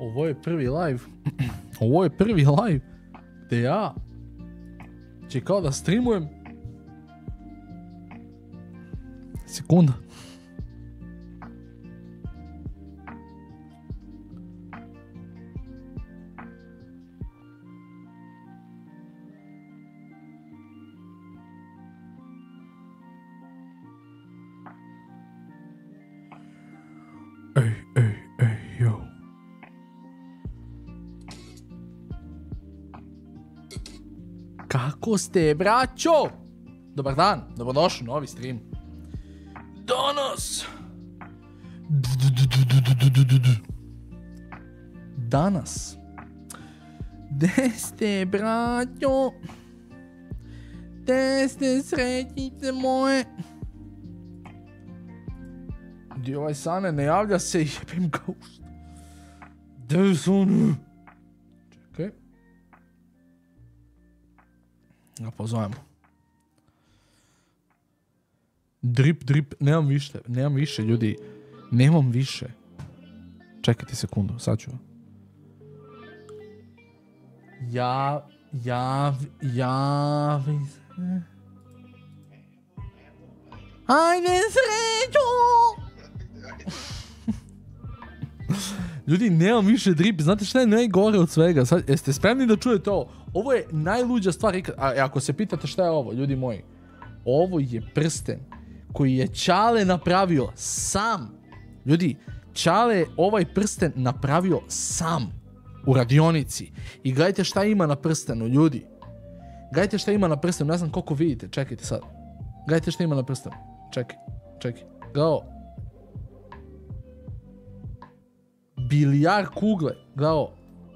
Ovo je prvi live. Ovo je prvi live gdje ja će kao da streamujem. Sekunda. Ej, jo. Kako ste, braćo? Dobar dan, dobrodošli u novi stream. Danas. Gde ste, braćo? Gde ste, srećnice moje? Gdje ovaj Sane ne javlja se i jebim ga usta. Gdje su oni? Čekaj. Ga pozovemo. Drip, nemam više ljudi. Nemam više. Čekajte sekundu, sad ću. Javi se. Ajde sreću! Ljudi, nemam više drip. Znate šta je najgore od svega? Sad, jeste spremni da čujete ovo? Ovo je najluđa stvar ikad. A ako se pitate šta je ovo, ljudi moji, ovo je prsten koji je Čale napravio sam. Ljudi, Čale je ovaj prsten napravio sam u radionici. I gledajte šta ima na prstenu, ljudi. Gledajte šta ima na prstenu, ne znam koliko vidite, čekajte sad. Gledajte šta ima na prstenu. Čekaj. Gledao. Bilijar kugle. Gledao.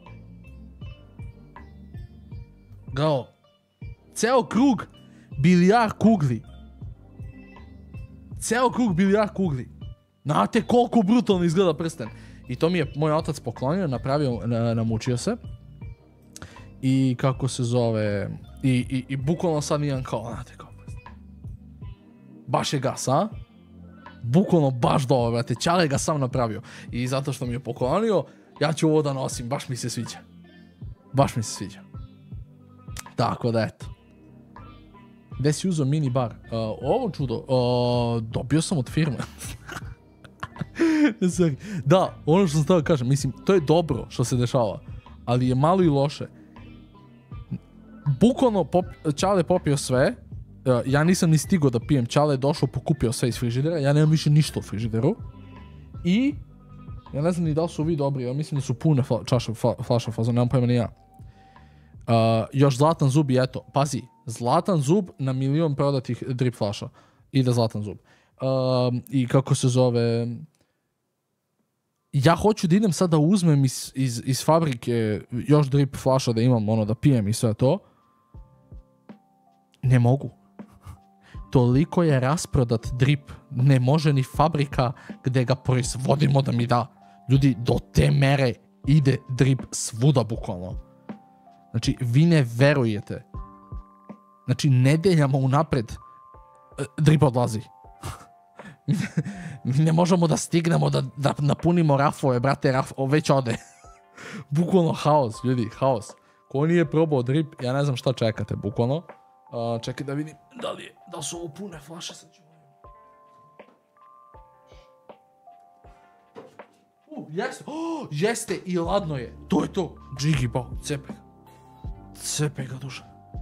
Ceo krug bilijar kugli. Znate koliko brutalno izgleda prsten. I to mi je moj otac poklonio, napravio, namučio se. I kako se zove... I bukvalno sad nijem kao, znate kao prsten. Baš je gas, a? Bukvalno baš dobro, brate. Čale ga sam napravio. I zato što mi je poklonio, ja ću ovo da nosim. Baš mi se sviđa. Tako da eto. Gde si uzeo mini bar? Ovo čudo, dobio sam od firme. Da, ono što sam stavio kažem, mislim, to je dobro što se dešava, ali je malo i loše. Bukvalno Čale popio sve, ja nisam ni stigao da pijem, Čale je došao, pokupio sve iz frižidera, ja nemam više ništa u frižideru. I, ja ne znam ni da li su vi dobri, ja mislim da su pune čaše flaša fazon, nemam pojma ni ja. Još zlatan zub i eto, pazi, zlatan zub na 1.000.000 prodatih drip flaša. Ide zlatan zub. I kako se zove... Ja hoću da idem sad da uzmem iz fabrike još drip flaša da imam ono da pijem i sve to. Ne mogu. Toliko je rasprodat drip. Ne može ni fabrika gde ga proizvodimo da mi da. Ljudi, do te mere ide drip svuda bukvalno. Znači, vi ne verujete. Znači, nedeljama unapred drip odlazi. Mi ne možemo da stignemo da napunimo rafove, brate, već ode. Bukvalno haos, ljudi, haos. Ko nije probao drip, ja ne znam šta čekate, bukvalno. Čekaj da vidim da su ovo pune flaše, sad ću... Jeste i ladno je. To je to. Džigi bao, cepe ga duša.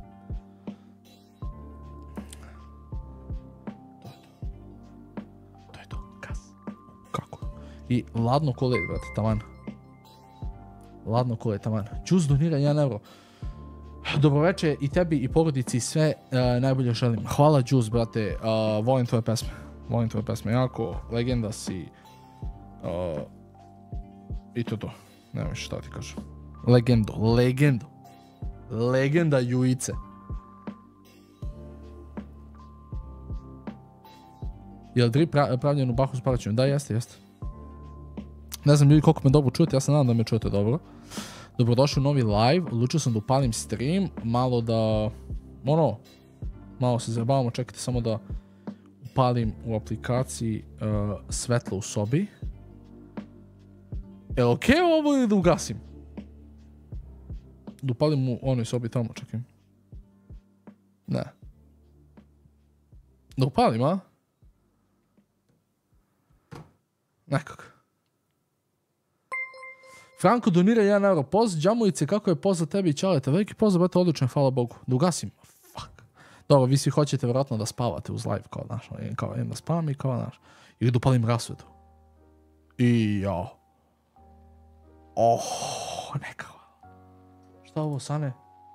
To je to. Gas. Kako? I ladno kole, brate, taman. Ladno kole, taman. Čuz donira 1 euro. Dobroveče i tebi i porodici sve najbolje želim. Hvala Juice, brate. Volim tvoje pesme. Jako legenda si. I to. Nema više šta ti kažem. Legenda Juice. Je li drip pravljen u Bahu s paraćom? Da, jeste. Ne znam ljudi koliko me dobro čujete, ja se nadam da me čujete dobro. Dobrodošli u novi live, odlučio sam da upalim stream, malo da, malo se zabavamo, čekajte samo da upalim u aplikaciji svetlo u sobi. Je okej ovo ili da ugasim? Da upalim u onoj sobi tamo, čekaj. Ne. Da upalim, a? Nekako. Franko donira 1 euro. Poz, Đamujice, kako je poz za tebi i Ćaleta? Veliki poz, brate, odličan, hvala Bogu. Da ugasim. Fuck. Dobro, vi svi hoćete vjerojatno da spavate uz live, kao, znaš, kao, da spavam i kao, znaš. Ili da upalim rasvetu. I jao. Nekako. Šta ovo, Sane?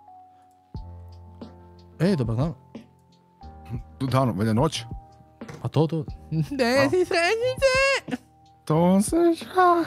Ej, dobar dan. Dano, velja noć. A to. Ne, ti srednjice! To se ža.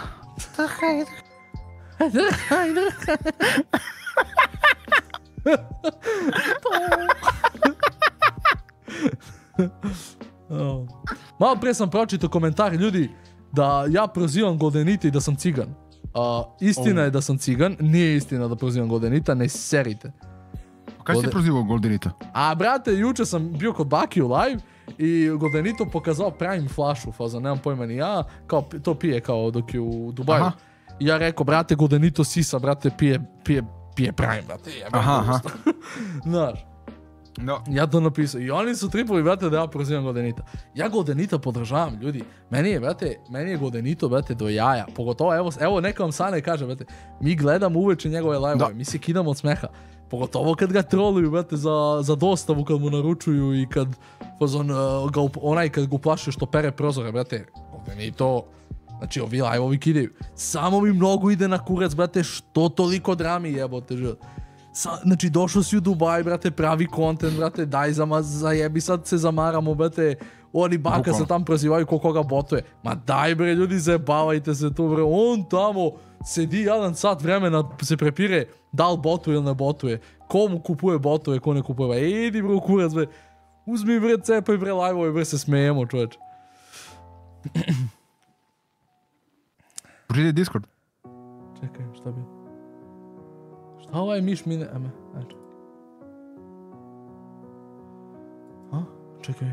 Malo prije sam pročitao komentari ljudi da ja prozivam Goldenite i da sam cigan. Istina je da sam cigan, nije istina da prozivam Goldenita, ne serite. Kaj si prozivao Goldenita? A brate, juče sam bio kod Baki u live i Goldenito pokazao Prime flašu, faza, nemam pojma ni ja, kao to pije kao dok je u Dubaju. Aha. I ja rekao, brate, Goldenito sisa, brate, pije Prime, brate. Aha. Znaš. No. Ja to napisao. I oni su tripali, brate, da ja prozivam Goldenita. Ja Goldenita podržavam, ljudi. Meni je Goldenito, brate, do jaja. Pogotovo, evo neka vam Sane kaže, brate, mi gledamo uveče njegove live-ove, mi se kidamo od smeha. Pogotovo kad ga troluju, brate, za dostavu, kad mu naručuju i kad kad ga uplašuje što pere prozore, brate. Meni to, znači, ovi live-ovi kidaju. Samo mi mnogo ide na kurac, brate, što toliko drami jebote, život. Znači, došao si u Dubaj, brate, pravi kontent, brate, daj zajebi, sad se zamaramo, brate, oni baka se tam prozivaju ko koga botuje. Ma daj, bre, ljudi, zajebavajte se tu, bre, on tamo sedi 1 sat vremena, se prepire da li botuje ili ne botuje, ko mu kupuje botuje, ko ne kupuje, ba, idi, bre, u kurac, bre, uzmi, bre, cepaj, bre, live-ovi, bre, se smijemo, čoveč. Užidi Discord. Čekaj, šta bi? Šta ovaj miš mine... Čekaj.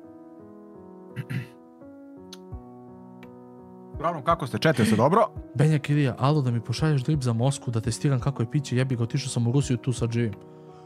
Uglavnom, kako ste? Čete se dobro? Benjak Ilija, alo da mi pošalješ drip za Mosku, da testiram kako je piće, jebi ga, otišao sam u Rusiju, tu sad živim.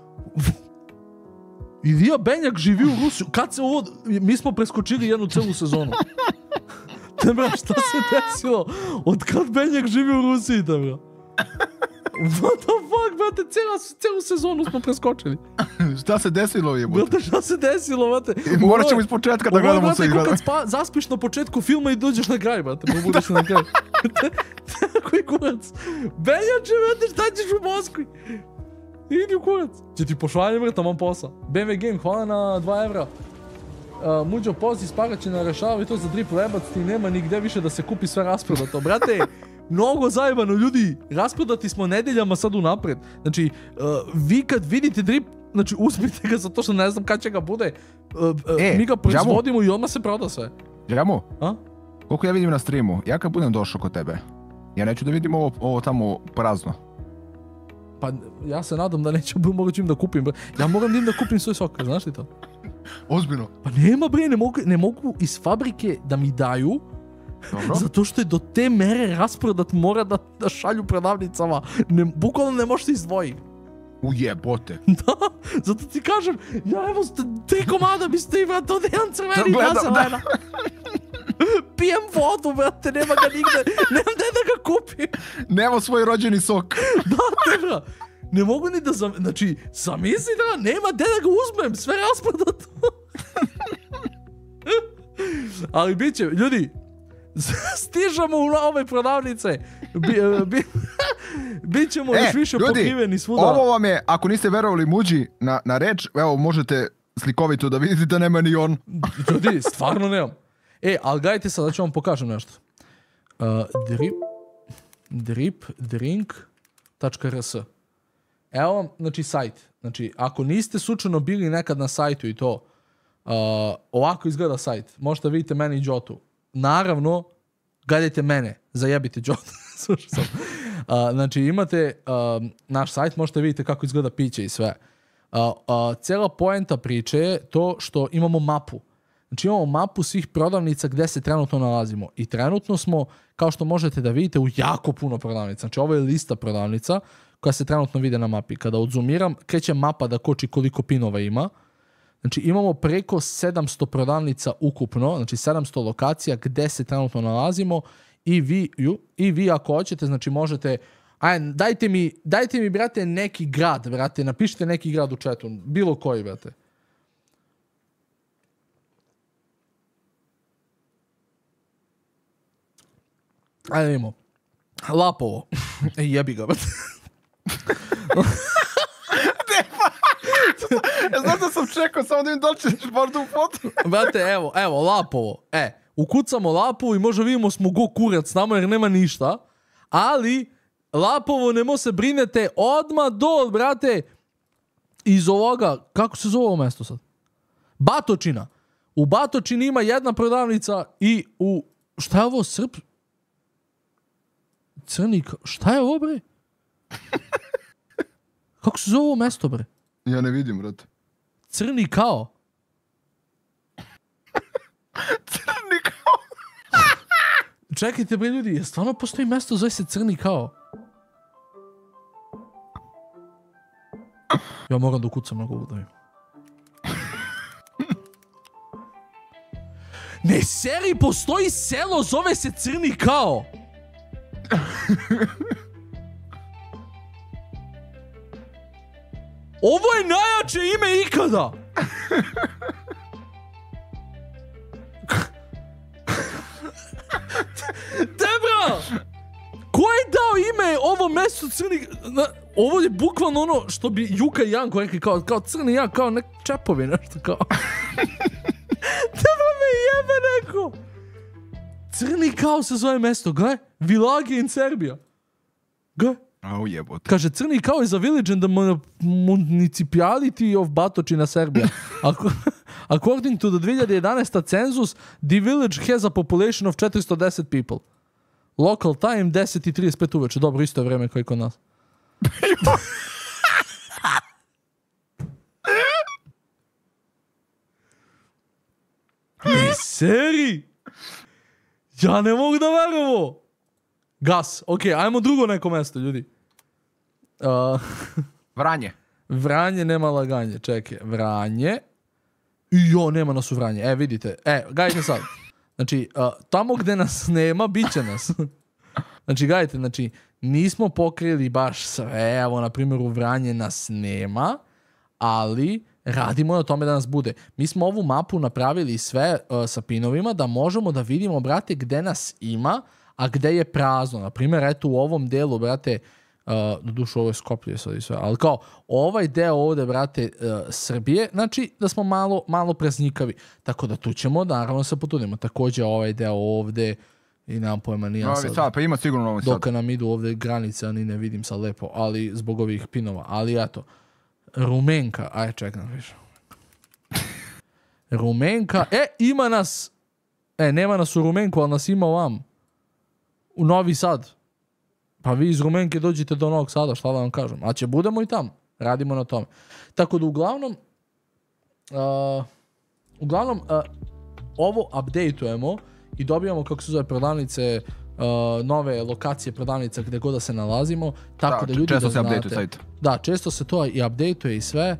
Ilija Benjak živi u Rusiju, kad se ovo... Mi smo preskočili jednu celu sezonu. Tebra, šta se desilo? Od kad Benjak živi u Rusiji, tebra? What the fuck, brate, celu sezonu smo preskočili. Šta se desilo, jebote? Brate, šta se desilo, brate? Morat ćemo iz početka da gledamo sve igrane. Brate, kad zaspiš na početku filma i dođeš na kraj, brate, pa budeš na kraj. Koji kurac? Benjače, brate, šta ćeš u Moskvi? Idi u kurac. Će ti pošaljem, brate, mam posao. BMW Game, hvala na 2 evra. Muđo, pozi, spagaćena rešava i to za drip lebac, ti nema nigde više da se kupi sve rasprodato. Brate, mnogo zajebano, ljudi, rasprodati smo nedeljama sad unapred. Znači, vi kad vidite drip, znači uzmite ga zato što ne znam kad će ga bude. Mi ga proizvodimo i odmah se proda sve. Đeramo, koliko ja vidim na streamu, ja kad budem došao kod tebe, ja neću da vidim ovo tamo prazno. Pa ja se nadam da neću mogućim da kupim. Ja moram da kupim svoj sok, znaš li to? Ozbiljno? Pa nema bre, ne mogu iz fabrike da mi daju. Dobro. Zato što je do te mere rasprodat, mora da šalju prodavnicama. Bukvalno ne možeš izdvoji. Ujebote. Da, zato ti kažem, ja evo 3 komada mi stoji, brate, od jedan crveni i 2 zelena. Pijem vodu, brate, nema ga nigde, nemam gde da ga kupim. Nema svoj rođeni sok. Da, tebra. Ne mogu ni da znači, zamisli da nema gde da ga uzmem, sve rasprodato. Ali bit će, ljudi, stižemo u nove prodavnice. Bićemo još više pokriveni svuda. Ovo vam je, ako niste verovali Muđi na reč, evo možete slikovito da vidite da nema ni on. Ljudi, stvarno nemam. Ali gledajte sad, da ću vam pokažem nešto. drink.rs. Evo vam, znači, sajt. Znači, ako niste slučajno bili nekad na sajtu i to, ovako izgleda sajt. Možete vidite mene i Đotu. Naravno, gledajte mene, zajebite Đotu. Slušaj sam. Znači, imate naš sajt, možete vidite kako izgleda piće i sve. Cijela poenta priče je to što imamo mapu. Znači imamo mapu svih prodavnica gdje se trenutno nalazimo. I trenutno smo, kao što možete da vidite, u jako puno prodavnica. Znači ovo je lista prodavnica koja se trenutno vide na mapi. Kada odzoomiram, kreće mapa da koči koliko pinova ima. Znači imamo preko 700 prodavnica ukupno, znači 700 lokacija gdje se trenutno nalazimo i vi ako hoćete, znači možete, dajte mi brate neki grad, brate, napišite neki grad u chatu, bilo koji, brate. Ajde vidimo. Lapovo. Jebi ga, brate. Znaš da sam čekao, samo da im doćeš možda u fotu. Brate, evo, Lapovo. Ukucamo Lapovo i možda vidimo smo go kurac s nama jer nema ništa. Ali, Lapovo, nemo se brinete, odmah dol, brate, iz ovoga, kako se zove ovo mesto sad? Batočina. U Batočini ima jedna prodavnica i u, šta je ovo, šta je ovo, bre? Kako se zove ovo mesto, bre? Ja ne vidim, brate. Crni kao. Crni kao? Čekajte, bre, ljudi, je stvarno postoji mesto zove se Crni kao? Ja moram da ukucam na Google da vidim. Ne, seri, postoji selo, zove se Crni kao. Ovo je najjače ime ikada! Debra! Ko je dao ime ovo mesto Crni... Ovo je bukvalno ono što bi Juka i Janko rekli kao Crni jak, kao nek čepovi, nešto kao. Debra me jebe neko! Crni kao se zove mesto, gle? Village in Serbia. Gle? Au jebote. Kaže, Crni kao is a village in the municipality of Batočina, Serbia. According to the 2011 census, the village has a population of 410 people. Local time 10:35 uveče. Dobro, isto je vreme kao i kod nas. Seri! Ja ne mogu da verujem ovo! Gas. Ok, ajmo drugo neko mesto, ljudi. Vranje. Vranje nema laganje. Čekaj, Vranje. Jo, nema nas u Vranje. Vidite. Gledajte sad. Znači, tamo gde nas nema, bit će nas. Znači, gledajte, znači, nismo pokrili baš sve. Evo, na primjer, u Vranje nas nema, ali radimo na tome da nas bude. Mi smo ovu mapu napravili sve sa pinovima da možemo da vidimo, brate, gde nas ima, a gde je prazno. Naprimjer, eto u ovom delu, brate, doduše ovo je Skoplje sad i sve, ali kao ovaj deo ovde, brate, Srbije, znači da smo malo praznikavi. Tako da tu ćemo, naravno, se potudimo. Također ovaj deo ovde, i nemam pojma, nijem sad. Pa ima sigurno Novi Sad. Dok nam idu ovde granice, a ni ne vidim sad lepo, ali zbog ovih pinova. Ali eto, Rumenka, aj čekam više. Rumenka, ima nas, nema nas u Rumenku, ali nas ima ovam. U Novi Sad. Pa vi iz Rumenke dođite do Novog Sada, šta da vam kažem. A će budemo i tamo. Radimo na tome. Tako da uglavnom ovo updateujemo i dobijamo, kako se zove, prodavnice, nove lokacije prodavnica gdje god da se nalazimo. Tako da ljudi da znate. Da, često se to i updateuje i sve.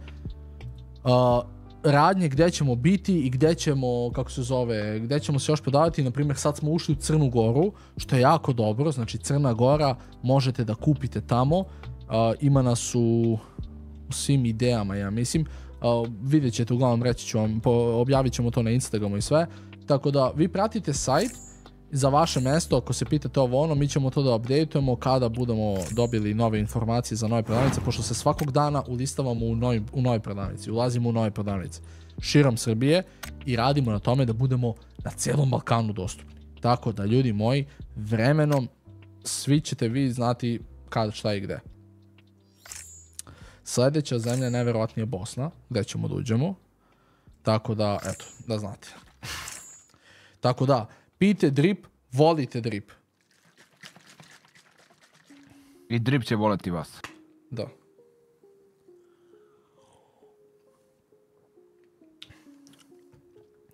Radnje gdje ćemo biti i gdje ćemo, kako se zove, gdje ćemo se još prodavati. Naprimjer, sad smo ušli u Crnu Goru, što je jako dobro. Znači, Crna Gora možete da kupite tamo. Ima nas u svim idejama, ja mislim. Vidjet ćete, uglavnom reći ću vam, objavit ćemo to na Instagramu i sve. Tako da, vi pratite sajt za vaše mesto, ako se pitate ovo ono, mi ćemo to da updateujemo kada budemo dobili nove informacije za nove prodavnice, pošto se svakog dana ulistavamo u nove prodavnice, ulazimo u nove prodavnice širom Srbije i radimo na tome da budemo na cijelom Balkanu dostupni. Tako da, ljudi moji, vremenom svi ćete vi znati kada, šta i gde. Sljedeća zemlja je najverovatnije Bosna, gdje ćemo da uđemo. Tako da, eto, da znate. Tako da, pijte drip, volite drip. I drip će voliti vas. Da.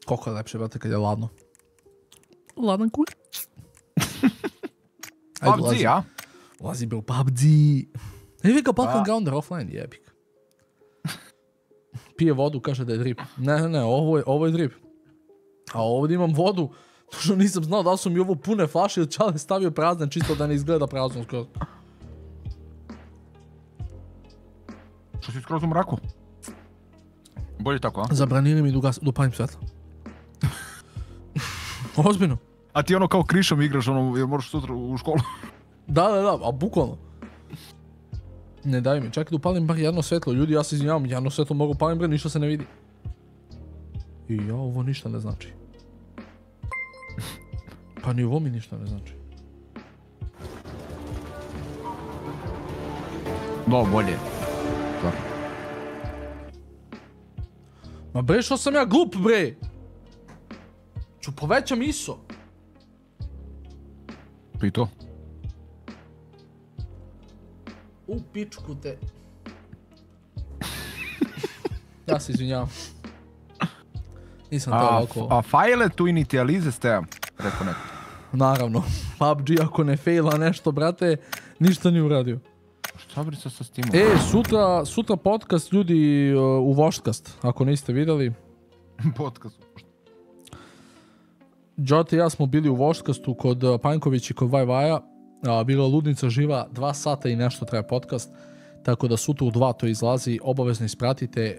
Koliko je lepše, brate, kad je ladno. Ladan kur. PUBG, a? Ulazi bro, PUBG. Evi ga Balkan Grounder offline, jebik. Pije vodu, kaže da je drip. Ne, ovo je drip. A ovdje imam vodu, to što nisam znao da su mi ovo pune flaše ili čale stavio prazne, čisto da ne izgleda prazno skroz. Što si skroz u mraku? Bolje tako, a? Zabranili mi da upalim svetlo. Ozbiljno. A ti ono kao krišom igraš, ono, jer moraš sutra u školu. Da, a bukvalno. Ne daj mi, čekaj da upalim bar jedno svetlo. Ljudi, ja se izvinjavam, jedno svetlo mogu upalim, bre, ništa se ne vidi. I ja, ovo ništa ne znači. Pa ni ovo mi ništa ne znači. No, bolje. Ma bre, što sam ja glup, bre? Ću povećam ISO. I to. U pičku te. Ja se izvinjavam. Nisam to ovako. A fajle tu inicialize ste, rekao neko. Naravno. PUBG ako ne faila nešto, brate, ništa nije uradio. Šta bi se sa Steamom? Sutra podcast ljudi u Voštcast, ako niste vidjeli. Podcast. Džote i ja smo bili u Voštcastu kod Panjković i kod Vajvaja. Bila ludnica živa, 2 sata i nešto traje podcast. Tako da sutra u 2 to izlazi, obavezno ispratite.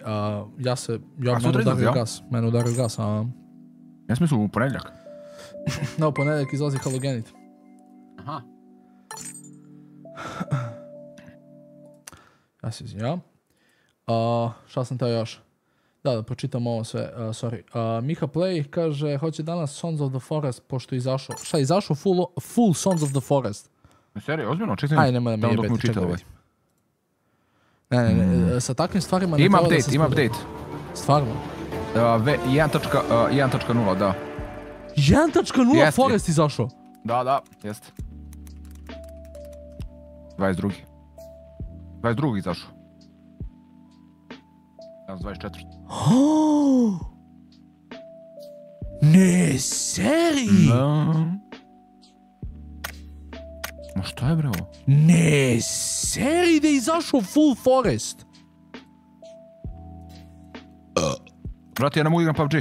Mene udario gas. Ja sam mislio u ponedjeljak. U ponedjeljak izlazi Halogenit. Aha. Ja se izvinjavam. Šta sam teo još? Da pročitam ovo sve, sorry. Miha Play kaže, hoće danas Sons of the Forest, pošto je izašao. Šta je izašao full Sons of the Forest? Serije, ozbiljno, čitam. Aj, nemoj da mi jebeti, čekaj. Ne, sa takvim stvarima ne treba da se spoda. Ima update. Stvarno? 1.0, da. 1.0 Forest izašao? Da, jeste. 22. 22 izašao. Danas 24. Ne, seriji? Ma šta je bre ovo? Ne, seriji da je izašao full Forest? Brate, ja ne mogu igram PUBG.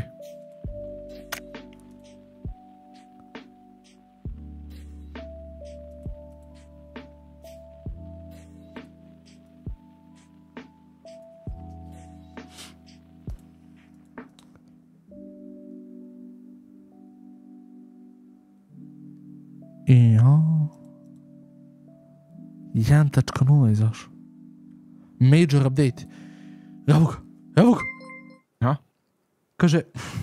Ja. 1.0 izašao. Major update. Evo ga. Ha? Kaže...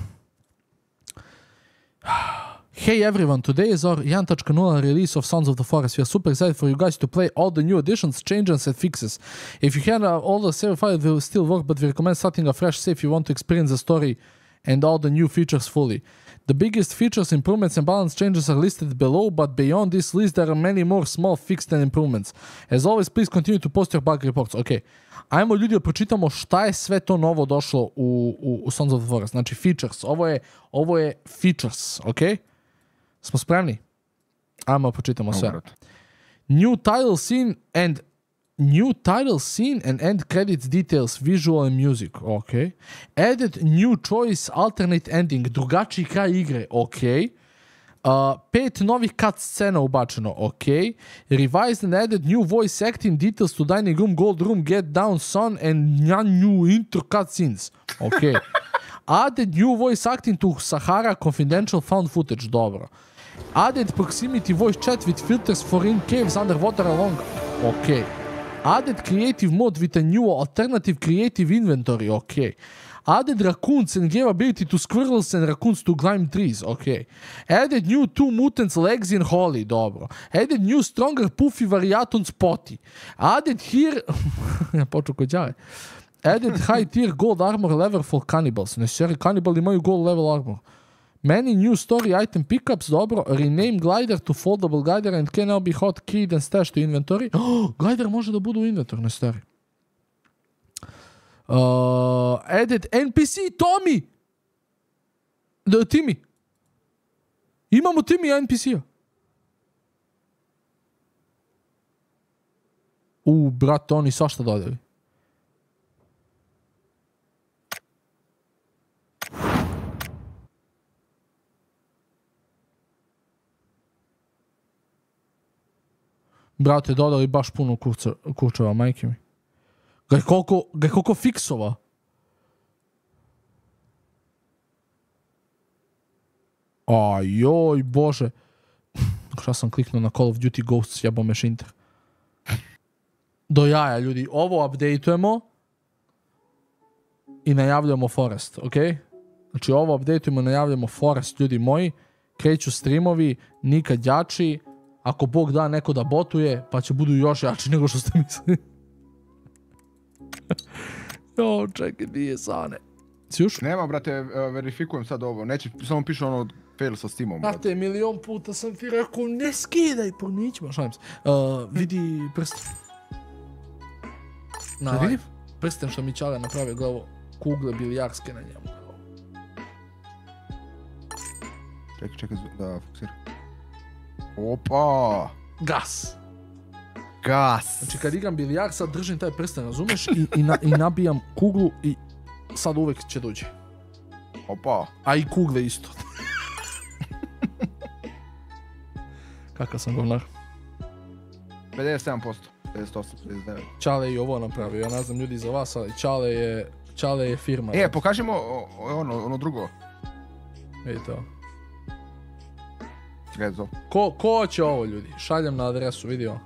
Hey everyone, today is our 1.0 release of Sons of the Forest. We are super excited for you guys to play all the new additions, changes and fixes. If you can, all the save files will still work, but we recommend starting a fresh save if you want to experience the story and all the new features fully. The biggest features, improvements and balance changes are listed below, but beyond this list there are many more small fixed and improvements. As always, please continue to post your bug reports. Ok, ajmo ljudi da pročitamo šta je sve to novo došlo u Sons of the Forest. Znači features, ovo je features, ok? Smo spremni? Ajmo pročitamo sve. New title scene and end credits details, visual and music, ok. Added new choice, alternate ending, drugačiji kraj igre, ok. 5 novih cut scena ubačeno, ok. Revised and added new voice acting details to Dining Room, Gold Room, Get Down, Son and new intro cutscenes, ok. Added new voice acting to Sahara Confidential found footage, dobro. Added proximity voice chat with filters for in caves underwater along, ok. Added creative mode with a new alternative creative inventory, ok. Added raccoons and gave ability to squirrels and raccoons to climb trees, ok. Added new 2 mutants legs in Holly, dobro. Added new stronger puffy variaton Spotty. Added here... ja poču kod djave. Added high tier gold armor level for cannibals. Ne seri, cannibali imaju gold level armor. Many new story item pickups, dobro. Rename glider to foldable glider and can now be hotkeyed and stashed to inventory. Glider može da bude u inventory, ne stari. Added NPC Tommy! Timi. Imamo Timija NPC-a. Brate, oni svašta dodali. Brate, dodali baš puno kurčeva, majke mi. Ga je koliko fiksova. Ajoj, bože. Šta sam kliknuo na Call of Duty Ghosts, jebo me šinter. Do jaja, ljudi. Ovo updateujemo i najavljamo Forest, ok? Znači, ovo updateujemo i najavljamo Forest, ljudi moji. Kreću streamovi, nikad jači. Ako Bog da neko da botuje, pa će budu još jači nego što ste mislili. Jo, čekaj, nije Sane. Si još? Nema, brate, verifikujem sad ovo. Neće, samo piše ono fail sa Steamom, brate. Brate, milion puta sam ti rekao, ne skidaj pornićima, šalim se. Vidi prsten. Vidi? Prsten što mi Čale napravio, glavo, kugle bilijarske na njemu. Čekaj, da fokusira. Opa! Gas. Gas. Znači kad igram bilijar, sad držim taj prsten, razumeš? I nabijam kuglu i sad uvek će dođe. Opa. A i kugle isto. Kakav sam govnar. 57%. 58, 59. Čale je i ovo napravio, ja ne znam ljudi za vas, ali Čale je firma. Pokažimo ono drugo. Vidite ovo. Čekaj, to. Ko će ovo, ljudi? Šaljem na adresu, vidi ovo.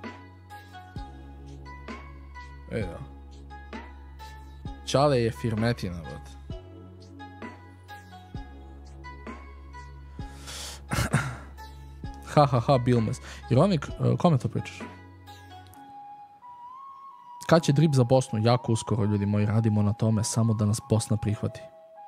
Vidi ovo. Čale je firmetina, brate. Ha, Bilmes. Ironik, kome to pričaš? Kad će drip za Bosnu? Jako uskoro, ljudi moji, radimo na tome, samo da nas Bosna prihvati.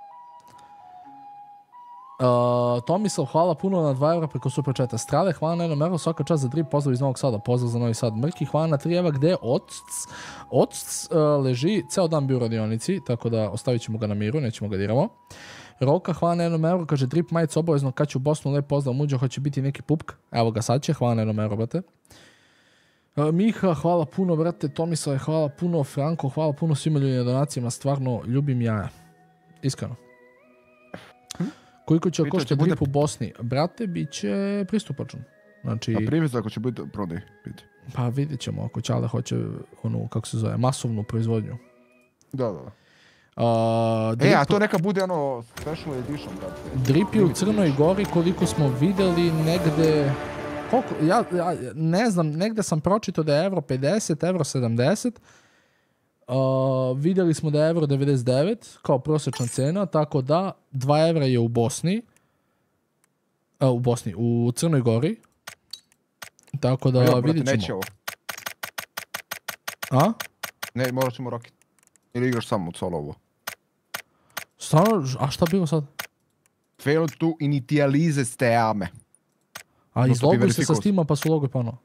Tomislav, hvala puno na 2 € preko Super Chata. Strale, hvala na 1 €, svaka čast za drip, pozdrav iz Novog Sada, pozdrav za Novi Sad. Mrki, hvala na 3 € gde Occ leži, ceo dan bio u radionici, tako da ostavit ćemo ga na miru, nećemo ga diramo. Roka, hvala na 1 €, kaže drip majic obavezno kad ću u Bosnu, lep pozdrav muđo, hoće biti neki pupk. Evo ga sad će, hvala na 1 €, brate. Miha, hvala puno, brate. Tomislav, hvala puno. Franko, hvala puno svima ljudi na donacijama, stvarno ljubim jaja. Iskreno. Koliko će koštati drip u Bosni? Brate, bit će pristupačan. Znači... A primjer ako će biti prodaj? Pa vidjet ćemo, ako Čale hoće onu, kako se zove, masovnu proizvodnju. Da. A to neka bude ono special edition, brate. Drip je u Crnoj Gori, koliko smo vidjeli negde... Koliko, ja ne znam, negde sam pročitao da je €50, €70. Vidjeli smo da je €99 kao prosječna cena, tako da 2 € je u Crnoj Gori. Tako da vidjet ćemo. A? Ne, morat ćemo Rocket. Ili igraš samo solo ovo? Stvarno, a šta bilo sad? Fail to initialize steame. A izloguj se sa Steama pa su logo ponovo.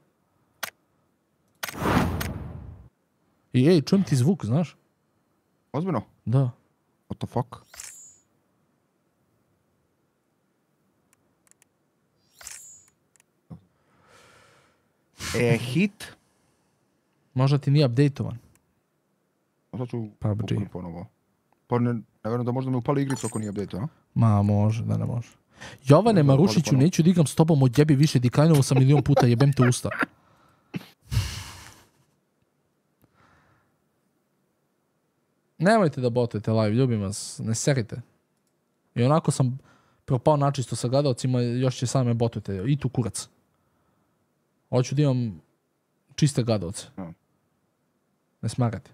I ej, čujem ti zvuk, znaš? Ozbiljno? Da. What the fuck? Hit? Možda ti nije update-ovan. Sad ću PUBG ponovo. Pa ne vjerujem da možda mi upali igricu ako nije update-ovan. Ma može, da ne može. Jovane Marušiću, neću da igram s tobom, odjebi više, dekajnovo sam milion puta, jebem te usta. Nemojte da botujete live, ljubim vas, ne serite. I onako sam propao načisto sa gledalcima, još će same botujete, i tu kurac. Hoću da imam čiste gledalce. Ne smarate.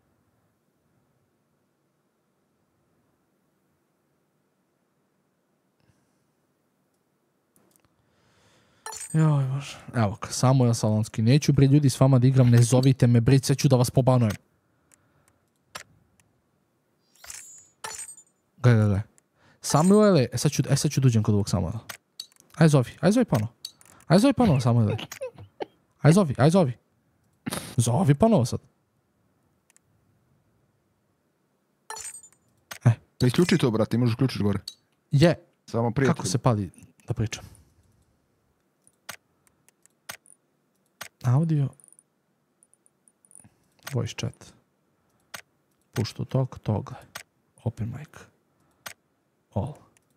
Joj, bože. Evo, Samuel Salonski. Neću, bre, ljudi, s vama da igram, ne zovite me, bre, sad ću da vas pobanujem. Gledaj. Samuele, sad ću dođem kod ovog Samuela. Aj zovi pano. Aj zovi pano, Samuele. Aj zovi. Zovi pano sad. Da isključi to, brate, možeš uključiš gore. Je, Samo prijatelj. Kako se pali da pričam? Audio. Voice chat. Push to talk, toggle. Open mic. All.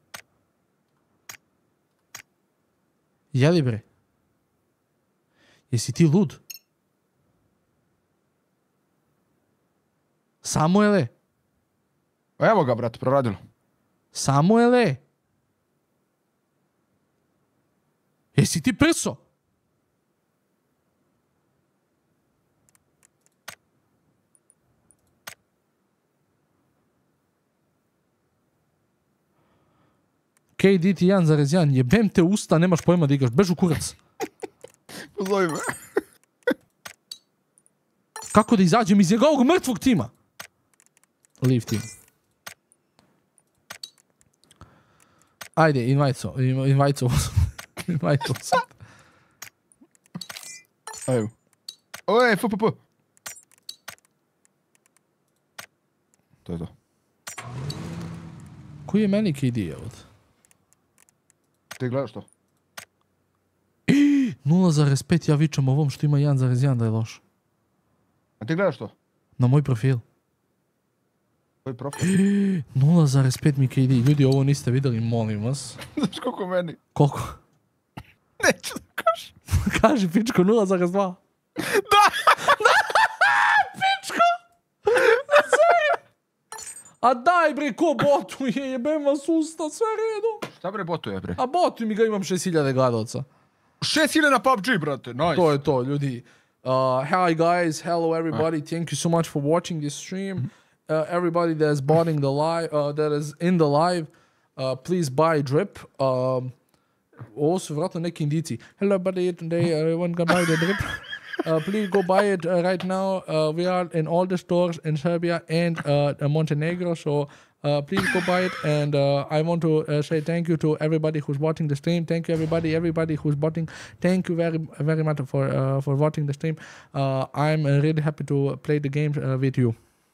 Jeli bre? Jesi ti lud? Samuele? Evo ga, brate, proradilo. Samuele? Jesi ti prso? KD ti 1,1, jebem te usta, nemaš pojma da igraš, bež u kurac. Pozovi me. Kako da izađem iz njegovog mrtvog tima? Leave team. Ajde, invite sam. Evo. Oj, FPP. To je to. Koji je meni KD ovdje? Ti gledaš to? 0,5 ja vičam ovom što ima 1,1 da je loš. A ti gledaš to? Na moj profil. Tvoj profil? 0,5 mi KD. Ljudi, ovo niste vidjeli, molim vas. Znaš koliko meni? Koliko? Neću da kažem. Kaži, pičko, 0,2. Da! Pičko! A daj bre, ko botuje, jebem vas usta, sve redom. Šta bre botuje bre? A botuj mi ga, imam 6000 gledalca. 6000 na PUBG, brate, nice. To je to, ljudi. Hi guys, hello everybody, thank you so much for watching this stream. Everybody that is botting the live, that is in the live, please buy drip. Ovo su vjerojatno neki indici. Hello buddy, today I want to buy the drip. Please go buy it right now. We are in all the stores in Serbia and Montenegro, so please go buy it. And I want to say thank you to everybody who's watching the stream. Thank you everybody who's watching. Thank you very much for watching the stream. I'm really happy to play the games with you.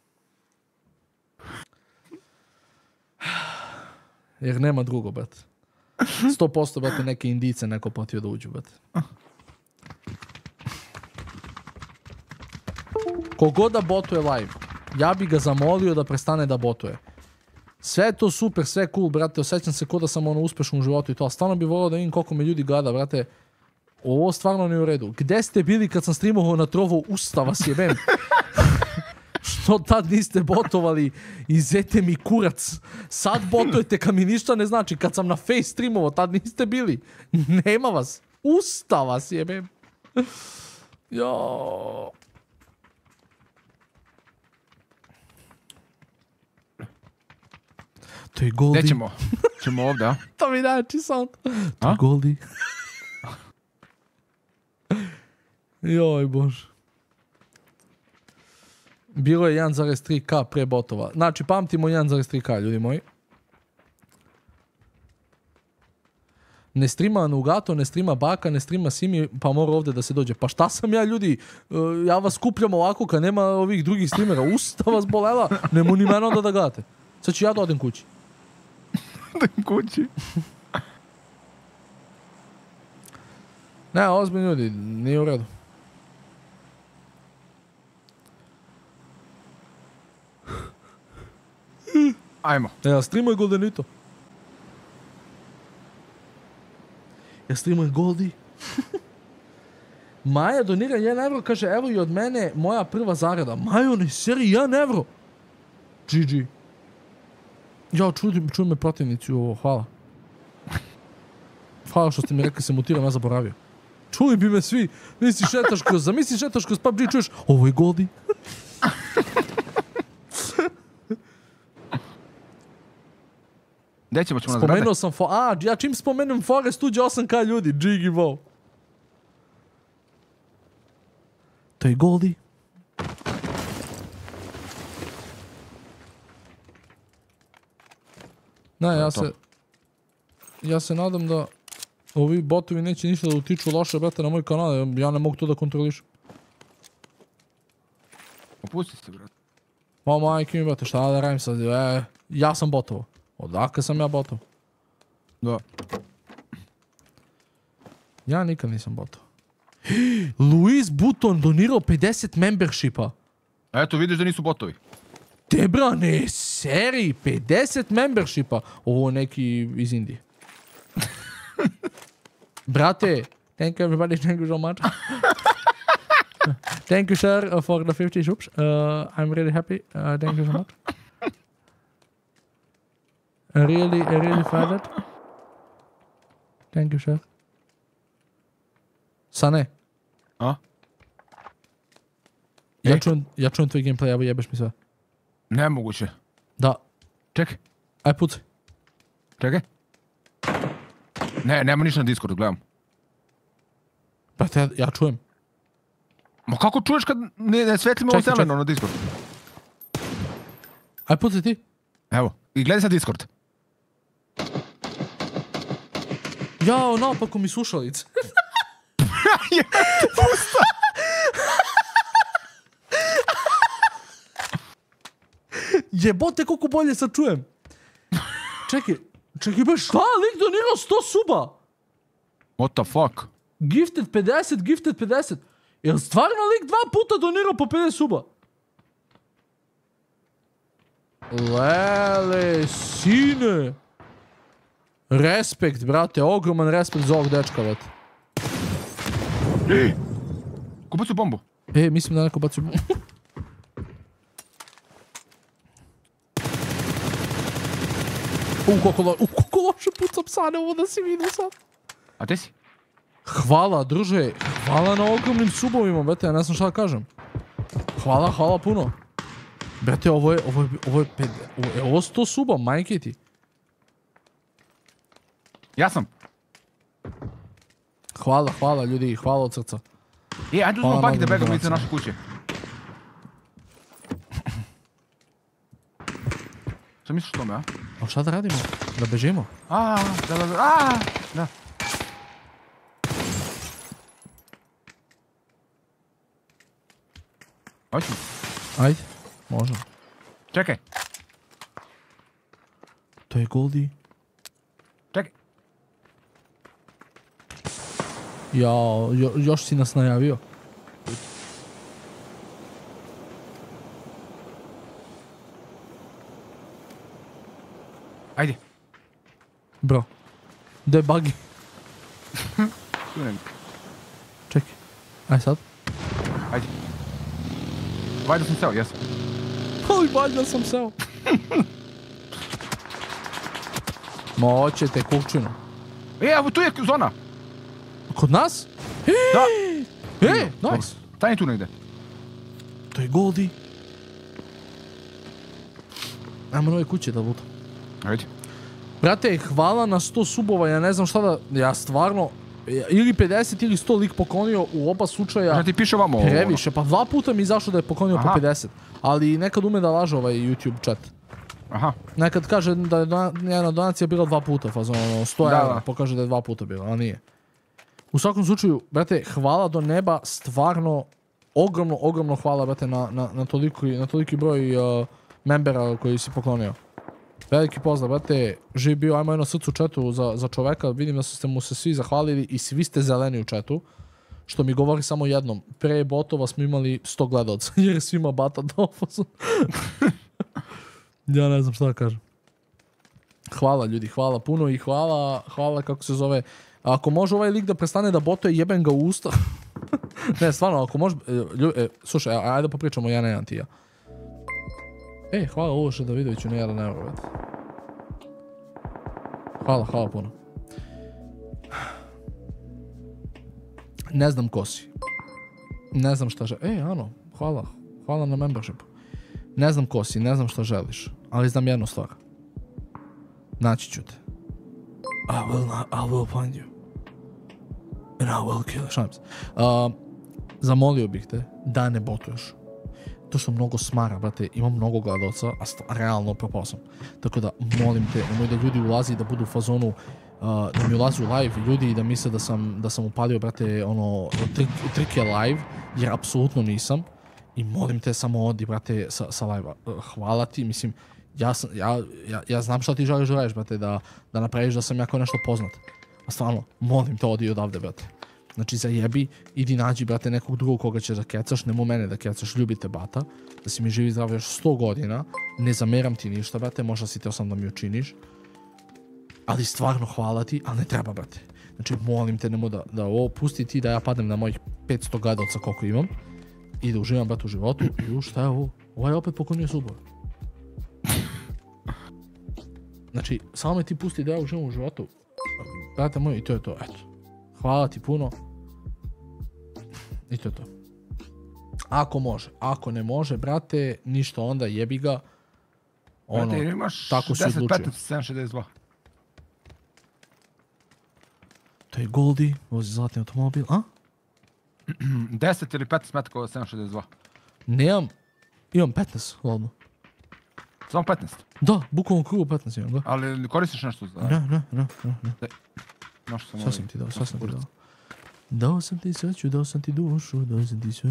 Jer nema drugo, bet. 100% bete neke indice neko potio da uđu, bet. Kogod da botuje live, ja bi ga zamolio da prestane da botuje. Sve je to super, sve je cool, brate, osjećam se ko da sam uspešan u životu i to, ali stvarno bi volio da vidim koliko me ljudi gleda, brate. Ovo stvarno nije u redu. Gde ste bili kad sam streamovao na trovo usta, vas jebem? Što tad niste botovali? Izete mi kurac. Sad botujete kad mi ništa ne znači. Kad sam na face streamovao, tad niste bili. Nema vas. Usta vas jebem. Jo. To je Goldie. Gdje ćemo? Ćemo ovdje, a? To mi dači sound. To je Goldie. Joj bože. Bilo je 1,3k pre botova. Znači, pamtimo 1,3k, ljudi moji. Ne strima Nugato, ne strima Baka, ne strima Simi, pa mora ovdje da se dođe. Pa šta sam ja, ljudi? Ja vas skupljam ovako kad nema ovih drugih streamera. Usta vas bolela. Nemo ni mene onda da gledate. Sad ću ja da odem kući. Odem kući? Ne, ozbiljno ljudi, nije u redu. Ajmo. Ja streamuj Goldenito. Ja streamuj Goldi. Maja donira 1 euro, kaže evo i od mene moja prva zarada. Majo, ne seri 1 euro. GG. Ja, čuj me protivnici ovo, hvala. Hvala što ste mi rekli se mutiram, ja zaboravio. Čuli bi me svi, zamisli šetaš kroz PUBG, čuješ, ovo je Goldi. Gdje ćemo na zgrade? Spomenuo sam, ja čim spomenem Forest uđe 8k ljudi, Jiggy Wow. To je Goldi. Ne, ja se nadam da ovi botovi neće ništa da utiču loše, brate, na moj kanal, ja ne mogu to da kontrolišem. Opusti se, brate. Ma majke mi, brate, šta da radim sad, ja sam botovo. Odakle sam ja botov? Da. Ja nikad nisam botao. Luis Button donirao 50 membershipa. Eto, vidiš da nisu botovi. Te brane, seri, 50 membershipa. Ovo je neki iz Indije. Brate, thank you everybody, thank you so much. Thank you sir for the 50 subs. I'm really happy. Thank you so much. Really flattered. Thank you sir. Sane. A? Ja čujem tvoj gameplay, evo jebeš mi sve. Nemoguće. Da. Čekaj. Aj pucaj. Čekaj. Ne, nema ništa na Discordu, gledam. Brate, ja čujem. Ma kako čuješ kad ne svetlimo ovo zeleno na Discordu? Aj pucaj ti. Evo, i gledaj sad Discord. Jao, naopako mi slušalice. Pusta! Jebote koliko bolje sad čujem. Čekaj, be šta? Lik donirao 100 suba. What the fuck? Gifted 50. Jel stvarno lik 2 puta donirao po 50 suba? Lele, sine. Respekt, brate, ogroman respekt za ovog dečka, brate. Ko bacio bombu? Mislim da neko bacio bombu. Koliko loše pucam Sane, ovo da si vidio sad. A te si? Hvala, druže. Hvala na ogromnim subovima, brate, ja ne znam šta da kažem. Hvala puno. Brate, ovo je 100 suba, majke ti. Ja sam. Hvala ljudi, hvala od srca. Ajde uzmemo pakete begom iza naše kuće. Šta misliš o tome, a? A šta da radimo? Da bežimo? Da. Hoću. Ajde, možemo. Čekaj. To je Goldie. Čekaj. Jao, još si nas najavio. Ajde. Bro. Gdje je buggy? Čekaj. Aj sad. Ajde. Valjda sam seo, jesam. Oj, valjda sam seo. Ma hoćete kućinu. Evo tu je zona. Kod nas? Da. Nice. Stani tu negdje. To je Goldie. Ajmo nove kuće da lutam. Ajde. Brate, hvala na 100 subova, ja ne znam šta da... Ja stvarno... Ili 50 ili 100 lik poklonio u oba slučaja. Znači ti piše vamo ovo. Previše, pa 2 puta mi izašlo da je poklonio po 50. Ali nekad ume da laže ovaj YouTube chat. Aha. Nekad kaže da je njena donacija bila 2 puta, fazon, 100 eura, pokaže da je 2 puta bila, a nije. U svakom slučaju, brate, hvala do neba, stvarno, ogromno hvala, brate, na toliki broj membera koji si poklonio. Veliki pozdrav, brate, živ bio, ajmo jedno srcu u chatu za čoveka, vidim da ste mu se svi zahvalili i svi ste zeleni u chatu, što mi govori samo jednom, pre botova smo imali 100 gledalca, jer je svima bata dao fazon. Ja ne znam šta da kažem. Hvala ljudi, hvala puno i hvala kako se zove. Ako može ovaj lik da prestane da botuje, jebem ga u usta. Ne, stvarno, ako može... Slušaj, ajde popričamo ja na jedan ti ja. Hvala Uloše Davidoviću na 1 euro, već. Hvala puno. Ne znam ko si. Ne znam šta želiš. Ano, hvala na membershipu. Ne znam ko si, ne znam šta želiš, ali znam jednu stvar. Naći ću te. I will find you. And I will kill you. Šalim se. Zamolio bih te da ne botuješ. To što mnogo smara, brate, imam mnogo gledalca, a realno propao sam. Tako da, molim te, nemoj da ljudi ulazi i da budu u fazonu, da mi ulazi u live ljudi i da misle da sam upalio, brate, ono, trike live, jer apsolutno nisam. I molim te, samo odi, brate, sa live-a. Hvala ti, mislim, Ja znam šta ti želiš da radiš, brate, da napraviš da sam ja kao nešto poznat. A stvarno, molim te, odi odavde, brate. Znači, zajebi, idi nađi, brate, nekog drugog koga ćeš da kecaš, nemo mene da kecaš, ljubite bata, da si mi živi zdrav još 100 godina, ne zameram ti ništa, brate, možda si teo sam da mi učiniš, ali stvarno hvala ti, ali ne treba, brate. Znači, molim te, nemo da ovo pusti ti, da ja padnem na mojih 500 gledalca koliko imam i da uživam, brate, u životu. I šta je ovo? Ovo je opet poklonio sudbor. Znači, samo me ti pusti da ja uživam u životu. Brate moj, i to je to, eto. Hvala ti puno. I to je to. Ako može. Ako ne može, brate, ništa onda, jebi ga. Ono, brate, imaš tako se odlučio. 10-15-7-62. To je Goldie, vozi zlatni automobil, a? 10 ili 15 metaka 762. Nemam, imam 15, hladno. Samo 15? Da, bukvalno krugu 15 imam, da. Ali koristiš nešto za... Ne. Sve sam ti dao, Dao sam ti sreću, dao sam ti dušu, dao sam ti sve.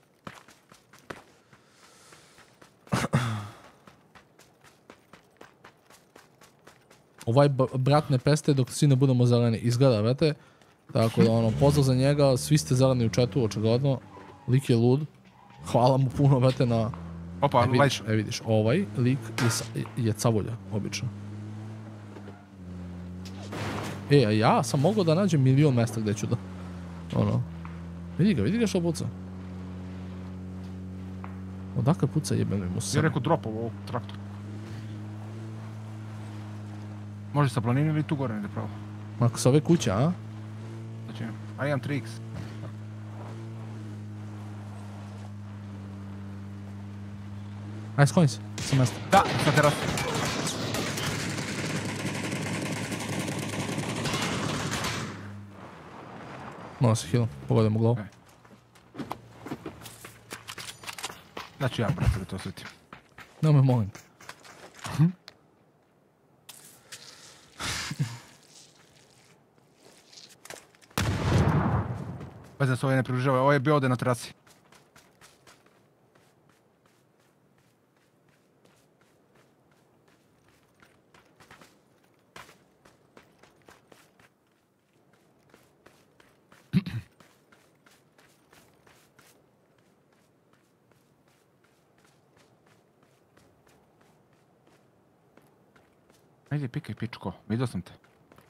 Ovaj brat ne prestaje dok svi ne budemo zeleni. Izgleda, vete. Tako da, ono, pozdrav za njega, svi ste zeleni u chatu, očigledno. Lik je lud. Hvala mu puno, vete, na... Opa, lajš. Vidiš, ovaj lik je cavolja, obično. A ja sam mogao da nađem milion mesta gdje ću da... Ono... Vidi ga što puca. Odakle puca jebeno mu se. Ja rekao dropov ovog traktora. Može sa planine ili tu gore negdje pravo? Ako sa ove kuće, a? Znači, a imam 3x. Aj, skloni se, sa mesta. Da, sa terasu. Malo se healam, pogledam u glavu. Znači ja, brate, da to osvetim. Ne me molim. Pazim se ovaj ne približava, ovaj je bio ovdje na terasi. Ajde, pikaj pičko, vidio sam te.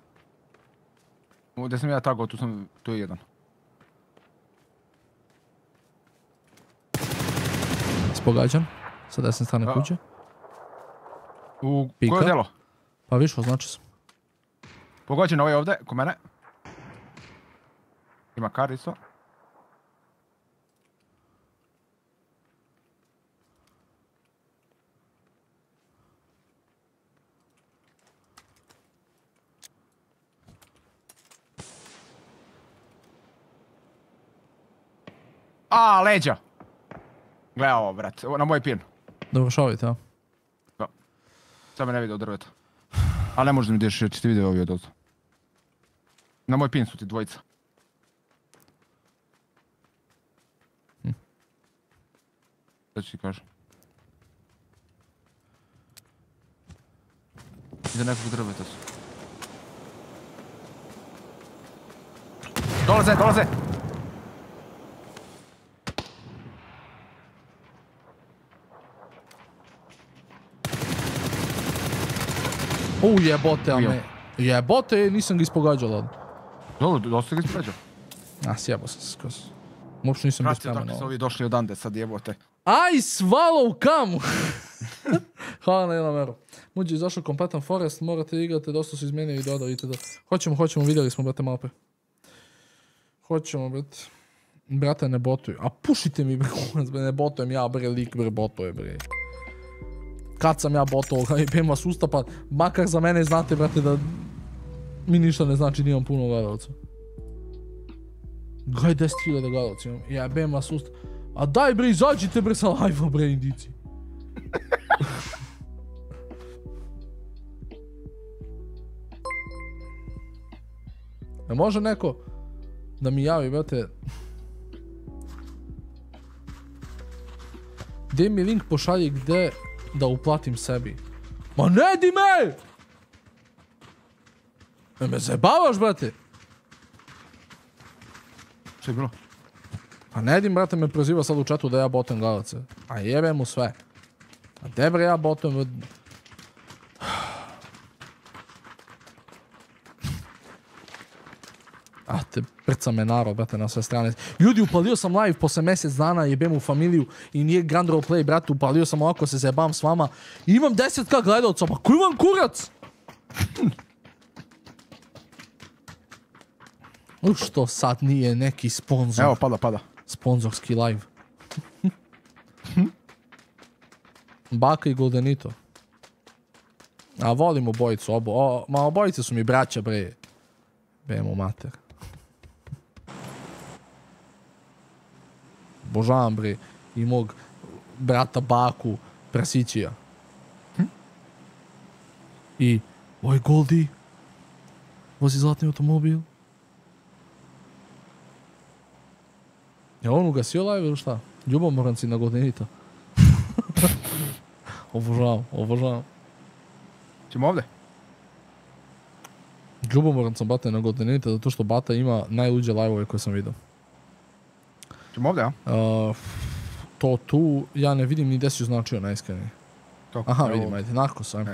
Gdje sam ja tagao, tu je jedan. Spogađan, sa desne strane kuće. U koje djelo? Pa viš, označio sam. Pogođen ovaj ovdje, ko mene. Ima kar isto. A, leđa! Gle ovo, brat, na moj pin. Dobro, šavite, a? Da. Sad me ne vidi od drveta. Ali ne možeš da mi ideš jer ćete vidjeti ovi od ovdje. Na moj pin su ti dvojica. Sad ću ti kažem. Iza nekog drveta su. Dolaze! Jebote, a me... Jebote, nisam ga ispogađao, ladno. Dobro, dosta ga ispogađao. A, sjebao sam se skroz. Uopšte nisam bio spreman. Tako su ovi došli odande, sad jebote. Aj, svala u kamu! Hvala na jedan meru. Muđe izašao kompletan forest, morate igrati, dosta su izmijenili i dodali itd. Hoćemo, vidjeli smo, brate, malo pre. Hoćemo, brate. Brate, ne botuju. A pušite mi, bre, ne botujem ja, bre, lik, bre, botuje, bre. Kad sam ja botovao, kada jebem vas usta, pa makar za mene znate, brate, da mi ništa ne znači da imam puno gledalca. Gaj 10.000 gledalca imam, jebem vas usta. A daj, bre, izađite, bre, sa live-a, bre, indici. Može neko da mi javi, brate, gdje mi link pošalje gdje da uplatim sebi. Ma ne di me! Ne me zajebavaš, brate? Što je bilo? A Nedim, brate, me proziva sad u chatu da ja botem glavac. A jebe mu sve. A debre ja botem... A te prca me narod, brate, na sve strane. Ljudi, upalio sam live posle mjesec dana, jebem u familiju i nije Grand Roleplay, brate, upalio sam ovako, se zajebam s vama. I imam 10k gledalca, ma koji vam kurac? Što sad nije neki sponsor? Evo, pada. Sponzorski live. Baka i Goldenito. A volim obojicu, ma obojice su mi braća, bre. Bemo mater. Božavam, bre, i mog brata Baku Prasićija. I, oj Goldi, vozi zlatni automobil. Je on ugasio live ili šta? Ljubomoranci na Goldenita. Obožavam. Ćemo ovdje? Ljubomoran sam Bata na Goldenita zato što Bata ima najluđe live-ove koje sam vidio. Ćemo ovdje, a? To tu, ja ne vidim ni gdje si označio najiskrenije. Aha, evo. vidim, ajde, Narkos, ajmo.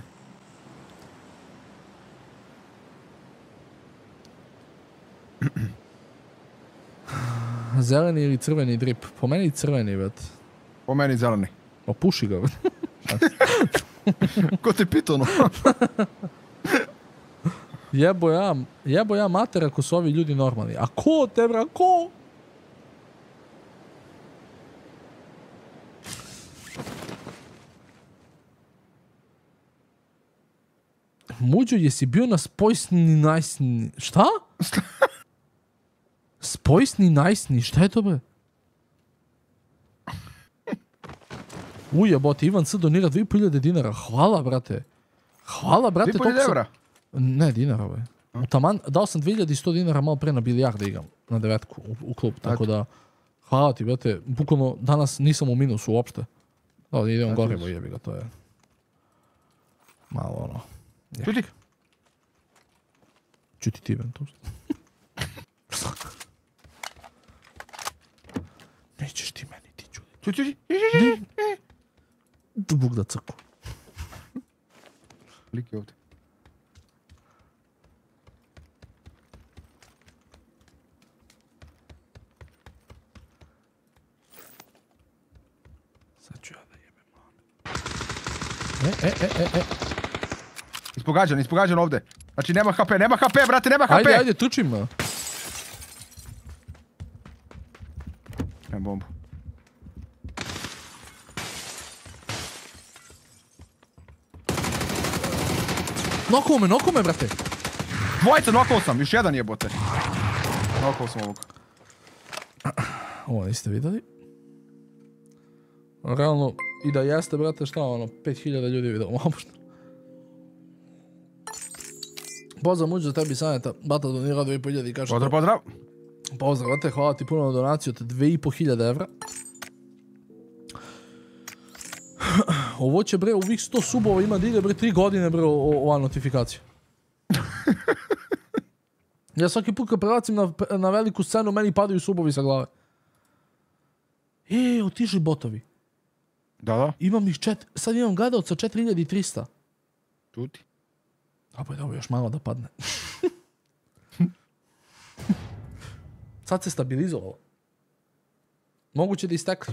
Zeleni ili crveni drip? Po meni crveni, bet. Po meni zeleni. Pa puši ga, bet. Ko te pitao, no? Jebo ja mater ako su ovi ljudi normalni. A ko te, bra, ko? Muđo, jesi bio na spojsni najsni... Šta? Spojsni najsni, šta je to, bre? Ujebote, Ivan C. donira 2500 dinara. Hvala, brate. Hvala, brate. 2500 evra? Ne, dinara, bre. Taman, dao sam 2100 dinara malo pre na bilijar da igram. Na 9 u klub, tako da... Hvala ti, brate. Bukvalno, danas nisam u minusu uopšte. Da, idem gorivo, jebi ga, to je... Malo ono... Čuti? Čuti ti, Ventus. Nećeš ti meni, ti čudi. Čuti. Bog da crku. Lik je ovdje. Sad ću ja da jebem mame. Ispogađan ovdje. Znači nema HP, brate, nema HP! Ajde, trčim. Nemam bombu. Noko me, brate. Dvojica, nokao sam, još jedan jebote. Nokao sam ovog. Ovo niste vidjeli. Realno, i da jeste, brate, šta ono, 5000 ljudi vidio, uopšte. Pozdrav Muđo, tebi sanjeta, Bata donira 2500 i kaže... Pozdrav. Pozdrav, brate, hvala ti puno na donaciju od 2500 evra. Ovo će, bre, ovih 100 subova ima da ide, bre, 3 godine, bre, ova notifikacija. Ja svaki put kad prelacim na veliku scenu, meni padaju subovi sa glave. Otišli botovi. Da. Imam ih sad imam gledalca 4300. Čuti. A pa je dobro, još malo da padne. Sad se stabilizovalo. Moguće da istekli.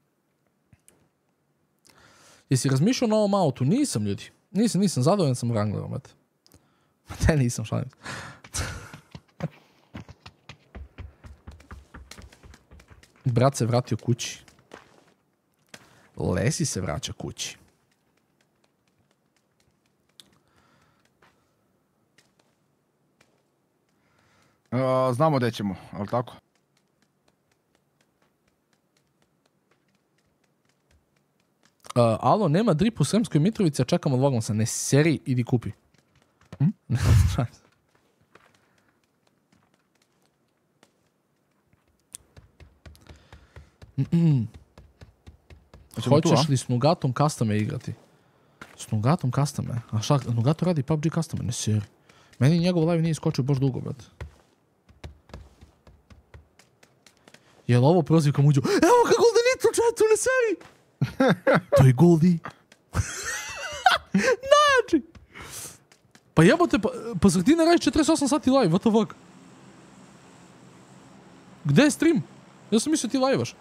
Jesi razmišljao na ovom autu? Nisam, ljudi. Nisam, zadovoljan sam Wranglerom, eto. Te nisam, šalim se. Brat se vratio kući. Lesi se vraća kući. Znamo gdje ćemo, ali tako? Alo, nema drip u Sremskoj Mitrovici, a čekam od Voglansa. Ne seri, idi kupi. Hoćeš li s Nugatom custome igrati? S Nugatom custome. A šta, Nugato radi PUBG custome? Ne seri. Meni njegov live nije iskočio baš dugo, brate. Jel ovo prozivka muđu? Evo ga Golden Nitro, četu, ne seri! To je Goldi. Najjači! Pa jebote, pa zar ti ne radiš 48 sati live, what the fuck? Gde je stream? Ja sam mislio ti live-aš.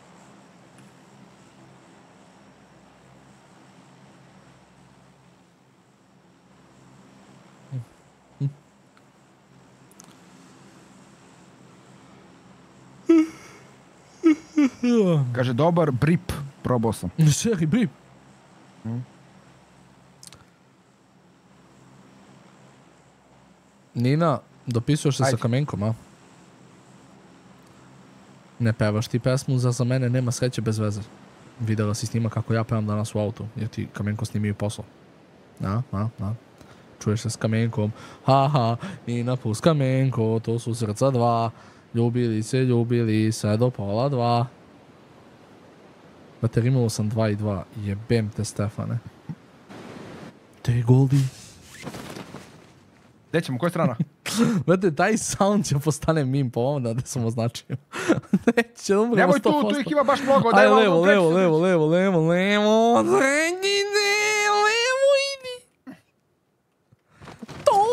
Kaže, dobar brip, probao sam. Seri, brip. Nina, dopisuješ se sa Kamenkom, a? Ne pevaš ti pesmu, za mene nema sreće bez veze. Videla si snima kako ja pevam danas u autu, jer ti Kamenko snimio posao. Čuješ se s Kamenkom, haha, Nina plus Kamenko, to su srca dva. Ljubili se do pola 2. Bate, rimalo sam 2 i 2. Jebem te, Stefane. Te Goldi. Gdje ćemo, koja strana? Bate, taj sound će postane meme po ovom da sam označio. Neće, umremo 100%. Nemoj tu ih ima baš mnogo. Aj, levo, idi. To.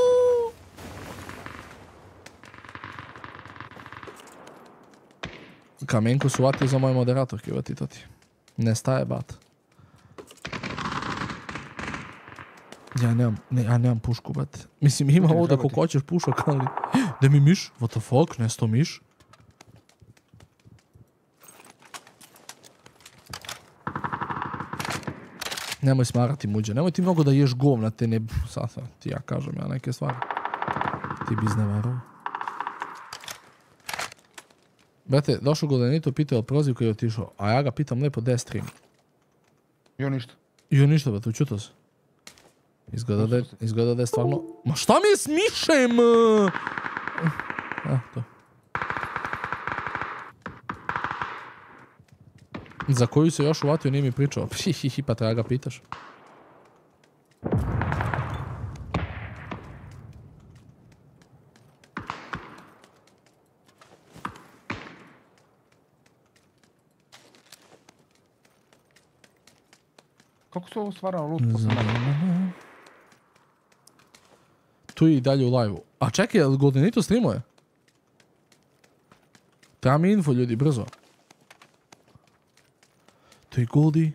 Kamenko su vatio za moj moderator, kivati to ti. Ne staje, bat. Ja nemam pušku, bat. Mislim, ima ovdje ako hoćeš pušak, ali... Gdje mi miš? What the fuck? Nesto miš? Nemoj smarati, muđe. Nemoj ti mnogo da ješ govna, te ne... Sad, ti ja kažem ja neke stvari. Ti bi iznevarao. Brate, došao Goldenito, pitao je prozivka i otišao. A ja ga pitam lepo, gdje je stream? I on ništa, brate, učuto se. Izgleda da je stvarno... Ma šta mi je s mišem? To. Za koju se još uvatio, nije mi pričao. Pa treba ga pitaš. Kako su ovo stvarano loot posle? Tu je i dalje u live-u. A čekaj, jel Goldenito streamuje? Treba mi info, ljudi, brzo. To je Goldi.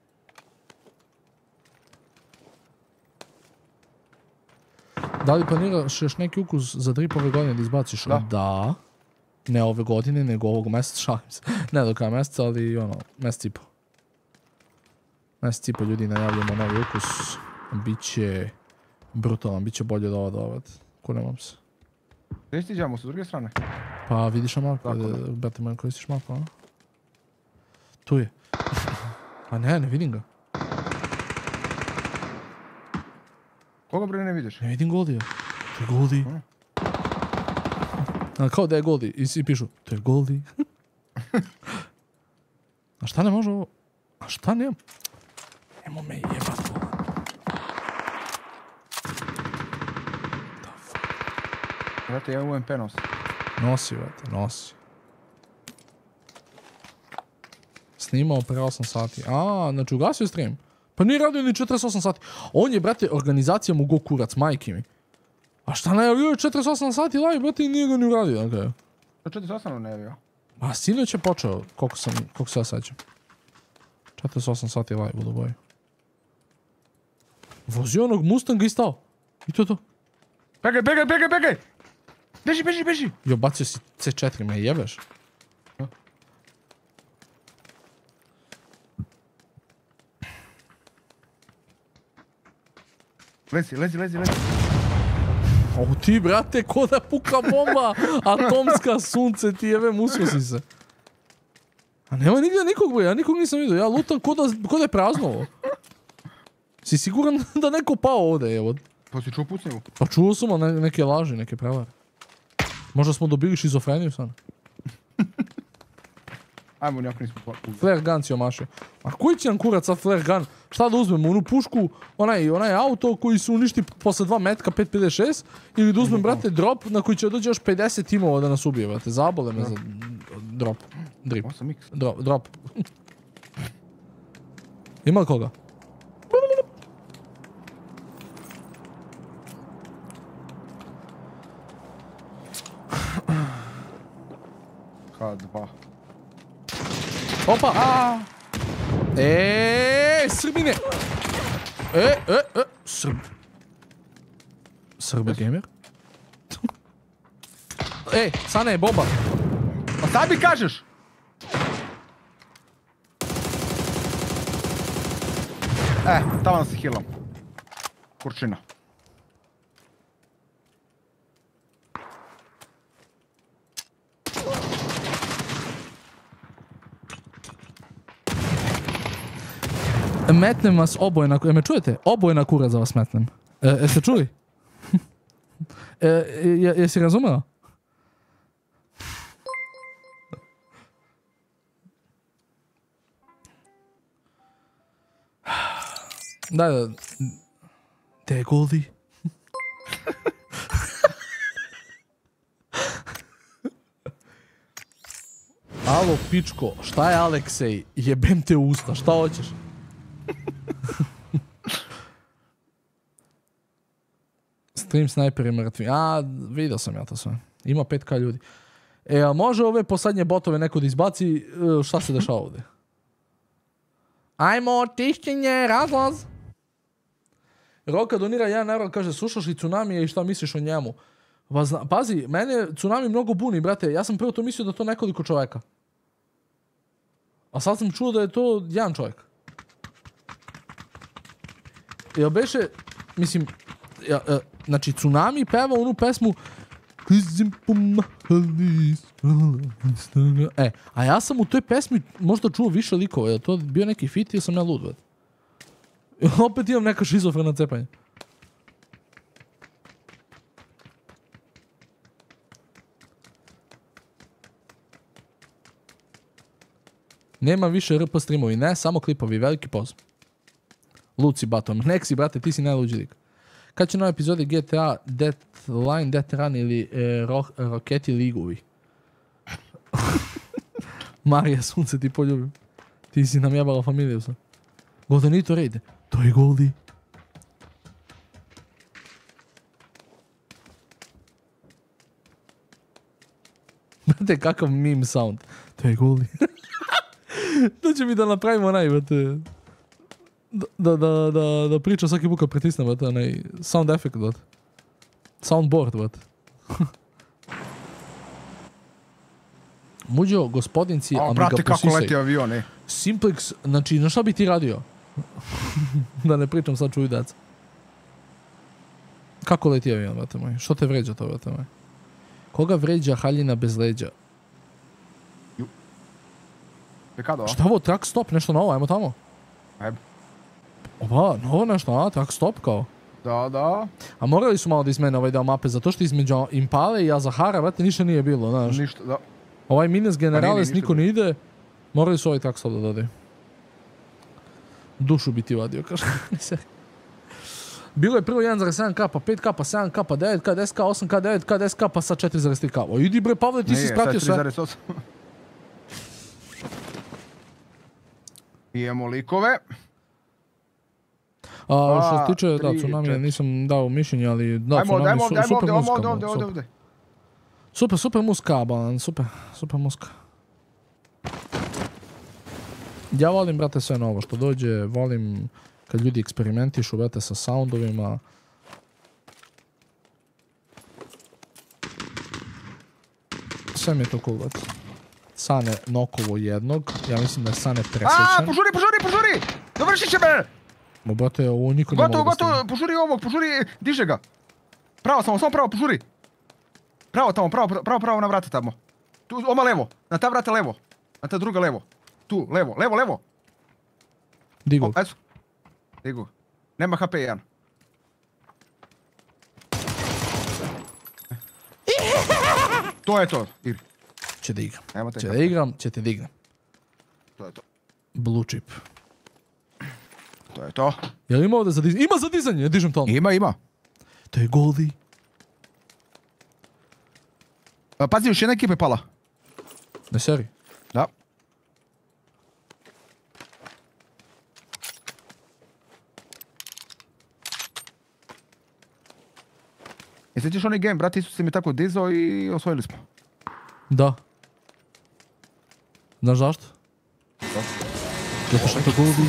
Da li planiraš još neki ukus za drip ove godine da izbaciš? Da. Ne ove godine, nego ovog mjeseca, šalim se. Ne do kraja mjeseca, ali ono, mjesec i po. Mjesec i po, ljudi, najavljamo novi ukus. Biće brutalan, biće bolje od ova. Kunemam se. Gdje stiđamo, s druge strane? Pa vidiš na mapu, brate moj, koristiš mapu, a? Tu je. A ne vidim ga. Koga bre ne vidiš? Ne vidim Goldija. To je Goldi. A kao da je Goldi. I svi pišu, to je Goldi. A šta ne može ovo? A šta nemam? Nemo me jebat. Vrate, ja UMP nosi. Nosi, vrate, nosi. Snimao pre 8 sati. A, znači ugasio stream. Pa nije radio ni 48 sati. On je, brate, organizacija mu go kurac, majke mi. A šta najavio je 48 sati live, brate, i nije ga ni uradio na kraju. To 48 najavio? A sinoć je počeo, koliko se ja sećam. 48 sati live u Duboju. Vozio onog Mustanga i stao. I to je to. Begaj! Beži! Jo, bacio si C4, me jebeš. Lezi. O ti, brate, ko da puka bomba atomska, sunce ti jebe, musko si se. A nema nigdje nikog, bre, ja nikog nisam vidio, ja lutam ko da je prazno ovo. Si siguran da neko pao ovdje, evo? Pa si čuo pucnjevu? Pa čuo sam, ali neke laži, neke prevare. Možda smo dobili šizofreniju sad. Ajmo, njako nismo Flare gun si omašio. A koji će nam kurac sad flare gun? Šta da uzmemo? Onu pušku, onaj auto koji se uništi posle 2 metka 5.56 ili da uzmem, brate, drop na koji će dođe još 50 timova da nas ubije, brate. Zabole me za drop. Drip. 8x. Drop. Ima li koga? K2. Opa! Srbine! Srbe gamer? Sane je bomba! Pa sad mi kažeš! Tamo se healam. Kurčina. Metnem vas oboje na... me čujete? Oboje na kurac za vas metnem. Jeste čuli? Jesi razumeo? Da. Te Goldi. Alo, pičko, šta je Aleksej? Jebem te usta, šta hoćeš? Stream sniper je mrtvi. Vidio sam ja to sve. Ima 5k ljudi. A može ove posljednje botove neko da izbaci? Šta se dešava ovdje? Ajmo, tišćenje, razlaz! Roka donira 1 euro, kaže, slušaš li Tsunamija i šta misliš o njemu? Pazi, mene Tsunami mnogo buni, brate. Ja sam prvo to mislio da je to nekoliko čovjeka. A sad sam čuo da je to jedan čovjek. Jel beše, mislim, znači Tsunami peva onu pesmu a ja sam u toj pesmi možda čuo više likova, je to bio neki fit ili sam ja lud, već? Opet imam neka šizofrena cepanja. Nema više RP streamovi, ne, samo klipovi, veliki pozdrav. Luci Batom, Nexi, brate, ti si najluđi lik. Kad će nove epizode GTA, Deathline, Death Run ili Roketi Ligovi? Marija, sunce ti poljubim. Ti si nam jebala familiju sam. Goldenito raid. To je Goldi. Brate, kakav meme sound. To je Goldi. To će mi da napravimo onaj, brate. Da priča svaki put kad pritisnem, brate, onaj sound effect, brate. Soundboard, brate. Muđo, gospodinci, a mi ga posisaj. Brate, kako leti avion, Simplex, znači, na šta bi ti radio? Da ne pričam, sad čuju deca. Kako leti avion, brate moj? Što te vređa to, brate moj? Koga vređa haljina bez leđa? Šta ovo, track stop, nešto novo, ajmo tamo. Ajmo. Opa, novo nešto, track stop kao. Da. A morali su malo da izmene ovaj deo mape, zato što između Impale i Azahara, brate, ništa nije bilo, znaš. Ništa, da. Ovaj Minas Generales niko ne ide, morali su ovaj track stop da dodaju. Dušu bi ti vadio, kaže. Bilo je prvo 1.7k, pa 5k, pa 7k, pa 9k, 10k, 8k, 9k, 10k, pa sad 4.3k. O, idi bre, Pavle, ti si spratio sve. Nije, sad 3.8. Imamo likove. Što se tiče, da, Tsunami, nisam dao mišljenje, ali da, Tsunami, super muska. Ovdje. Super muska, Balan, super muska. Ja volim, brate, sve novo što dođe, volim kad ljudi eksperimentišu, brate, sa soundovima. Sve mi je to cool, brate. Sane nokovo jednog, ja mislim da je Sane presjećan. Požuri! Dovršit će me! Mo, brate, ovo niko ne mogu da stigne. Gotovo, požuri, diže ga. Pravo, samo pravo, požuri. Pravo tamo, pravo na vrata tamo. Tu, oma levo, na ta vrata levo. Na ta druga levo. Tu, levo. Digu. Digu. Nema HP 1. To je to, Iri. Ćete da igram. To je to. Blue chip. To je to. Jel ima ovdje za dizanje? Ima za dizanje, dižem to. Ima. To je Goldie. Pazi, još jedna ekipa je pala. Ne seri. Da. I sjećaš onaj game, brat, Isus se mi tako dizao i osvojili smo. Da. Znaš zašto? Zato što je to Goldie.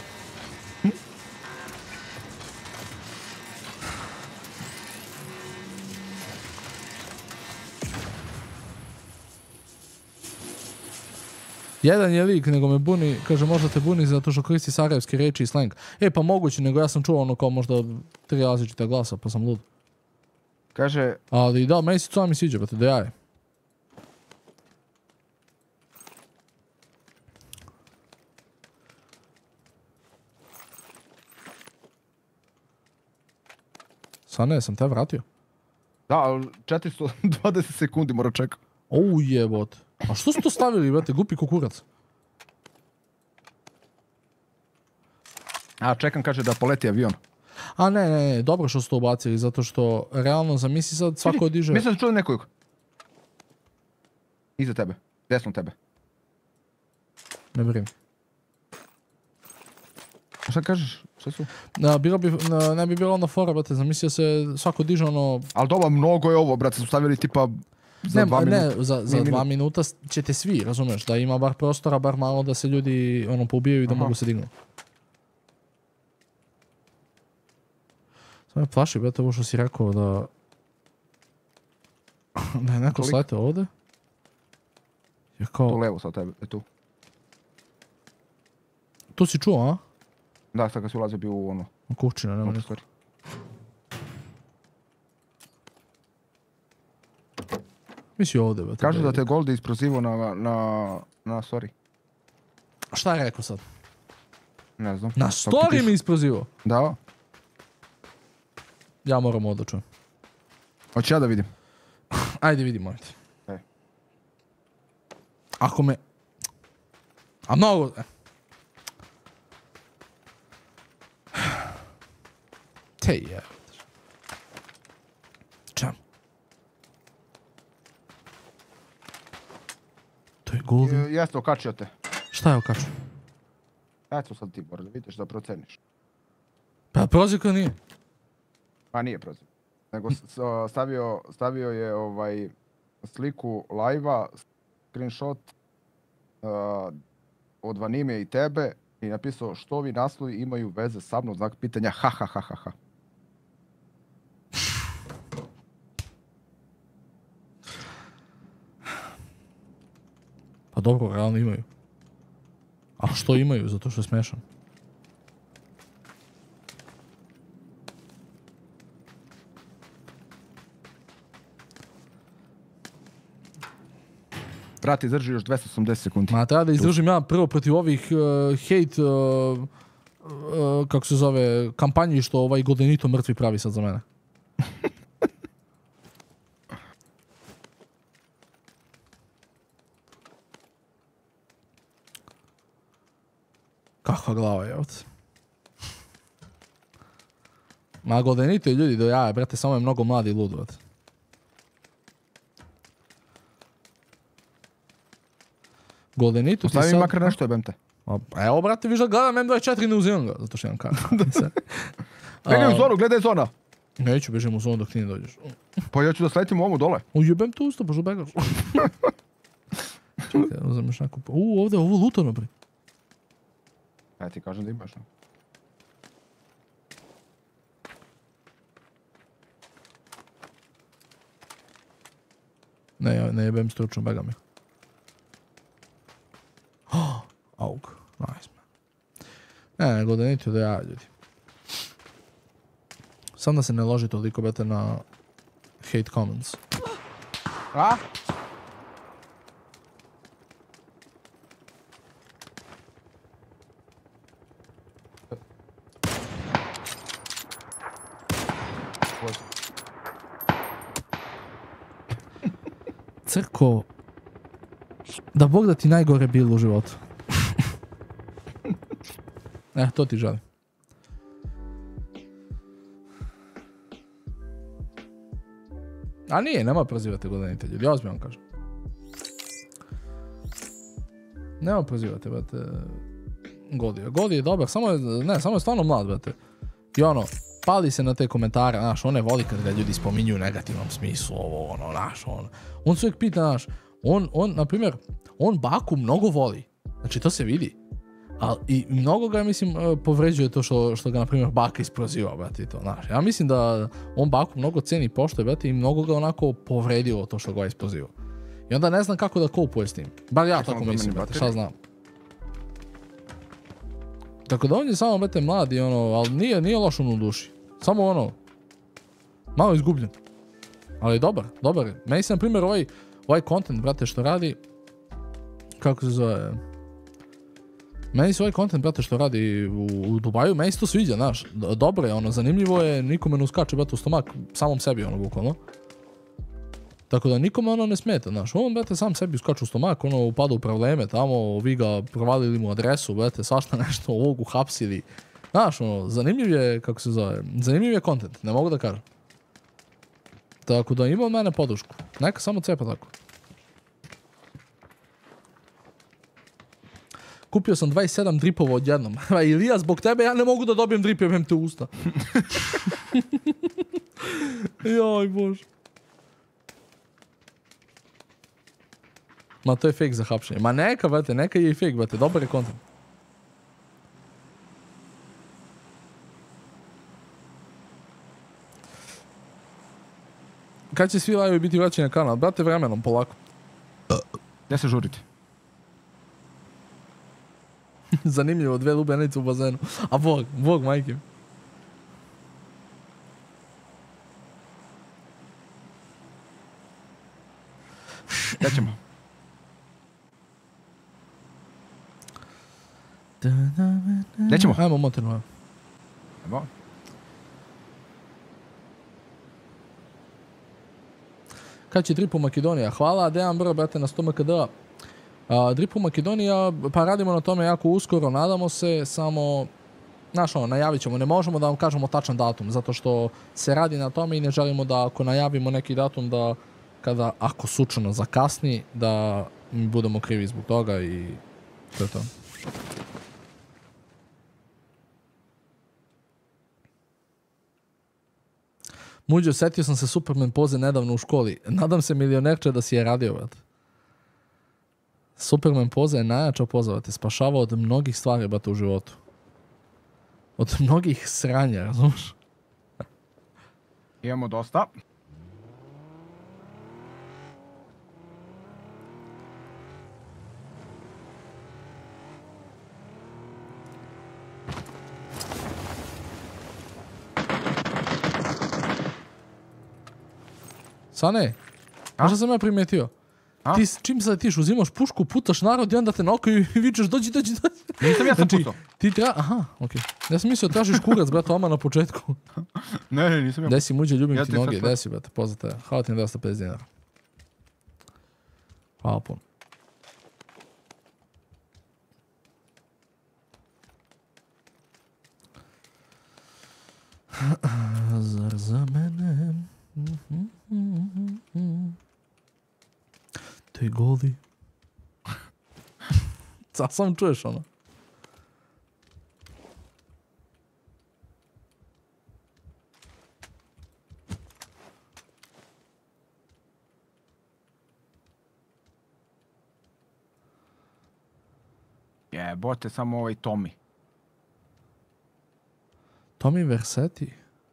Jedan je lik, nego me buni, kaže možda te buni zato što koristi sarajevske reči i slang. Pa moguće, nego ja sam čuo ono kao možda 3 različita glasa, pa sam lud. Kaže... Ali da, meni se to mi sviđa, brate, da jaje. Sad ne, sam te vratio. Da, ali 420 sekundi mora čekati. Jebot. A što su to stavili, brate, gupi kukurac? A, čekam, kaže da poleti avion. A ne, dobro što su to ubacili, zato što realno zamisli sad svako diže... Mislim da čuli nekog. Iza tebe, desno tebe. Ne brim. Šta kažeš? Šta su? Ne bi bilo onda fora, brate, zamislio se svako diže ono... Ali dobro, mnogo je ovo, brate, su stavili tipa... Za 2 minuta. Ne, za 2 minuta ćete svi, razumeš, da ima bar prostora, bar malo da se ljudi ono pobijaju i da mogu se dignuti. Samo me plaši, brate, ovo što si rekao da... Da je neko sletao ovdje. Je kao... Tu levo sa tebe, tu. Tu si čuo, a? Da, sad kad si ulazio bio u ono... U kućina, nema neko. Misli ovdje, brate. Kažu da te Goldie isprozivao na story. A šta je rekao sad? Ne znam. Na story mi isprozivao? Da. Ja moram ovo da čujem. Hoću ja da vidim. Ajde vidi, molim te. Ej. Ako me... A mnogo... Te je... Čemu? To je Goldie. Jeste, okačio te. Šta je okačio? Eto sad ti moraš da vidiš da proceniš. Pa prozivka nije. Pa nije proziv. Nego stavio je sliku live-a, screenshot od Vanime i tebe i napisao što ovi naslovi imaju veze sa mnom, znak pitanja ha ha ha ha ha. Pa dobro, realno imaju. A što imaju? Zato što je smešan. Vrati, izdrži još 280 sekundi. Ma treba da izdržim ja prvo protiv ovih hate, kako se zove, kampanji što ovaj Goldenito mrtvi pravi sad za mene. Kakva glava je ovdje. Ma Goldenito i ljudi do jaja, brate, samo je mnogo mladi i lud, brate. Goldenito ti sad... Ostavi makar nešto jebem te. Evo, brate, viš da gledam M24, ne uzimam ga, zato što imam kar. Gledaj u zonu, gledaj zona. Neću, bežim u zonu dok ti ne dođeš. Pa ja ću da sletim ovo dole. Jebem tu usta, pošto begaš. Čekaj, uzmeš neku... ovdje, ovo lutano, bre. Ja ti kažem da imaš. Ne jebem stručno, begam je. Aug, nice man. Ne, Goldenito da ja, ljudi. Sam da se ne loži toliko, brate, na hate comments. A? Crko, da Bog da ti najgore bilo u životu. To ti želim. A nije, nema prozivati Goldenite ljudi, ozbiljno kažem. Nema prozivati, brate, Godi. Godi je dobar, samo je stvarno mlad, brate. I ono, pali se na te komentare, znaš, on ne voli kad ga ljudi spominju u negativnom smislu, ovo, ono, znaš, on se uvijek pita, znaš, na primjer, on Baku mnogo voli, znači to se vidi. I mnogo ga, mislim, povređuje to što ga, na primjer, Baka isproziva, brate, i to, znaš. Ja mislim da on Baku mnogo ceni i poštuje, brate, i mnogo ga onako povredilo to što ga isproziva. I onda ne znam kako da kopuje s tim. Bar ja tako mislim, brate, šta znam. Tako da on je samo, brate, mladi, ono, ali nije loš u duši. Samo ono, malo izgubljen. Ali dobar je. Meni se, na primjer, ovaj content, brate, što radi, kako se zove... Meni se ovaj content, brate, što radi u Dubaju, meni se to sviđa, znaš. Dobro je, ono, zanimljivo je, nikome ne uskače, brate, u stomak, samom sebi, ono, bukvalno. Tako da nikome ono ne smeta, znaš. On, brate, sam sebi uskače u stomak, ono, upada u probleme tamo, vi ga provalili mu adresu, brate, svašta nešto, ovog uhapsili. Znaš, ono, zanimljiv je, kako se zove, zanimljiv je content, ne mogu da kažem. Tako da ima od mene podršku. Neka samo cepa tako. Kupio sam 27 dripova odjednom. Ilija, zbog tebe ja ne mogu da dobijem drip, jebem te usta. Joj, bože. Ma to je fake za hapšenje. Ma neka, brate, neka je i fake, brate, dobar je content. Kad će svi live biti vraćeni na kanal? Brate, vremenom, polako. Gdje se žurite? Zanimljivo, 2 lubenice u bazenu. A Bog, majke. Gdje ćemo? Gdje ćemo? Ajmo motorno. Evo. Kad će Dripu Makedonija? Hvala, Dejan Bro, brate, na 100 MKD. Dripu Makedonija, pa radimo na tome jako uskoro, nadamo se, samo, znaš ono, najavit ćemo, ne možemo da vam kažemo tačan datum, zato što se radi na tome i ne želimo da ako najavimo neki datum da, ako slučajno zakasni, da mi budemo krivi zbog toga i to je to. Muđo, setio sam se Superman poze nedavno u školi. Nadam se milionerče da si je radio, brate. Superman poza je najjača poza, brate. Spašava od mnogih stvari, brate, u životu. Od mnogih sranja, razumiješ? Imamo dosta. Sane, znaš što sam ja primijetio? Ti čim se letiš, uzimaš pušku, putaš narod i onda te nokaju i vičeš dođi. Nisam ja sam putao. Ti aha, okej. Ja sam mislio tražiš kurac, brate, oma na početku. Ne, nisam ja. Gdje si, Muđe, ljubim ti noge, gdje si, brate, poznate. Hvala ti na 250 dinara. Hvala puno. Zar za mene? Te Godi. Sad sam čuješ ono. Jebote, samo ovaj Tommy. Tommy Versetti.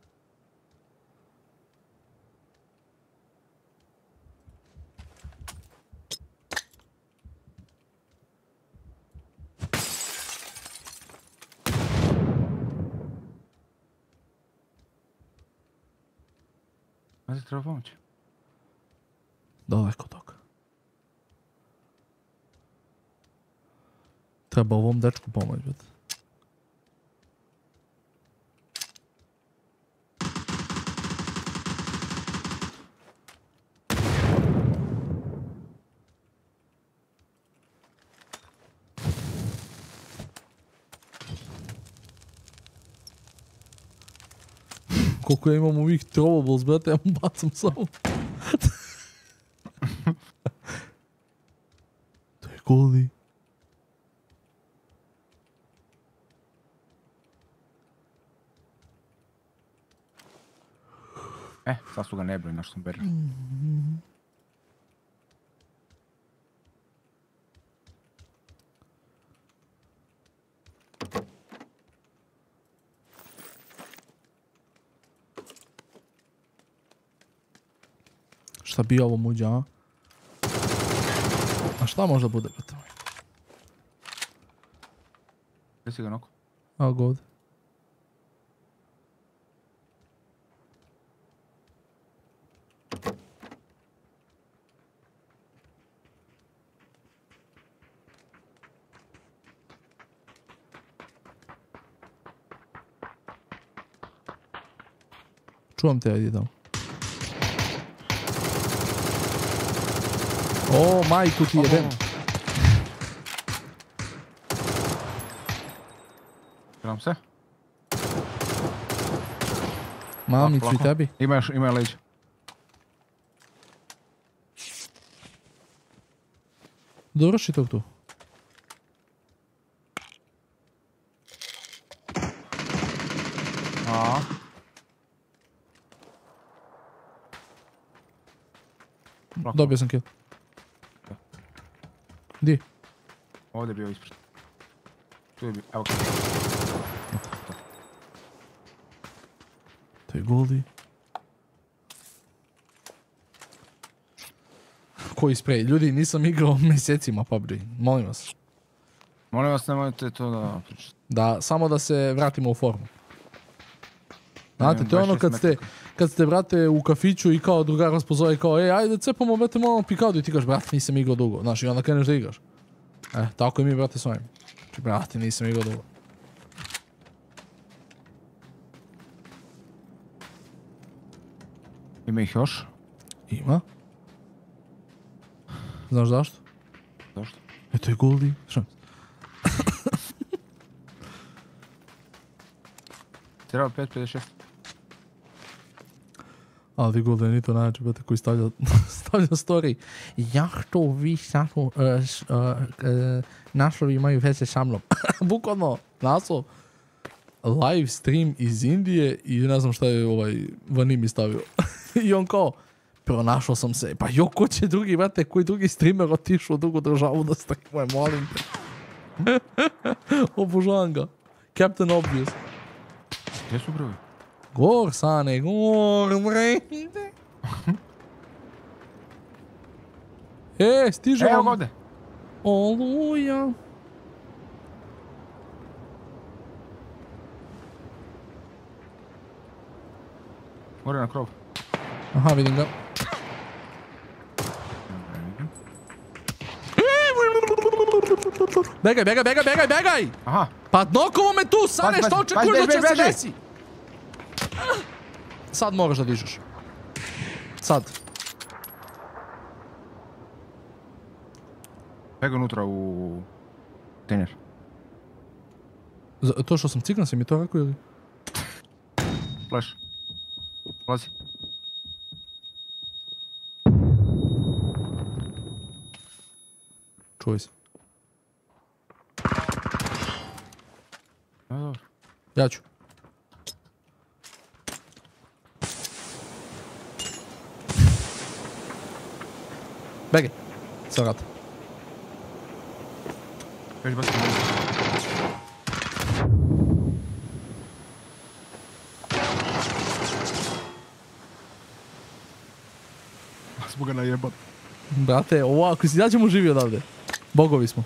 Ma ti treba pomoći? Daleko toga. Treba ovom dečku pomoći, brate. Koliko ja imam ovih throwables, brate, ja mu bacam samo. To je goli. Sad su ga ne bili, našto sam berio. Šta bi ovo muđa, a? A šta možda bude, brate moj? Gdje si ga noko? Evo ga ovdje. Čuvam te, ajde tamo. O, majku ti jebem. Gledam se. Mamicu i Lako. tebi. Ima leđa. Dovrši tog tu. A, lako. Dobio sam kill. Di? Ovdje je bio ispred. Tu je bio, evo ga. To je Goldi. Koji sprej? Ljudi, nisam igrao mjesecima PUBG. Molim vas. Molim vas, nemojte to da pričate. Da, samo da se vratimo u formu. Znate, Imam to je ono 26 kad ste, brate, u kafiću i kao drugar vas pozove kao, ej, ajde cepamo, brate, malo pikadu i ti kažeš, brate, nisam igrao dugo. Znaš, i onda kreneš da igraš. Tako i mi, brate, s ovim. Znači, brate, nisam igrao dugo. Ima ih još? Ima. Znaš zašto? Zašto? To je Goldi. Šta? Treba 5.56. Ali Goldi nije to najjače, brate, koji stavlja story. Jahto vi naslovi imaju veze sa mnom. Bukvalno, naslov. Live stream iz Indije i ne znam šta je Vanimi stavio. I on kao, pronašao sam se. Pa ko će drugi, brate, koji drugi streamer otišao u drugu državu da streamuje, molim te. Obožavam ga. Captain Obvious. Gdje su brovi? Gor, Sane, gor, bre. Stiže Evo vam. ga ovdje. Oluja. Gore na krov. Aha, vidim ga. Begaj! Aha. Pa nokovo me tu, Sane, Pazi, što pazi, očekuješ da će se beži. desi? Sad moraš da dižeš. Sad. Pega unutra u... Tenjer. To što sam cigan, si mi to rekao ili? Flash. Ulazi. Čuj se. Dobro. Ja ću. Begaj. Sa vrata. Beži baci. Smo ga najebat. Brate, ovo ako si dađemo živi odavde. Bogovi smo.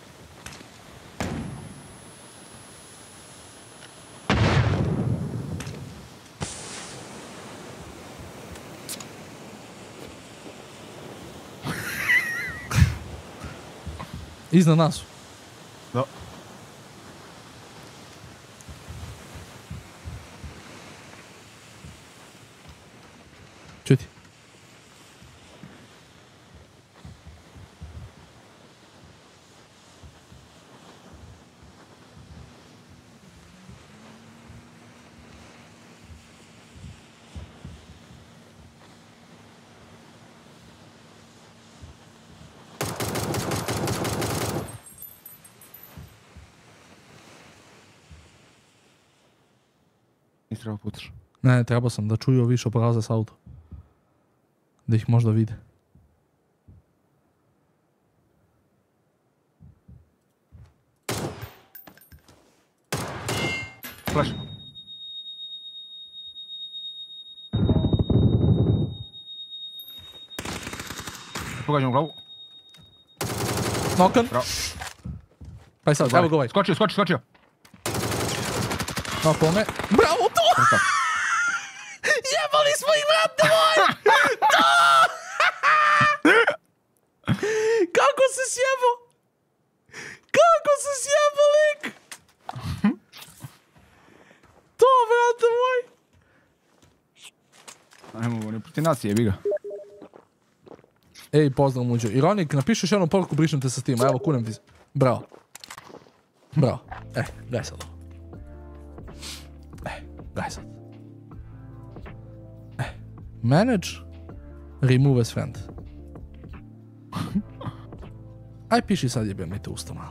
Iznad nas su. Da. Čuti. Nisi trebao putaš. Ne, trebao sam da čuju više operaze s auto. Da ih možda vide. Flash. Pogađam u glavu. Nokan. Bravo. Pa i sad, evo ga ovaj. Skočio. Na pome. Bravo, to! Vrta. Jebali smo ih, vrate moj! To! Kako se sjebo? Kako se sjebo, lik? To, vrate moj! Ajmo, ne proti nas jebi ga. Ej, pozdrav muđo. Ironik, napišeš jednu poruku, brišem te sa Steama. Evo, kunem ti se. Bravo. Bravo. Gaj sad ovo. Gaj sad. Manage. Remove as friend. Aj piši sad, jebem mi te usta malo.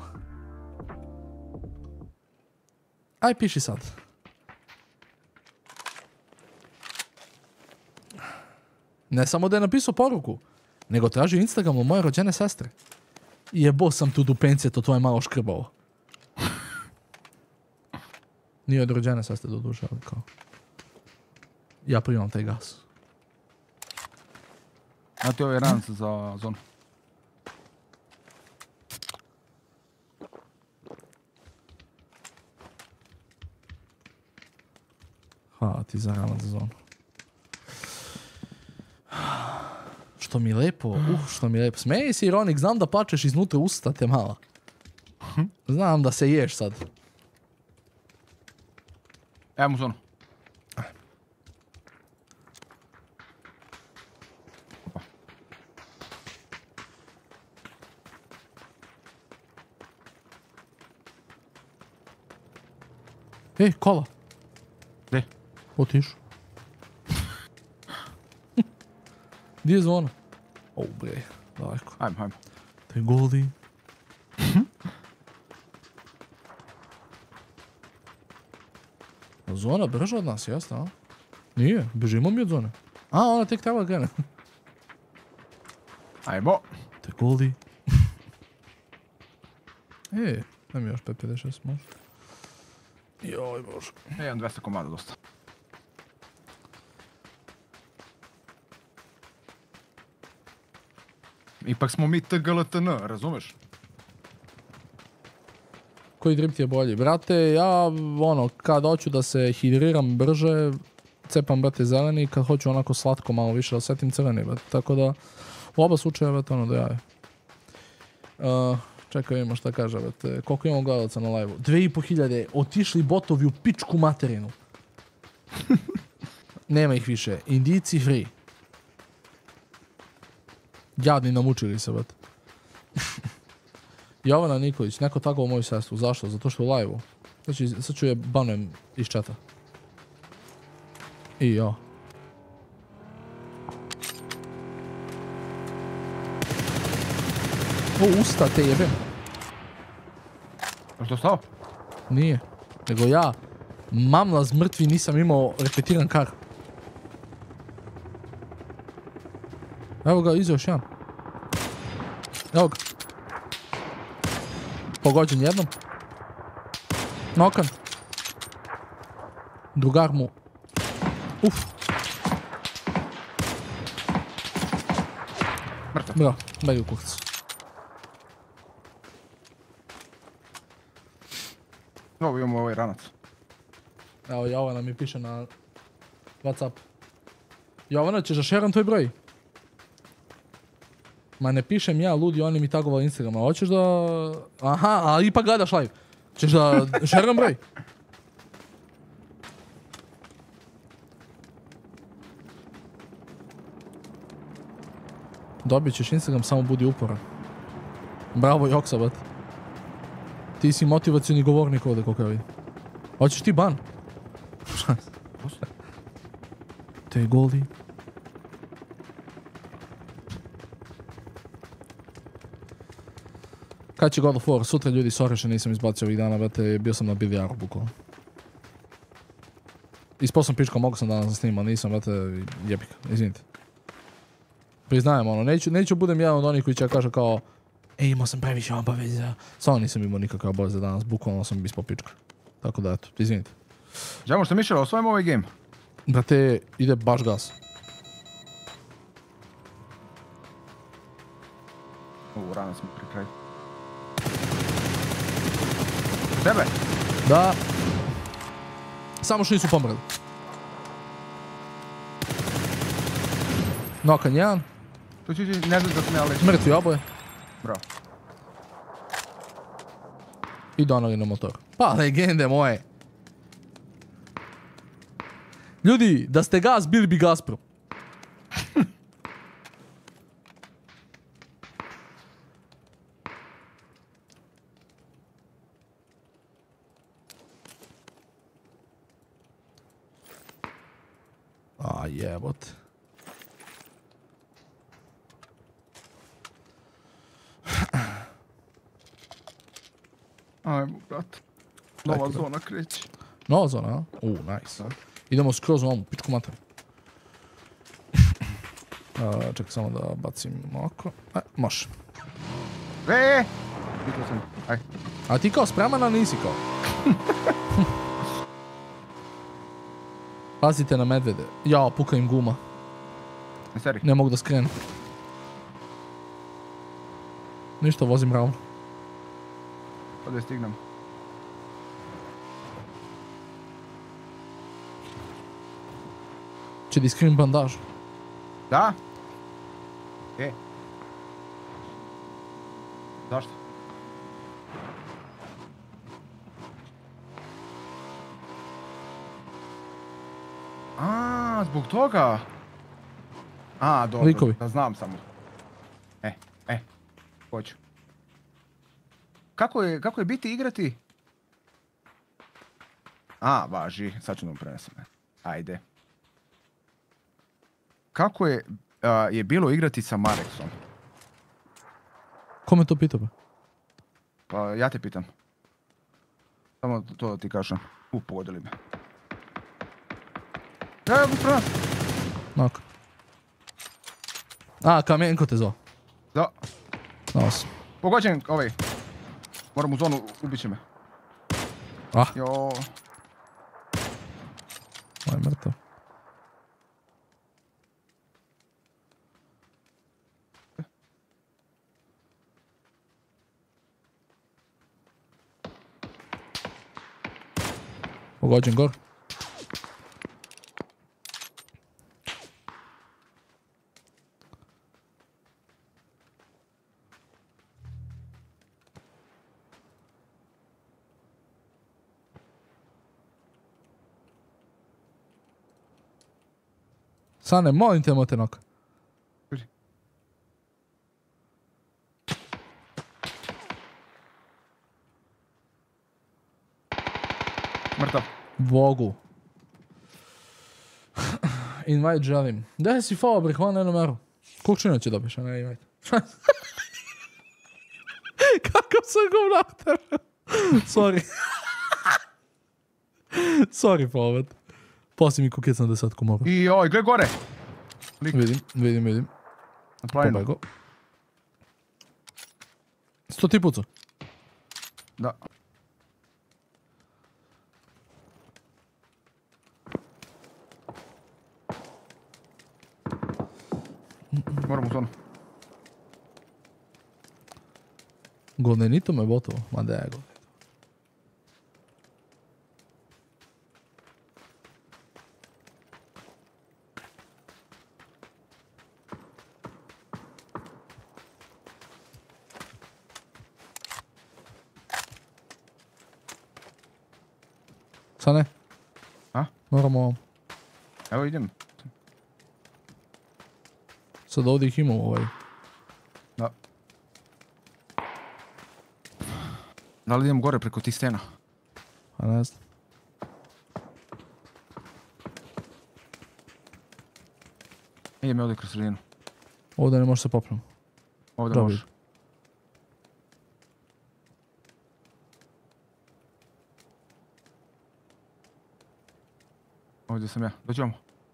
Aj piši sad. Ne samo da je napisao poruku, nego traži Instagram od moje rođene sestre. Jebo sam tu dupencije, to je malo škrbavo. Nije od rođene sestre do duše, ali kao... Ja primam taj gas. A ti ovaj ranac za zonu. Hvala ti za ranac za zonu. Što mi lepo, što mi lepo. Smeji se, Ironik, znam da plačeš iznutra usta te mala. Znam da se ješ sad. Evo mu zonu. Opa. Ej, kola. Gdje? Otišu. Gdje je zvona? O, bre, daleko. Ajmo. Te Goldi. Zona brža od nas, jeste, a? Nije, bežimo mi od zone. A, ona tek treba da krene. Ajmo. Te Goldi. Daj mi još 5.56 možda. Joj, bože. Imam 200 komada dosta. Ipak smo mi TGLTN, razumeš? Koji drip ti je bolji? Brate, ja, kad hoću da se hidriram brže, cepam, brate, zeleni, kad hoću onako slatko malo više, da setim crveni, brate. Tako da, u oba slučaja, brate, da javi. Čekaj, ima šta kaže, brate. Koliko imamo gledalaca na live-u? 2500, otišli botovi u pičku materinu. Nema ih više. Indici free. Jadni namučili se, brate. Jovana Nikolić, neko tagovao moju sestru. Zašto? Zato što je u live-u. Znači, sad ću je banujem iz čata. I ja. O, usta te jebem. A što stao? Nije. Nego ja, mamla z mrtvi, nisam imao repetiran kar. Evo ga, iza još jedan. Evo ga. Pogođen jednom. Nokan. Drugar mu. Uf. Mrtav. Bra, bagi u kurcu. Evo imamo ovaj ranac. Evo, Jovana mi piše na WhatsApp. Jovana, ćeš da šeram tvoj broj? Ma ne pišem ja, ludi, oni mi tagovali Instagrama. Hoćeš da... Aha, a ipak gledaš live. Ćeš da šeram broj? Dobit ćeš Instagram, samo budi uporan. Bravo, Joksa, bat. Ti si motivacioni govornik ovdje, koliko ja vidim. Hoćeš ti ban? Te Goldi. Kad će God of War? Sutra, ljudi, sorry što nisam izbacio ovih dana, brate, bio sam na bilijaru, bukvalno. Ispao sam pička, mogu sam danas da snimam, nisam, brate, jebik, izvinite. Priznajem, ono, neću budem jedan od onih koji će kaže kao imao sam previše obaveza. Samo nisam imao nikakve obaveze danas, bukvalno sam ispao pička. Tako da, eto, izvinite. Žemo što Mišel, osvojimo ovaj game. Brate, ide baš gas. Rano smo pri kraju. Tebe? Da. Samo što nisu pomrli. Nokan jedan. Tu, ne znam da sam ja leći. Mrtvi oboje. Bravo. I donali na motor. Pa, legende moje. Ljudi, da ste gas, bili bi Gazprom. A jebot. Ajmo, brat. Nova zona kreće. Nova zona, a? Nice. Idemo skroz u ovom, pičku mater. Čekaj samo da bacim oko. Može. Pitao sam, aj. A ti kao spreman, a nisi kao? Pazite na medvede. Jao, puka im guma. Seri. Ne mogu da skrenu. Ništa, vozim ravno. Pa da je stignem. Će da iskrim bandaž. Da? Zašto? Zbog toga? Dobro, Likovi. da znam samo. Hoću. Kako je biti igrati? Važi, sad ću da mu prenesem. Ajde. Kako je bilo igrati sa Mareksom? Kome to pita, ba? Pa ja te pitam. Samo to da ti kažem. Pogodili me. Pro nas. Naka. Kamenko te zvao. Da. Nos. Pogođen ovaj. Moram u zonu, ubit će me. Jo. Ovo je mrtav. Pogođen gor. Sane, molim te, mote noka. Mrtav. Bogu. Invite želim. Gdje si fao, bre, hvala na jednu meru. Kućinu će dobiš, a ne invite. Kako sam govnater. Sorry. Sorry, Povet. Poslije mi kukic na 10 moru. I oj, gle gore. Vidim. Na planinu. Pobego. 100 ti pucu. Da. Moram u zonu. Goldenito me botovo. Ma da je goldenito. Sane? Moramo ovom. Evo idem. Sad ovdje ih imamo ovaj. Da. Da li idem gore preko tih stena? A ne znam. Idem ovdje kroz sredinu. Ovdje ne može se popnemo. Ovdje može. Ovdje sam ja, dođemo.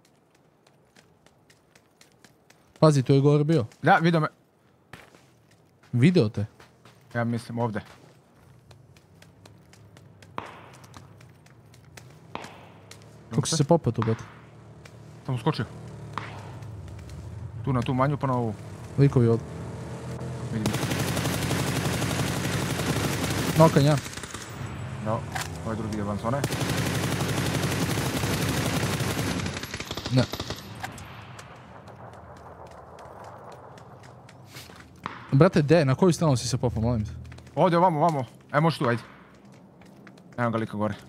Pazi, tu je gore bio. Da, vidio me. Video te. Ja mislim ovdje. Kako si se popao tu, brate? Tamo skočio. Tu na tu manju pa na ovu. Likovi ovdje. Vidim. Nokan ja. Da, ovaj drugi je van zone. Ne. Brate, de, na koju stranu si se popao, molim te? Ovdje, ovamo. Aj, možeš tu, ajde. Evo ga lika gore.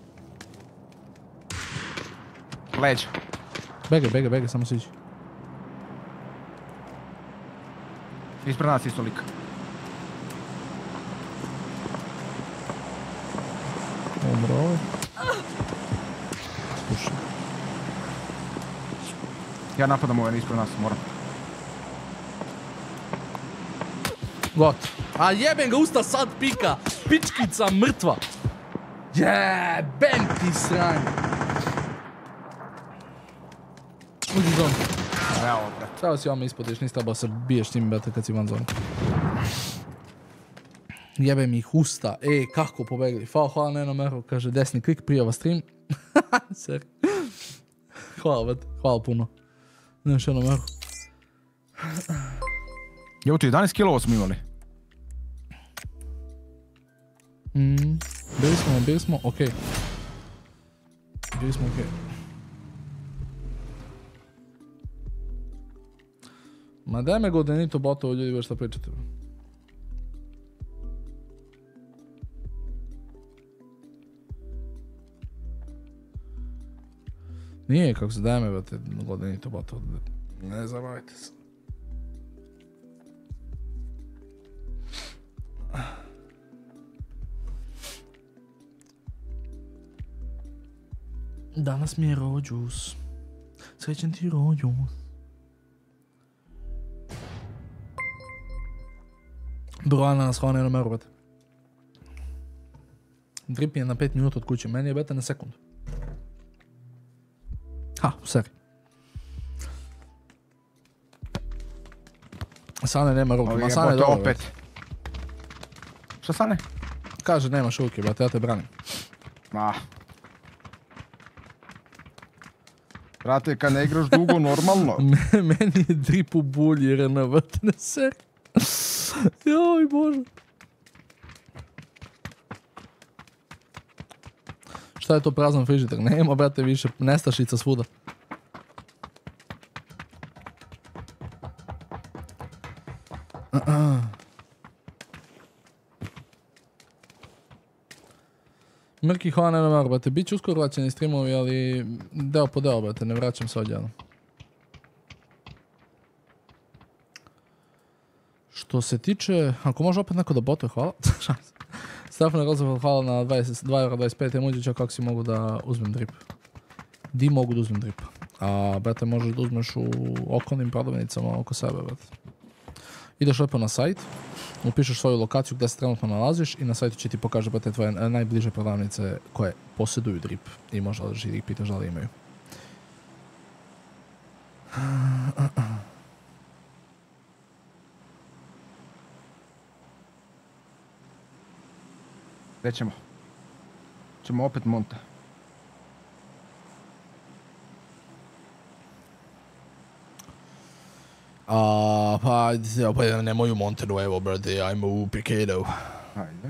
Leđa. Bege, samo siđi. Ispred nas isto lika. Umro ovaj. Slušaj. Ja napadam ovaj ispred nas, moram. Got. A jebem ga, usta sad pika. Pičkica mrtva. Jebem ti sranje. Uđi u zonu. Evo, brat. Treba si vama ispodiš, nisi trebao se biješ s njim, brate, kad si van zonu. Jebem ih usta. Kako pobegli. Hvala Neno Mero, kaže desni klik, prijava stream. Seri. Hvala, brate. Hvala puno. Nemaš Neno Mero. Evo ti, 11 kilova smo imali. Bili smo, okej. Bili smo okej. Ma daj me godenito botovo, ljudi, već šta pričate. Nije kako se daj me, brate, godenito botovo. Ne zabavajte se. Danas mi je rođus. Srećen ti rođus. Brojana nas hvala na meru, brate. Drip je na 5 minuta od kuće, meni je brate na sekundu. Ha, u seri. Sane nema ruke, ma Sane je dobro, opet. Šta Sane? Kaže nemaš ruke, brate, ja te branim. Ma. Brate, kad ne igraš dugo, normalno. Meni je drip u bulji jer je na vrtne seri. Joj bože. Šta je to prazan frižider? Nema, brate, više nestašica svuda. Mrki hvala na navar, brate. Biće uskoro vraćeni streamovi, ali deo po deo, brate. Ne vraćam se odjedno. Što se tiče, ako može opet neko da botuje, hvala. Stefan Rozovil, hvala na 2,25 emojića, kako si mogu da uzmem drip. Di mogu da uzmem drip. A, brate, možeš da uzmeš u okolnim prodavnicama oko sebe, brate. Ideš lepo na sajt, upišeš svoju lokaciju gdje se trenutno nalaziš i na sajtu će ti pokaže, brate, tvoje najbliže prodavnice koje posjeduju drip. I možda da ih pitaš da li imaju. Gdje ćemo? Ćemo opet monta. Pa nemoj u Montanu, evo, brate, ajmo u Picado. Ajde.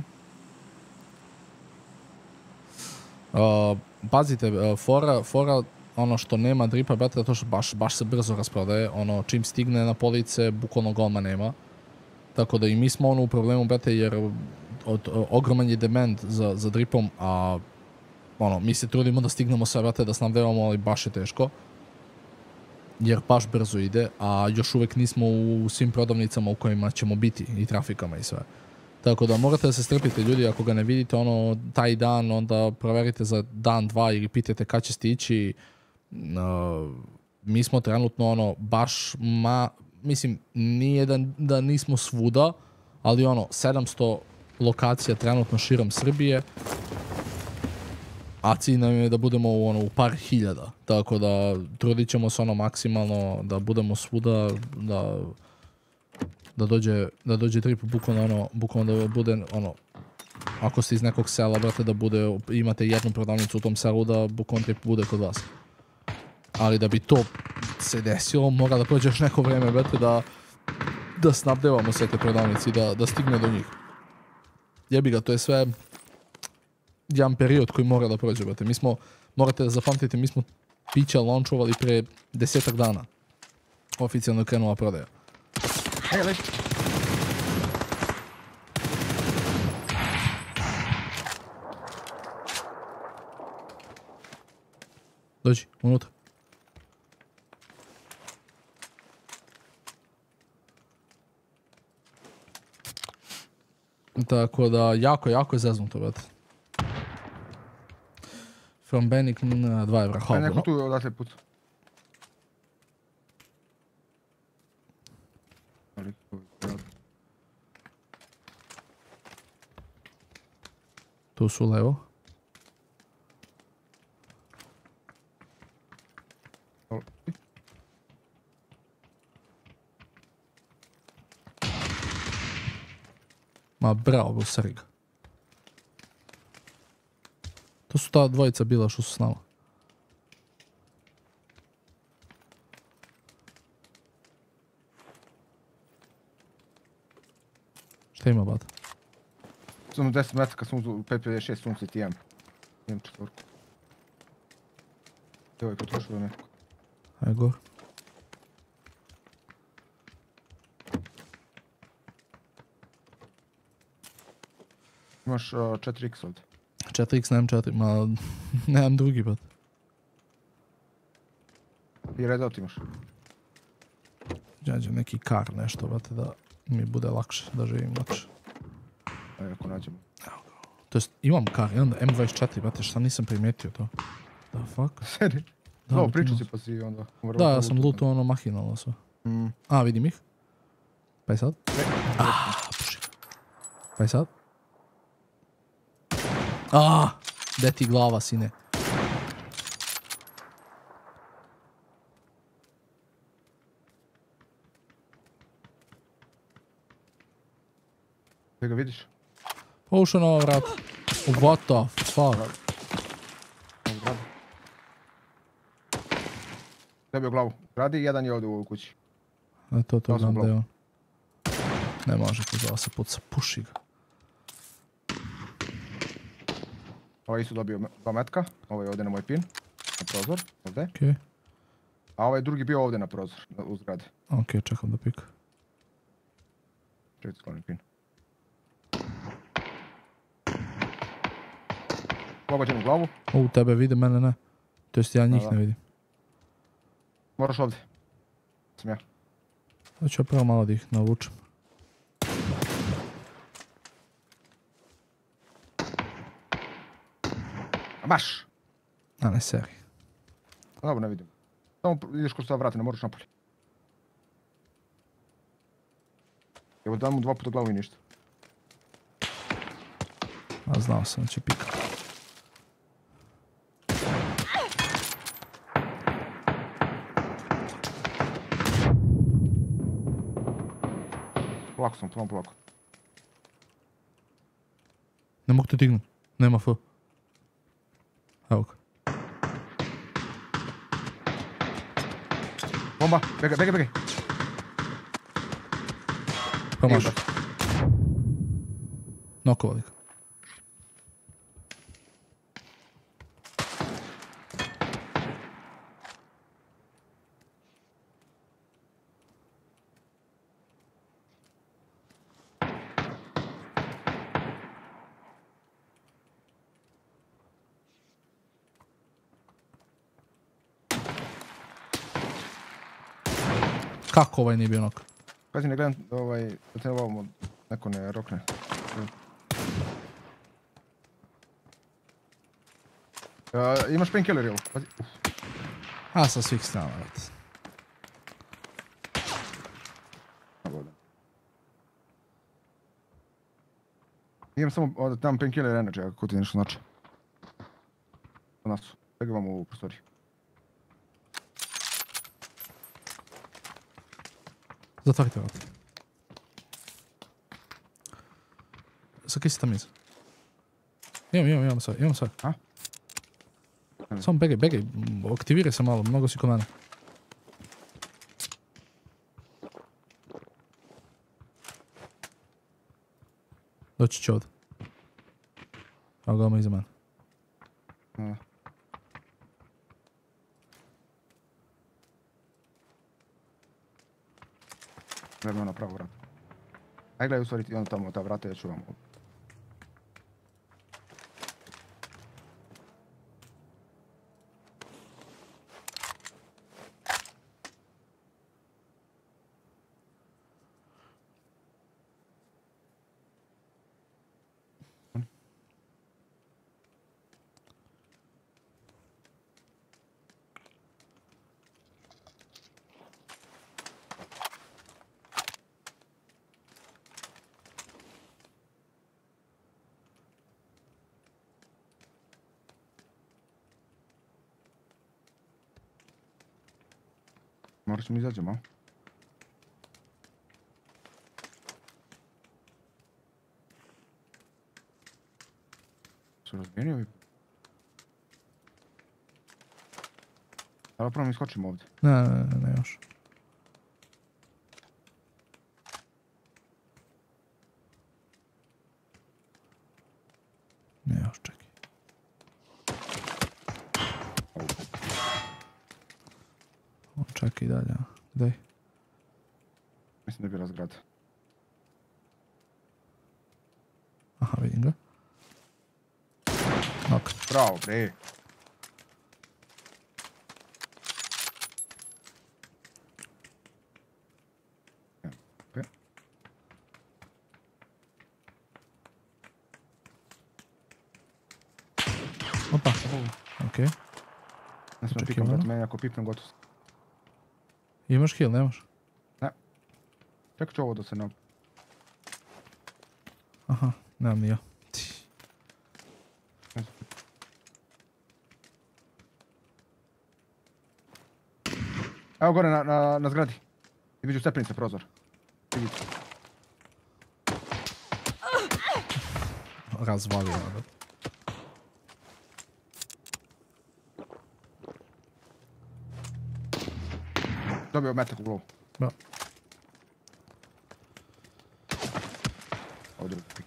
Pazite, fora ono što nema dripa, brate, zato što baš se brzo rasprodaje, ono, čim stigne na police, bukvalno golma nema. Tako da i mi smo ono u problemu, brate, jer ogroman je demand za dripom, a ono, mi se trudimo da stignemo sve, brate, da snabdevamo, ali baš je teško. Jer baš brzo ide, a još uvijek nismo u svim prodavnicama u kojima ćemo biti i trafikama i sve. Tako da morate da se strpite, ljudi, ako ga ne vidite ono taj dan, onda proverite za dan, dva ili pitajte kad će stići. Mi smo trenutno ono baš mislim, nije da nismo svuda, ali ono 700 lokacija trenutno širom Srbije. A cilj nam je da budemo u par hiljada. Tako da trudit ćemo se maksimalno da budemo svuda, da dođe trip bukvalno da bude ako ste iz nekog sela, brate, da imate jednu prodavnicu u tom selu, da bukvalno trip bude kod vas. Ali da bi to se desilo, mora da prođe još neko vreme, brate, da snabdevamo sve te prodavnice i da stigne do njih. Jebi ga, to je sve jedan period koji mora da prođe, brate. Morate da zapamtite, mi smo pića launchovali pre 10-ak dana. Oficijalno je krenula prodaja. Leži. Dođi, unutra. Tako da, jako je zeznuto, brate. From Benik, 2 evra, hvala. Neko tu odatle put. Tu su levo. Ma bravo, sari ga. To su ta dvojica bila što su s nama. Šta ima, bata? Samo 10 metra kad sam uzao 5.56 sunce ti imam. Imam četvorku. Evo je potrošilo netko. Ajde gore. Imaš 4x ovdje. 4x nemam 4, ma nemam drugi, bat. I redout imaš. Đađe neki kar nešto, bate, da mi bude lakše, da živim lakše. Ajde ako nađemo. To jest, imam kar, imam M24, bate, šta nisam primijetio to. The fuck? Seri? Da, No, priču si pa si onda. Da, ja sam luto mahinalno sve. A, vidim ih. Pa i sad? Puši. Pa i sad? Gde ti glava, sine? Gdje ga vidiš? Pa ušao na ova vrata. What the fuck? Dobio glavu. Radi, jedan je ovdje u kući. To gledam da je on. Ne može to da se puca, puši ga. Ovaj isto dobio 2 metka. Ovaj je ovdje na moj pin. Na prozor. Ovdje. Okej. A ovaj drugi bio ovdje na prozor. U zgrade. Okej, čekam da pika. Čekaj, sklonim pin. Pogođen u glavu. Tebe vide, mene ne. To jest ja njih ne vidim. Moraš ovdje. Sam ja. Da ću ja prvo malo da ih navučem. Baš! A ne seri. Dobro, ne vidim. Samo ideš kroz ta vrata, ne moraš napolje. Evo dam mu 2 puta glavu i ništa. A znao sam da će pika. Polako sam, tamo polako. Ne mogu te dignut. Nema F. Evo ga. Bomba, begaj. Pa može. Nokovali ga. Kako ovaj nije bio nok? Pazi, ne gledam da te ovamo neko ne rokne. Imaš painkiller, jel? Pazi. A sa svih strana, vrati. Imam samo tamo painkiller energy, ako ti nešto znači. Kod nas su. Čekaj vam u prostoriji. Zatvarite vrata. Sakaj si tam iza. Imam sve. A? Samo begaj, aktiviraj se malo, mnogo si kod mene. Doći će ovdje. Evo ga, iza mene. Gledamo na pravo vrata. Aj gledaj u stvari ti ono tamo ta vrata, ja ću vam ovdje. Morat ćemo izađemo, a? Su razbijeni ovi? Ali prvo mi iskočimo ovdje. Ne još. Ne još, čekaj. Čekaj dalje, a? Gdje? Mislim da je bila zgrada. Aha, vidim ga. Ok. Bravo, bre. Okay. Opa, okej. Ne smijem Očekivano. pikam, brate, meni ako pipnem gotov sam. Imaš heal, nemaš? Čekaj ću ovo da se ne... Aha, nemam ni ja. Evo gore na zgradi. Između stepenice prozor. Vidite. Razvalio me. Dobio metak u glavu. Da. Ovdje pik.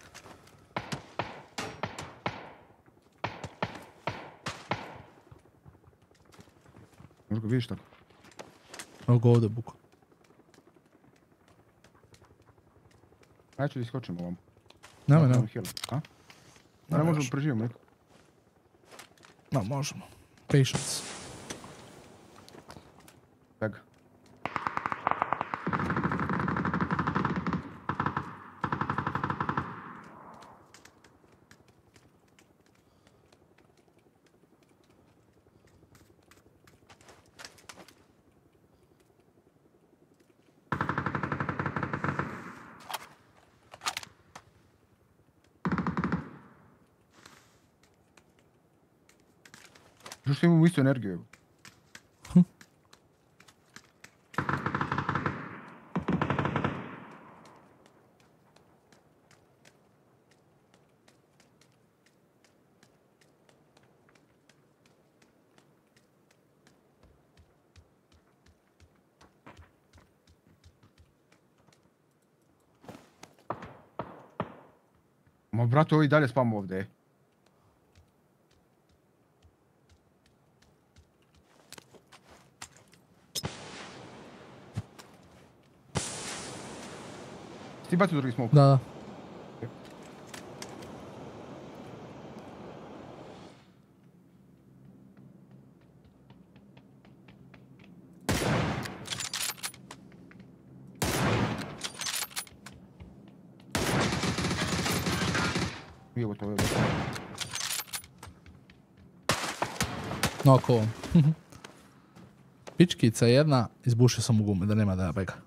Možda ga vidiš tako? Evo ga ovdje buku. Ajde ću da iskočimo ovom. Nema. A? Ne Nema možemo još. preživimo niko. No, možemo. Patience. Svega. Zašto imamo istu energiju? Ma brate, ovo i dalje spam ovdje. Ti baci u drugi smoke. Da. Nije gotovo. No, cool. Pičkica jedna, izbušio sam u gume, da nema da ja bega.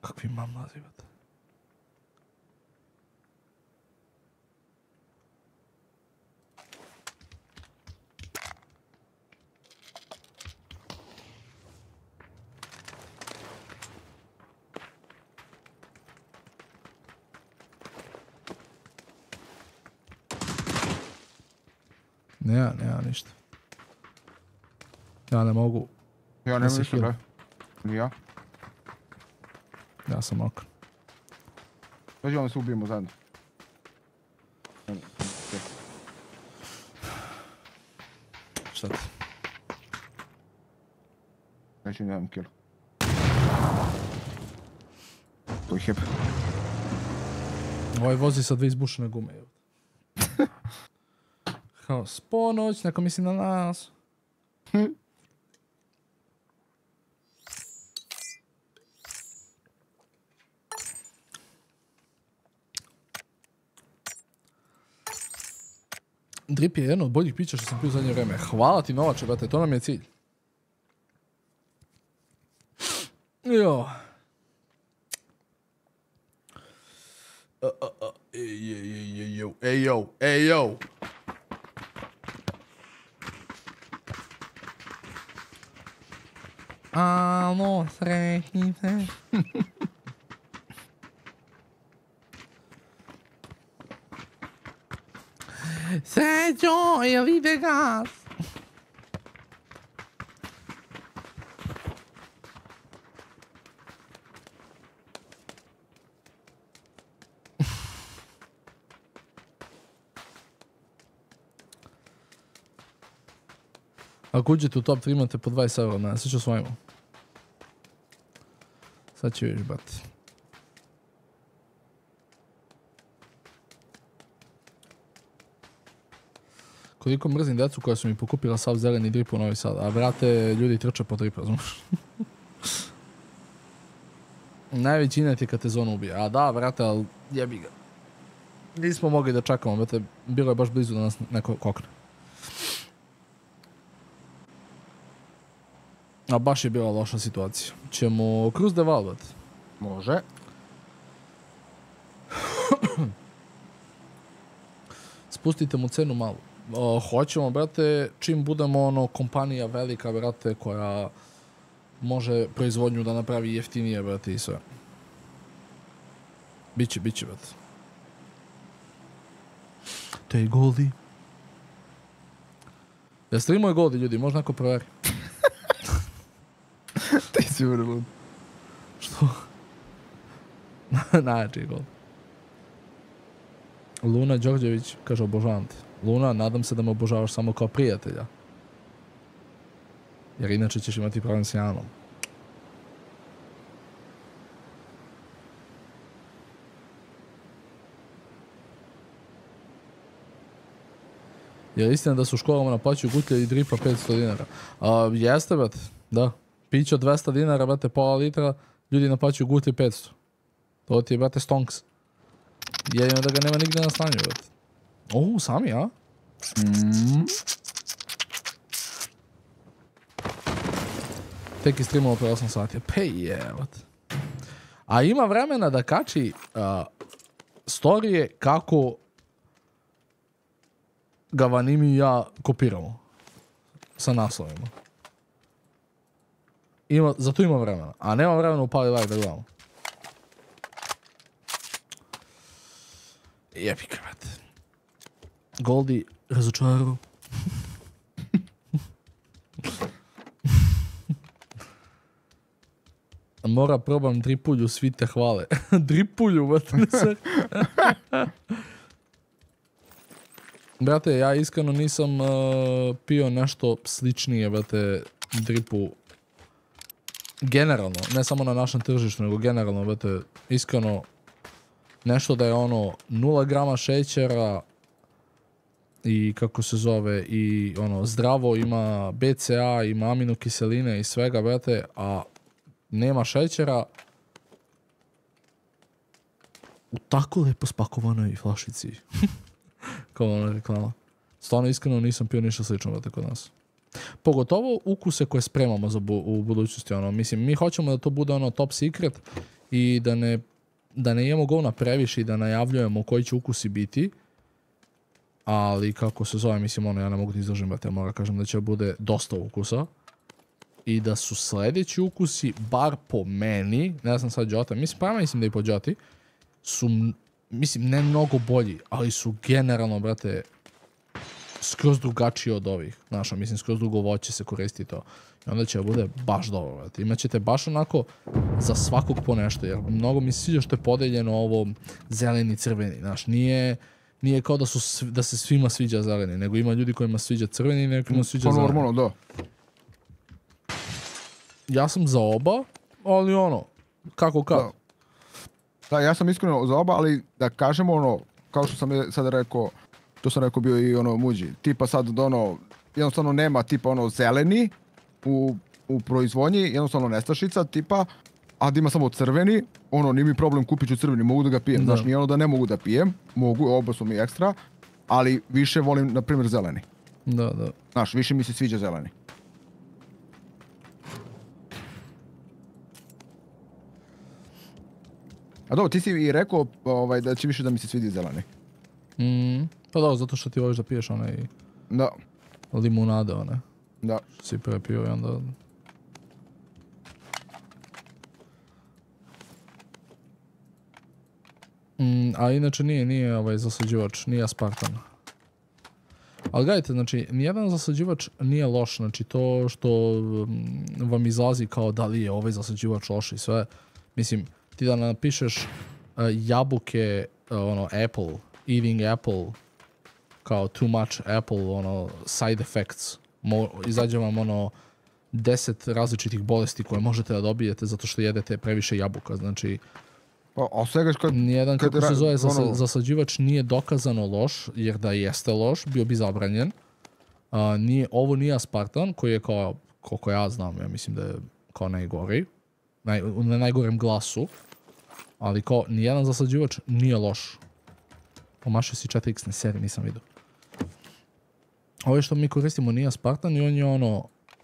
Kakvi mamlazi, brate. Nema ništa. Ja ne mogu. Ja nemam ništa, bre. Ja. Ja sam ok. Dođi onda se ubijemo zajedno. Šta ti? Neću nemam kill. To je hip. Ovaj vozi sa 2 izbušene gume. Kao, sponoć, neko misli na nas. Drip je jedno od boljih pića što sam pio u zadnje vreme. Hvala ti Novače, brate, to nam je cilj. Jo. Ej, yo. Alo, srećnice. Srećo, jel ide gas? Ako uđete u top 3 imate po 20 euro, ne, sve ću osvojimo. Sad ću vidiš, brate. Koliko mrzim djecu koja su mi pokupila sav zeleni drip u Novi Sad. A brate, ljudi trče po drip, razumiješ? Najveći inet je kad te zona ubije. A da, brate, ali jebi ga. Nismo mogli da čekamo, brate. Bilo je baš blizu da nas neko kokne. A baš je bila loša situacija. Ćemo Cruz de Val, brate. Može. Spustite mu cenu malo. Hoćemo, brate, čim budemo ono kompanija velika, brate, koja može proizvodnju da napravi jeftinije, brate, i sve. Biće, brate. To je Goldi. Ja streamuju Goldi, ljudi, možda neko proveri. Ti si urlud. Što? Najjači Goldi. Luna Đorđević kaže obožavam te. Luna, nadam se da me obožavaš samo kao prijatelja. Jer inače ćeš imati problem s Janom. Je li istina da su u školama naplaćuju gutlje i dripa 500 dinara? Jeste, brate, da. Piće od 200 dinara, brate, pola litra, ljudi naplaćuju gutlje 500. To ti je, brate, stonks. Jedino da ga nema nigde na stanju, brate. Sami, a? Tek je streamao pre 8 sati. Pa jevat. A ima vremena da kači storije kako ga Vanimi i ja kopiramo. Sa naslovima. Zato ima vremena. A nema vremena upali live da gledamo. Jepika, brate. Goldi razočarao. Mora probam dripulju, svi te hvale. Dripulju, brate. Brate, ja iskreno nisam pio nešto sličnije, brate, dripu. Generalno, ne samo na našem tržištu, nego generalno, brate, iskreno, nešto da je ono 0 grama šećera i kako se zove, i ono zdravo, ima BCA, ima aminokiseline i svega, brate, a nema šećera u tako lepo spakovanoj flašici. Kao ona reklama. Stvarno iskreno nisam pio ništa slično, brate, kod nas. Pogotovo ukuse koje spremamo za u budućnosti, ono, mislim, mi hoćemo da to bude ono top secret i da ne jemo govna previše i da najavljujemo koji će ukusi biti. Ali kako se zove, mislim, ja ne mogu da izdržim, ja moram kažem da će bude dosta ukusa. I da su sljedeći ukusi, bar po meni, ne znam sad Jota, mislim da i po Joti, su, mislim, ne mnogo bolji, ali su generalno, brate, skroz drugačiji od ovih. Znaš, mislim, skroz drugo voće se koristi to. I onda će bude baš dobro, brate. Imaćete baš onako za svakog po nešto, jer mnogo mi se sviđa što je podeljeno ovo zeleni, crveni, znaš, nije kao da se svima sviđa zeleni, nego ima ljudi kojima sviđa crveni i nekima sviđa zeleni. Normalno, da. Ja sam za oba, ali kako kad. Da, ja sam iskreno za oba, ali da kažemo kao što sam sad rekao, to sam rekao bio i muđi. Tipa sad jednostavno nema tipa zeleni u proizvodnji, jednostavno nestašica tipa, a da ima samo crveni, nije mi problem, kupit ću crveni, mogu da ga pijem. Znaš, nije da ne mogu da pijem, mogu, oba su mi ekstra, ali više volim, na primjer, zeleni. Da. Znaš, više mi se sviđa zeleni. A dobro, ti si i rekao da će više da mi se svidi zeleni. Pa da, zato što ti voliš da piješ limunade, Da. Si prepio i onda... A inače nije zasađivač, nije aspartan. Ali gledajte, znači, nijedan zasađivač nije loš, znači to što vam izlazi kao da li je ovaj zasađivač loš i sve, mislim, ti da napišeš jabuke, apple, eating apple, kao too much apple, side effects, izađe vam 10 različitih bolesti koje možete da dobijete zato što jedete previše jabuka, znači nijedan kako se zove zasađivač nije dokazano loš, jer da jeste loš, bio bi zabranjen. Ovo nije aspartan, koji je kao, koliko ja znam, ja mislim da je kao najgori, na najgorem glasu, ali kao nijedan zasađivač nije loš. Omašio si 4x seriji, nisam vidio. Ovo što mi koristimo nije aspartan i on je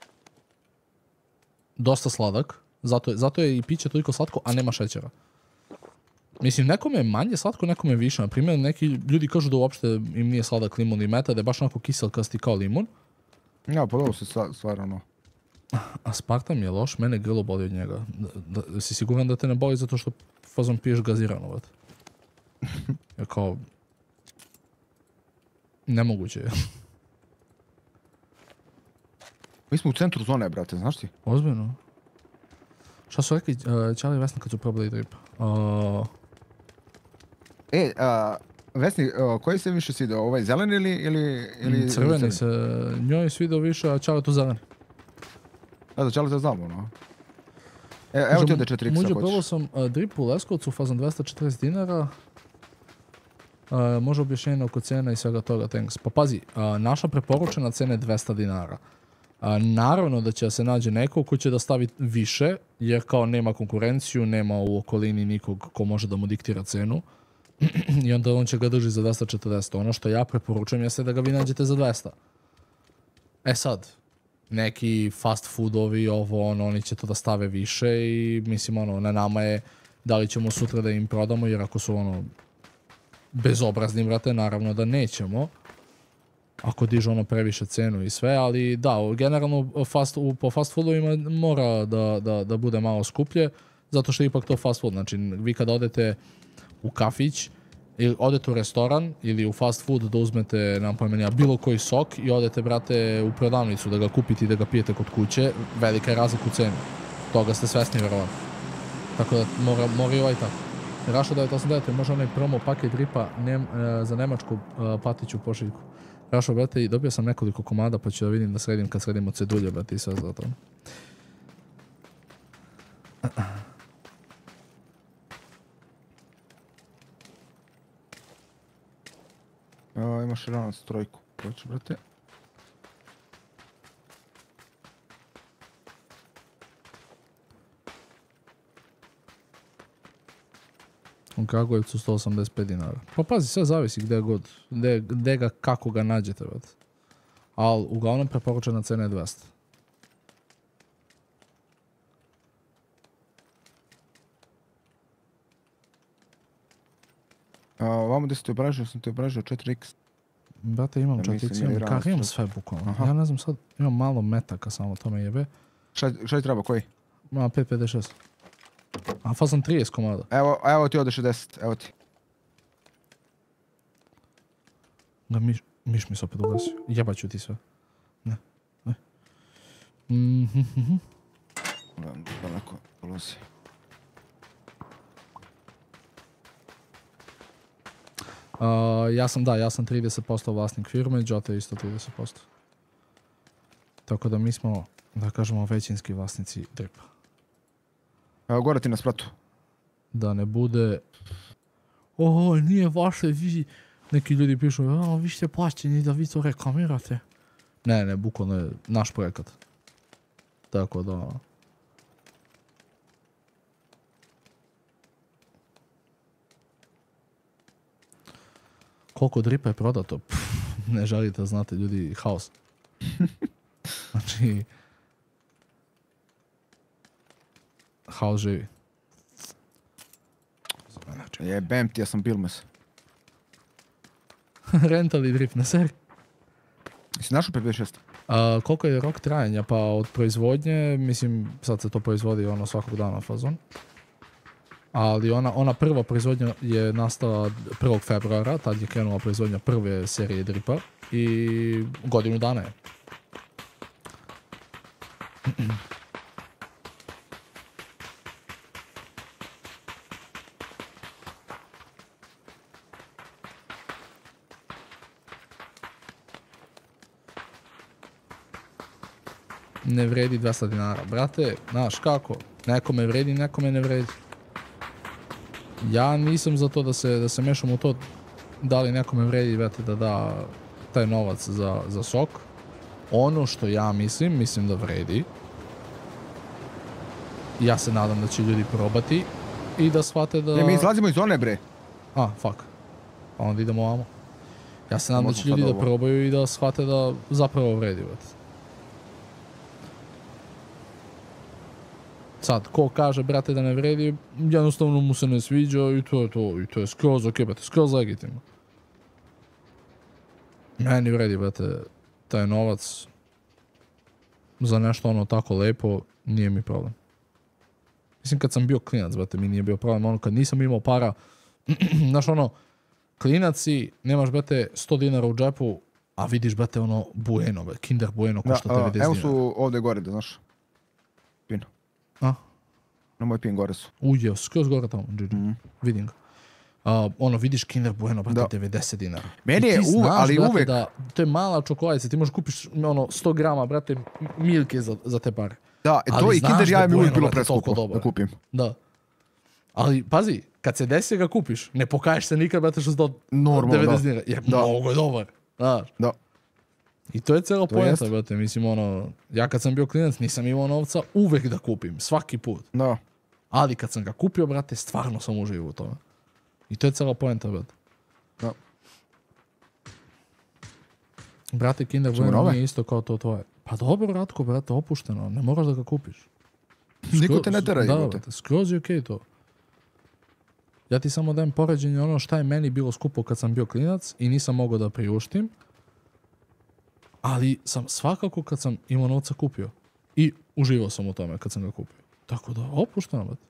dosta sladak, zato je i piće toliko slatko, a nema šećera. Mislim, nekome je manje slatko, nekome je više. Na primjer, neki ljudi kažu da uopšte im nije sladak limun i meta, da je baš onako kiselkasti kao limun. Ja, pa dobro se stvarno. Aspartam je loš, mene grlo boli od njega. Si siguran da te ne boli zato što fazom piješ gazirano, vrat? Jer kao... Nemoguće je. Mi smo u centru zone, brate, znaš ti? Ozbiljno. Šta su rekli Čali i Vesna kad su probali drip? Vesni, koji se više svidio? Ovaj zeleni ili crveni se njoj svidio više, a Čali tu zeleni. Da, Čali to znamo, Evo ti ovdje 4x ako hoćeš. Probao sam drip u Leskovcu, fazan 240 dinara. Može objašnjenje oko cena i svega toga, thanks. Pa pazi, naša preporučena cena je 200 dinara. Naravno da će se nađe neko ko će da stavi više, jer kao nema konkurenciju, nema u okolini nikog ko može da mu diktira cenu. I onda on će ga drži za 240. Ono što ja preporučujem jeste da ga vi nađete za 200. E sad, neki fast foodovi, oni će to da stave više i mislim, na nama je da li ćemo sutra da im prodamo, jer ako su bezobrazni, brate, naravno da nećemo. Ako dižu previše cenu i sve, ali da, generalno po fast foodovima mora da bude malo skuplje, zato što je ipak to fast food. Znači, vi kada odete u kafić, ili odete u restoran ili u fast food da uzmete, nam pojmenja, bilo koji sok i odete, brate, u prodavnicu da ga kupite i da ga pijete kod kuće, velika je razlika u cenu. Toga ste svesni, verovatno. Tako da mora i ovaj tako. Rašo 989, može onaj promo paket dripa za nemačku patiću pošiljku. Rašo, brate, i dobio sam nekoliko komada, pa ću da vidim da sredim kad sredimo cedulje, brate, i sve za to. Imaš ranac trojku. Hoću, brate. U Kragujevcu 185 dinara. Pa pazi, sve zavisi gde god, gde ga, kako ga nađete, brate. Ali uglavnom preporučena cena je 200. Vamo gdje si ti obražio, sam ti obražio 4x. Brate, imam Ja mislim, 4x, imam ili kar, imam rast. sve bukvalno. Aha. Ja ne znam sad, imam malo metaka samo, to me jebe. Šta ti treba, koji? Imam 5.56. A fazam 30 komada. Evo ti ode 60, evo ti. Da miš mi se opet ugasio. Jebaću ti sve. Ne. Gledam daleko polozi. Ja sam 30% vlasnik firme, Jota je isto 30%. Tako da mi smo, da kažemo, većinski vlasnici Dripa. Evo gore ti na spratu. Da ne bude... nije vaše, vi... Neki ljudi pišu, vi ste plaćeni da vi to reklamirate. Ne, bukvalno je naš projekat. Tako da... Koliko Dripa je prodato? Ne želite da znate, ljudi, haos. Znači... Haos živi. Jebem ti, ja sam Bilmes. Rental i drip, ne seri. Jesi našao 556? Koliko je rok trajanja? Pa od proizvodnje, mislim, sad se to proizvodi ono svakog dana fazon. Ali ona prva proizvodnja je nastala 1. februara, tad je krenula proizvodnja prve serije dripa i godinu dana je. Ne vredi 200 dinara. Brate, znaš kako? Nekome vredi, nekome ne vredi. Ja nisam za to da se mešam u to da li nekome vredi, brate, da da taj novac za sok. Ono što ja mislim da vredi. Ja se nadam da će ljudi probati i da shvate da... Ne, mi izlazimo iz zone, bre. Fuck. Pa onda idemo ovamo. Ja se nadam da će ljudi da probaju i da shvate da zapravo vredi, brate. Sad, ko kaže, brate, da ne vredi, jednostavno mu se ne sviđa i to je to. I to je skroz ok, brate, skroz legitimno. Meni vredi, brate, taj novac za nešto ono tako lepo, nije mi problem. Mislim, kad sam bio klinac, brate, mi nije bio problem. Ono, kad nisam imao para, znaš ono, klinac si, nemaš, brate, 100 dinara u džepu, a vidiš, brate, ono, Bueno, brate, Kinder Bueno košta 90 dinara. Evo su ovdje gore, da znaš. Pin. Na moj pin gore su. Uje, skroz gore tamo, vidim ga. Vidiš Kinder Bueno, brate, 90 dinara. Meni je ali brate, uvek... Da, to je mala čokoladica, ti možeš kupiš 100 grama, brate, milke za te pare. Da, to i Kinder ja mi uvijek bilo preskupo da kupim. Da. Ali, pazi, kad se desi ga kupiš, ne pokaješ se nikad, brate, što se do 90 dinara. Jer mnogo je dobar. Znaš. Da. I to je cijela poenta, brate, mislim, ja kad sam bio klinac nisam imao novca uvek da kupim, svaki put. Da. Ali kad sam ga kupio, brate, stvarno sam uživao u tome. I to je cijela poenta, brate. Da. Brate, Kinder Bueno nije isto kao to tvoje. Pa dobro, Ratko, brate, opušteno, ne moraš da ga kupiš. Niko te ne tera, da, brate, skroz je okej to. Ja ti samo dajem poređenje ono šta je meni bilo skupo kad sam bio klinac i nisam mogao da priuštim. Ali sam svakako kad sam imao novca kupio. I uživao sam u tome kad sam ga kupio. Tako da, opušteno, brate.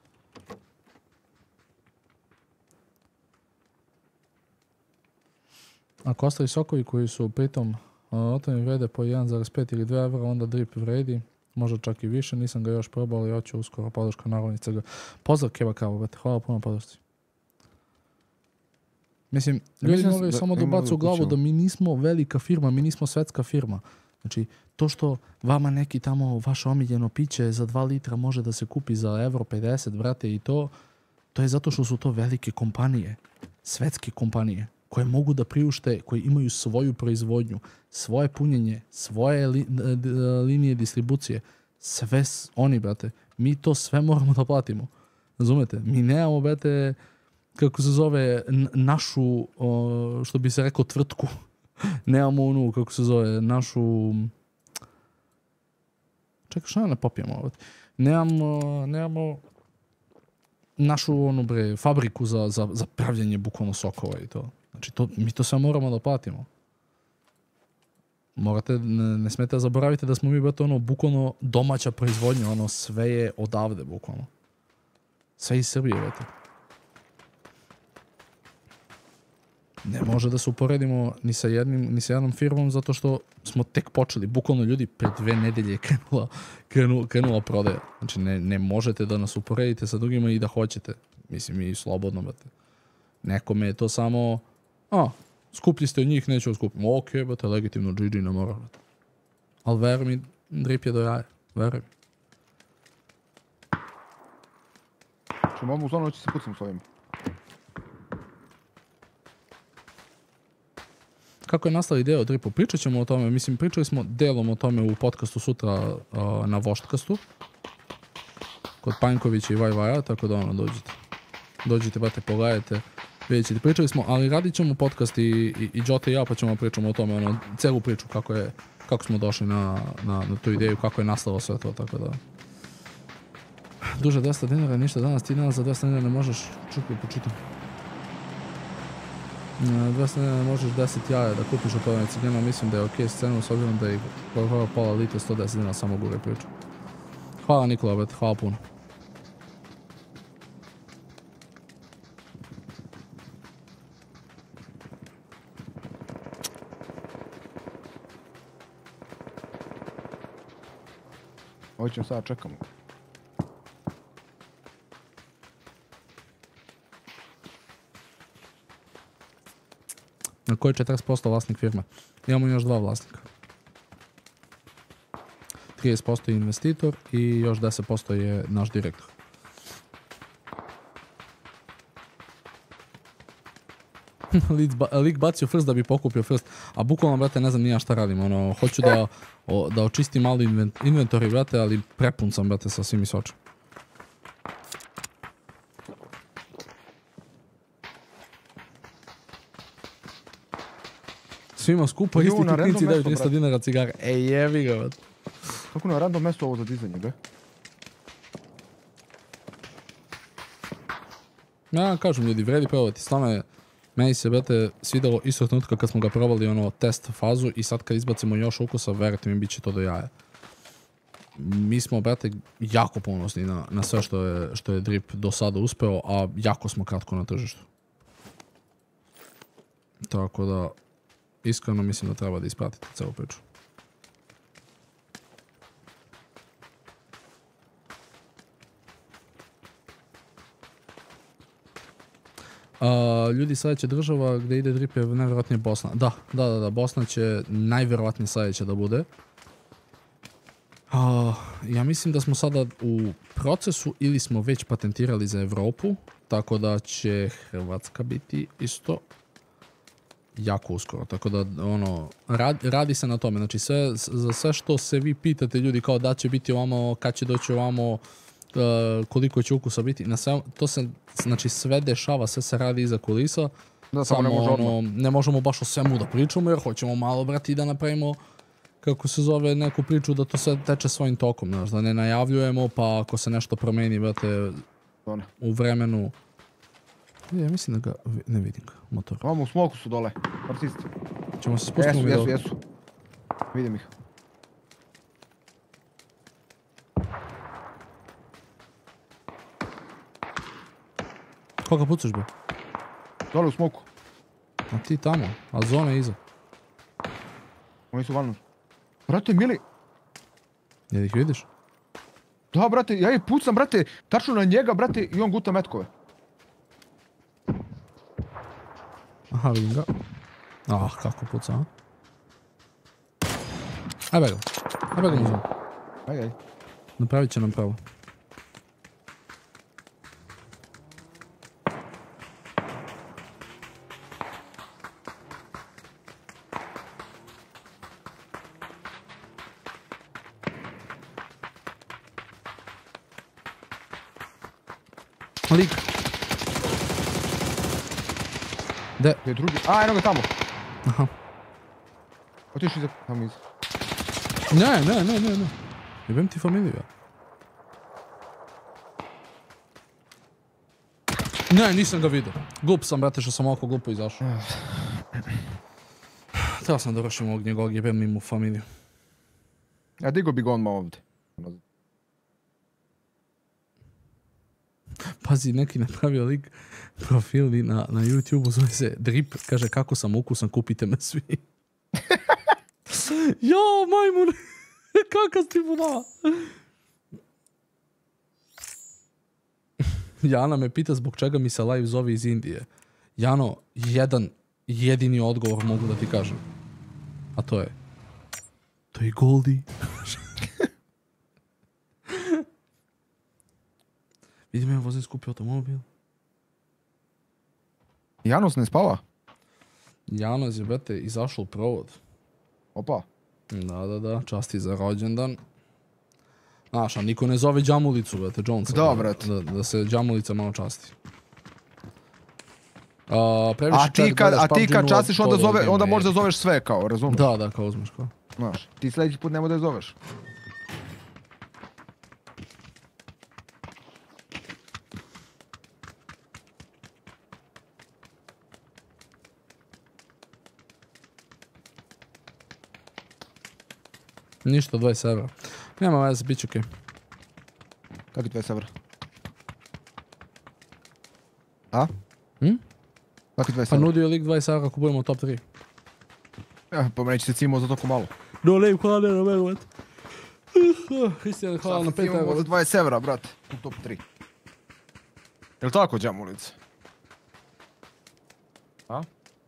Ako ostaju sokovi koji su pritom otvoreni vrede po 1,5 ili 2 evra, onda drip vredi. Možda čak i više, nisam ga još probao, ali hoću uskoro podrška naravnica ga. Pozdrav Keva Kavo, brate, hvala puno podršci. Mislim, ljudi moraju samo da ubacu u glavu da mi nismo velika firma, mi nismo svetska firma. Znači, to što vama neki tamo vaše omiljeno piće za 2 litra može da se kupi za €50, brate, i to je zato što su to velike kompanije, svetske kompanije, koje mogu da priušte, koje imaju svoju proizvodnju, svoje punjenje, svoje linije distribucije, sve oni, brate. Mi to sve moramo da platimo. Razumete? Mi nemamo, brate, kako se zove, našu, što bi se rekao, tvrtku. Nemamo onu, kako se zove, našu... Čekaj, šta ne popijemo ovdje? Nemamo našu onu bre, fabriku za pravljenje bukvalno sokova i to. Znači, mi to sve moramo da platimo. Morate, ne smete da zaboravite da smo mi, brate, ono, bukvalno domaća proizvodnja, ono, sve je odavde, bukvalno. Sve iz Srbije, brate. Ne može da se uporedimo ni sa jednom firmom zato što smo tek počeli. Bukvalno ljudi pred 2 nedelje krenula prodaja. Znači ne možete da nas uporedite sa drugima i da hoćete. Mislim, mi slobodno, brate. Nekome je to samo, skuplji ste od njih, neću skupiti. Ok, brate, legitimno, GG ne mora, brate. Ali veruj mi, drip je do jaja. Veruj mi. Čemo ovom zonu, će se pucam s ovim. Kako je nastala ideja o dripu? Pričat ćemo o tome, mislim, pričali smo delom o tome u podcastu sutra na Voštkastu. Kod Panjkovića i Vajvaja, tako da ono, dođite. Dođite, brate, pogledajte. Vidjet ćete, pričali smo, ali radit ćemo podcast i Jota i ja, pa ćemo pričamo o tome, ono, celu priču kako smo došli na tu ideju, kako je nastalo sve to, tako da. Duže 200 dinara, ništa danas, ti danas za 200 dinara ne možeš, čekaj, počitam. 200 dinara ne možeš 10 jaja da kupiš od toga ciljena, mislim da je okej scenu, s obzirom da je pola litra 110 dinara samo gure priču. Hvala Nikola, brate, hvala puno. Ovo ćemo sada čekamo. Na koji 40% vlasnik firme? Imamo još 2 vlasnika. 30% je investitor i još 10% je naš direktor. Lik bacio first da bi pokupio first. A bukvalno, brate, ne znam ni ja šta radim. Ono, hoću da očistim malo inventory, brate, ali prepun sam, brate, sa svim i sočem. Svima skupo, isti klinci daju 300 dinara cigare. Ej, jebi ga, brate. Kako na random mesto ovo za dizanje, be? Ja kažem ljudi, vredi probati. Stvarno meni se, brate, svidalo isto trenutka kad smo ga probali ono test fazu i sad kad izbacimo još ukusa, verujte mi, bit će to do jaja. Mi smo, brate, jako ponosni na sve što je drip do sada uspeo, a jako smo kratko na tržištu. Tako da, iskreno mislim da treba da ispratite celu priču. Ljudi, sljedeća država gdje ide drip je najvjerojatnije Bosna. Da, Bosna će najvjerojatnije sljedeća da bude. Ja mislim da smo sada u procesu ili smo već patentirali za Evropu, tako da će Hrvatska biti isto jako uskoro. Tako da, ono, radi se na tome. Znači, za sve što se vi pitate ljudi kao da će biti ovamo, kad će doći ovamo, koliko će ukusa biti, to se, znači, sve dešava, sve se radi iza kulisa. Da, samo ne možemo baš o svemu da pričamo, jer hoćemo malo, brati, da napravimo, kako se zove, neku priču da to sve teče svojim tokom, znaš, da ne najavljujemo, pa ako se nešto promeni, brate, u vremenu. Ja mislim da ga, ne vidim ga, motor. Ovamo u smoku su dole, artisti. Ćemo se spustiti u video. Jesu. Vidim ih. Koga pucaš, be? Dole u smoku. A ti tamo, a zona je iza. Oni su valno. Brate, mili. Jel ih vidiš? Da, brate, ja ih pucam, brate, tačno na njega, brate, i on guta metkove. Aha, vidim ga. Kako puca, a? Ajde ga mu zonu. Ajde. Napravit će nam pravo. Lik. Gde? Gdje je drugi? Eno ga tamo. Aha. Otiš iza, tamo iza. Ne. Jebem ti familiju, ja. Ne, nisam ga vidio. Glup sam, brate, što sam oko glupo izašao. Treba sam da vršim ovog njegovog jebem mimo u familiju. Ja digo bi ga odmah ovdje. Pazi, neki napravio lik profil na YouTube-u, zove se Drip, kaže kako sam ukusan, kupite me svi. Jo, majmun, kakav ti budala. Jana me pita zbog čega mi se live zove iz Indije. Jano, jedini odgovor mogu da ti kažem. A to je Goldie. Vidim, ja vozim skupi automobil. Janos ne spava? Janos je, brate, izašao u provod. Opa. Da, časti za rođendan. Znaš, a niko ne zove Džamulicu, brate, Jonesa. Da, brate. Da se Džamulica malo časti. A ti kad častiš onda možda zoveš sve kao, razumiješ? Da, kao uzmeš kao. Znaš, ti sljedeći put nemoj da je zoveš. Ništa, 20 evra. Nema veze, bit će okej. Kako je 20 evra? A? Kako je 20 evra? Pa nudio lik 20 evra ako budemo u top 3. Pa me neće se cimo za toliko malo. No, ne, hvala na menu, brate. Hristijan, hvala na 5 evra. Sad se cimo za 20 evra, brate, u top 3. Jel' tako, Džamulic? A?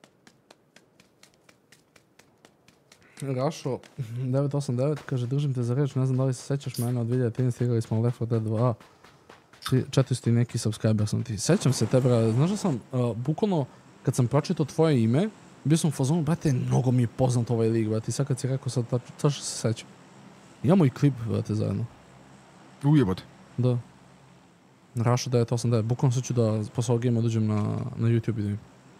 Rašo 989 kaže držim te za reč, ne znam da li se sećaš mene od 2013 igrali smo Left 4 Dead 2. 400 i neki subscriber sam ti. Sećam se te, bra, znaš da sam bukvalno kad sam pročitao tvoje ime, bio sam u fazonu, brate, mnogo mi je poznat ovaj lig, brate, i sad kad si rekao sad, tačno se sećam. Imamo i klip, brate, zajedno. Ujebote. Da. Rašo 989, bukvalno sad ću da posle ovog gama dođem na YouTube i da im.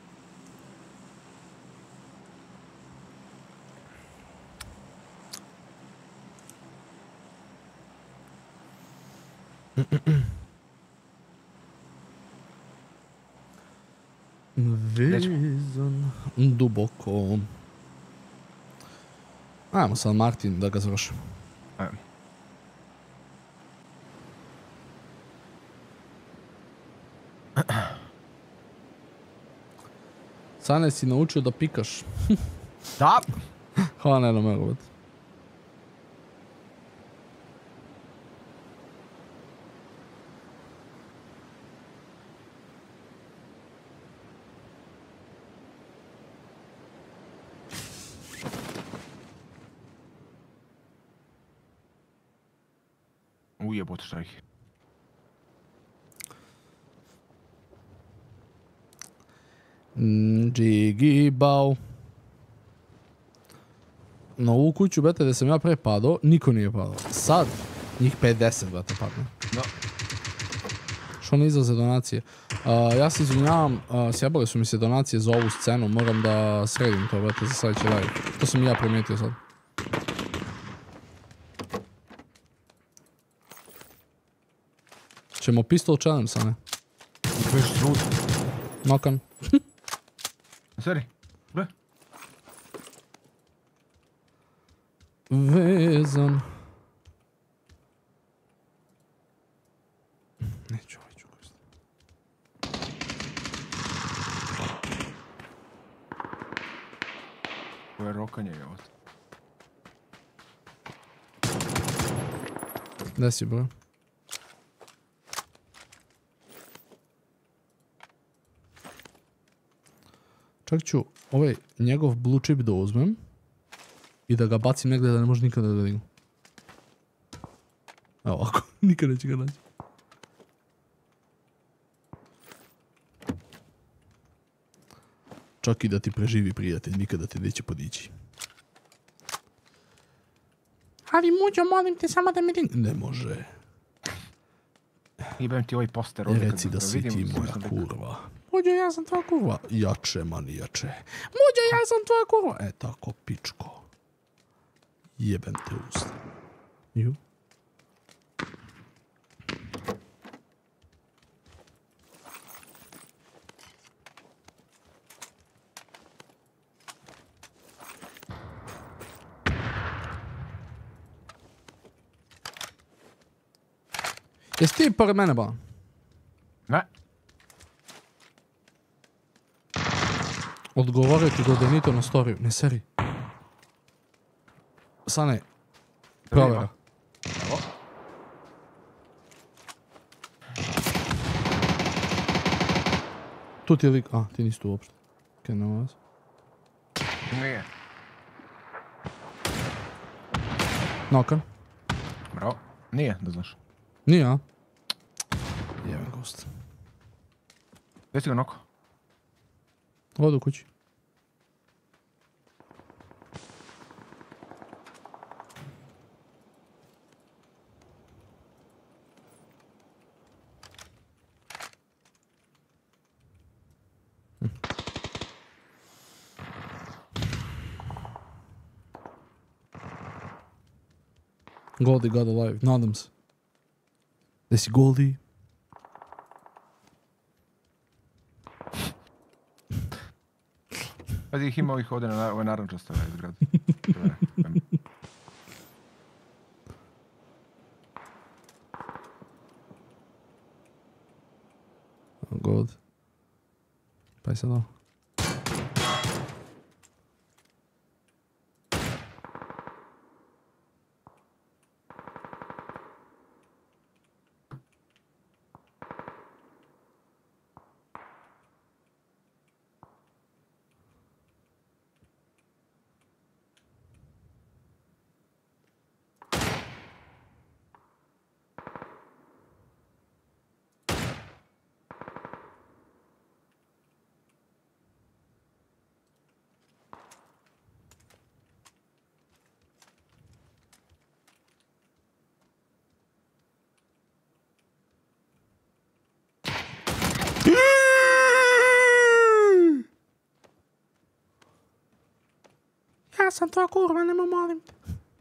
Vezan duboko. Ajmo sad Martin da ga završim. Ajmo. Sane si naučio da pikaš. Da. Hvala na jednom evo. Ujebote šta ih. Džigi bao. Na ovu kuću, brate, gdje sam ja pre padao, niko nije padao. Sad, njih 50, brate, padne. Da. Što ne izlaze donacije? Ja se izvinjavam, sjebale su mi se donacije za ovu scenu, moram da sredim to, brate, za sljedeći live. To sam i ja primijetio sad. Ćemo pistol challenge, Sane. Veš trud. Nokan. Seri. Bre. Vezan. Neću koristiti. To je rokanje, evo. Gdje si, bro? Čak ću ovaj njegov blue chip da uzmem i da ga bacim negdje da ne može nikada da ga dignu. Evo ovako, nikad neće ga naći. Čak i da ti preživi prijatelj, nikada te neće podići. Ali muđo, molim te samo da mi dignu. Ne može. Jebem ti ovaj poster ovdje. Reci da si ti moja kurva. Muđo, ja sam tvoja kurva. Jače, mani, jače. Muđo, ja sam tvoja kurva. E, tako, pičko. Jebem te usta. Ju. Jesi ti pored mene, ba? Ne. Odgovorio ti Goldenito na storiju, ne seri. Sane, provjera. Evo. Tu ti je lik, ti nisi tu uopšte. Kaj nema vas? Nije. Nokan? Bravo. Nije, da znaš. Nije, a? Jeben gost. Gdje si ga noko? Ovdje u kući. Goldie got alive, nadam se. Gdje si Goldie? Pazi ih ima ovih ovdje na ovoj narančastoj zgradi. Oh god. Pa je sad ovo. Ja sam tvoja kurva, nema molim te.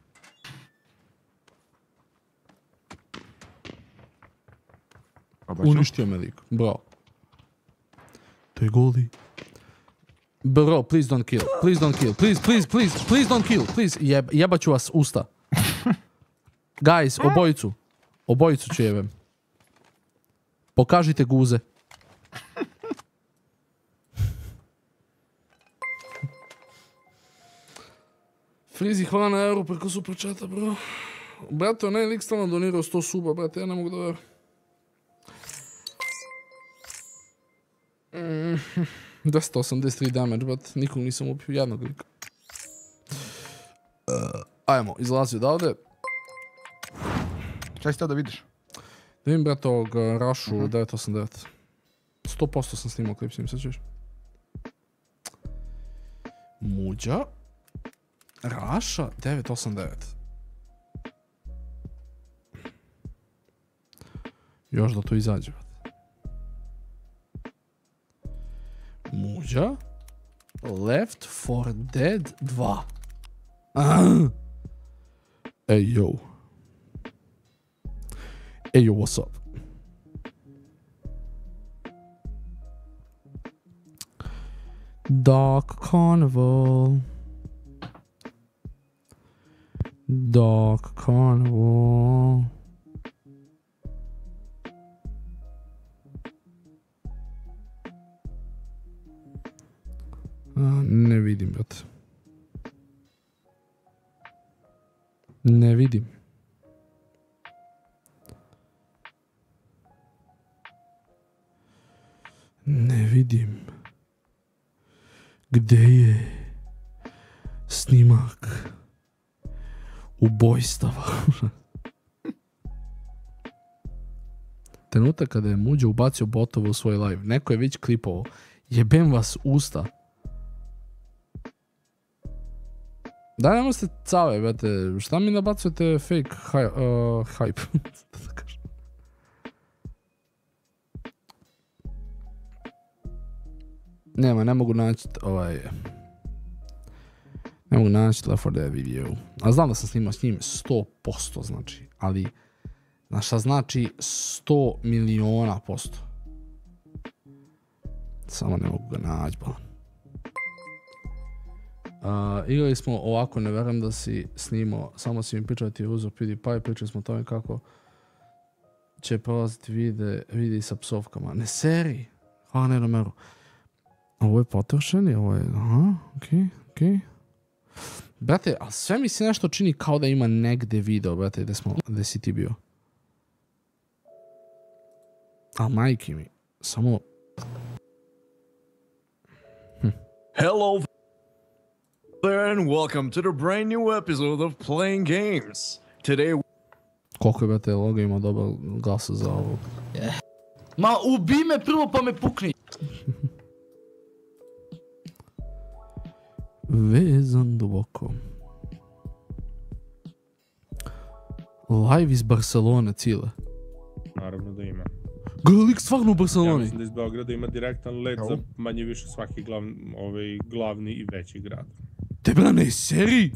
Uništio me lik, bro. To je Goldie. Bro, please don't kill, please don't kill, please don't kill, please, jebat ću vas usta. Guys, obojicu ću jebem. Pokažite guze. Frizi, hvala na euro preko superchata, bro. Brate, onaj lik stalno donirao 100 suba, brate, ja ne mogu da verujem. 283 damage, brate, nikog nisam upio, jednog lika. Ajmo, izlazi odavde. Šta si teo da vidiš? Da vidim, brate, ovog Rashu 989. 100% sam snimao klip s njim, sad ćeš. Muđa. Rasha 989. Još da to izađe. Muđa. Left 4 Dead 2. Ej, yo. Ej, yo, what's up? Dark Carnival. Dark Carnival. Ne vidim, brate. Ne vidim. Ne vidim. Gde je snimak ubojstava? Trenutak kada je Muđa ubacio botova u svoj live. Neko je već klipovao. Jebem vas usta. Da, nemo ste cave, brate. Šta mi nabacujete fake hype? Nema, ne mogu naći ne mogu naći Left 4 Dead video. A znam da sam snimao s njim 100%, znači. Ali, znaš šta znači 100 miliona posto. Samo ne mogu ga naći, balan. Igrali smo ovako, ne verujem da si snimao, samo si mi pričao ti je uzeo PewDiePie, pričali smo o tome kako će prolaziti vidi sa psovkama. Ne seri. Hvala na numeru. Ovo je potrošeni, ovo je... Aha, okej. Brate, a sve mi se nešto čini kao da ima negde video, brate, gde si ti bio. A majke mi, samo... Hello there and welcome to the brand new episode of Playing Games. Today Koliko je, brate, Logo imao dobar glas za ovo. Ma ubi me prvo pa me pukni. Vezan duboko. Live iz Barcelone cijele. Naravno da ima. Lik stvarno u Ja Barceloni. mislim da iz Beograda ima direktan let za manje više svaki glavni i veći grad. Te brane, seri?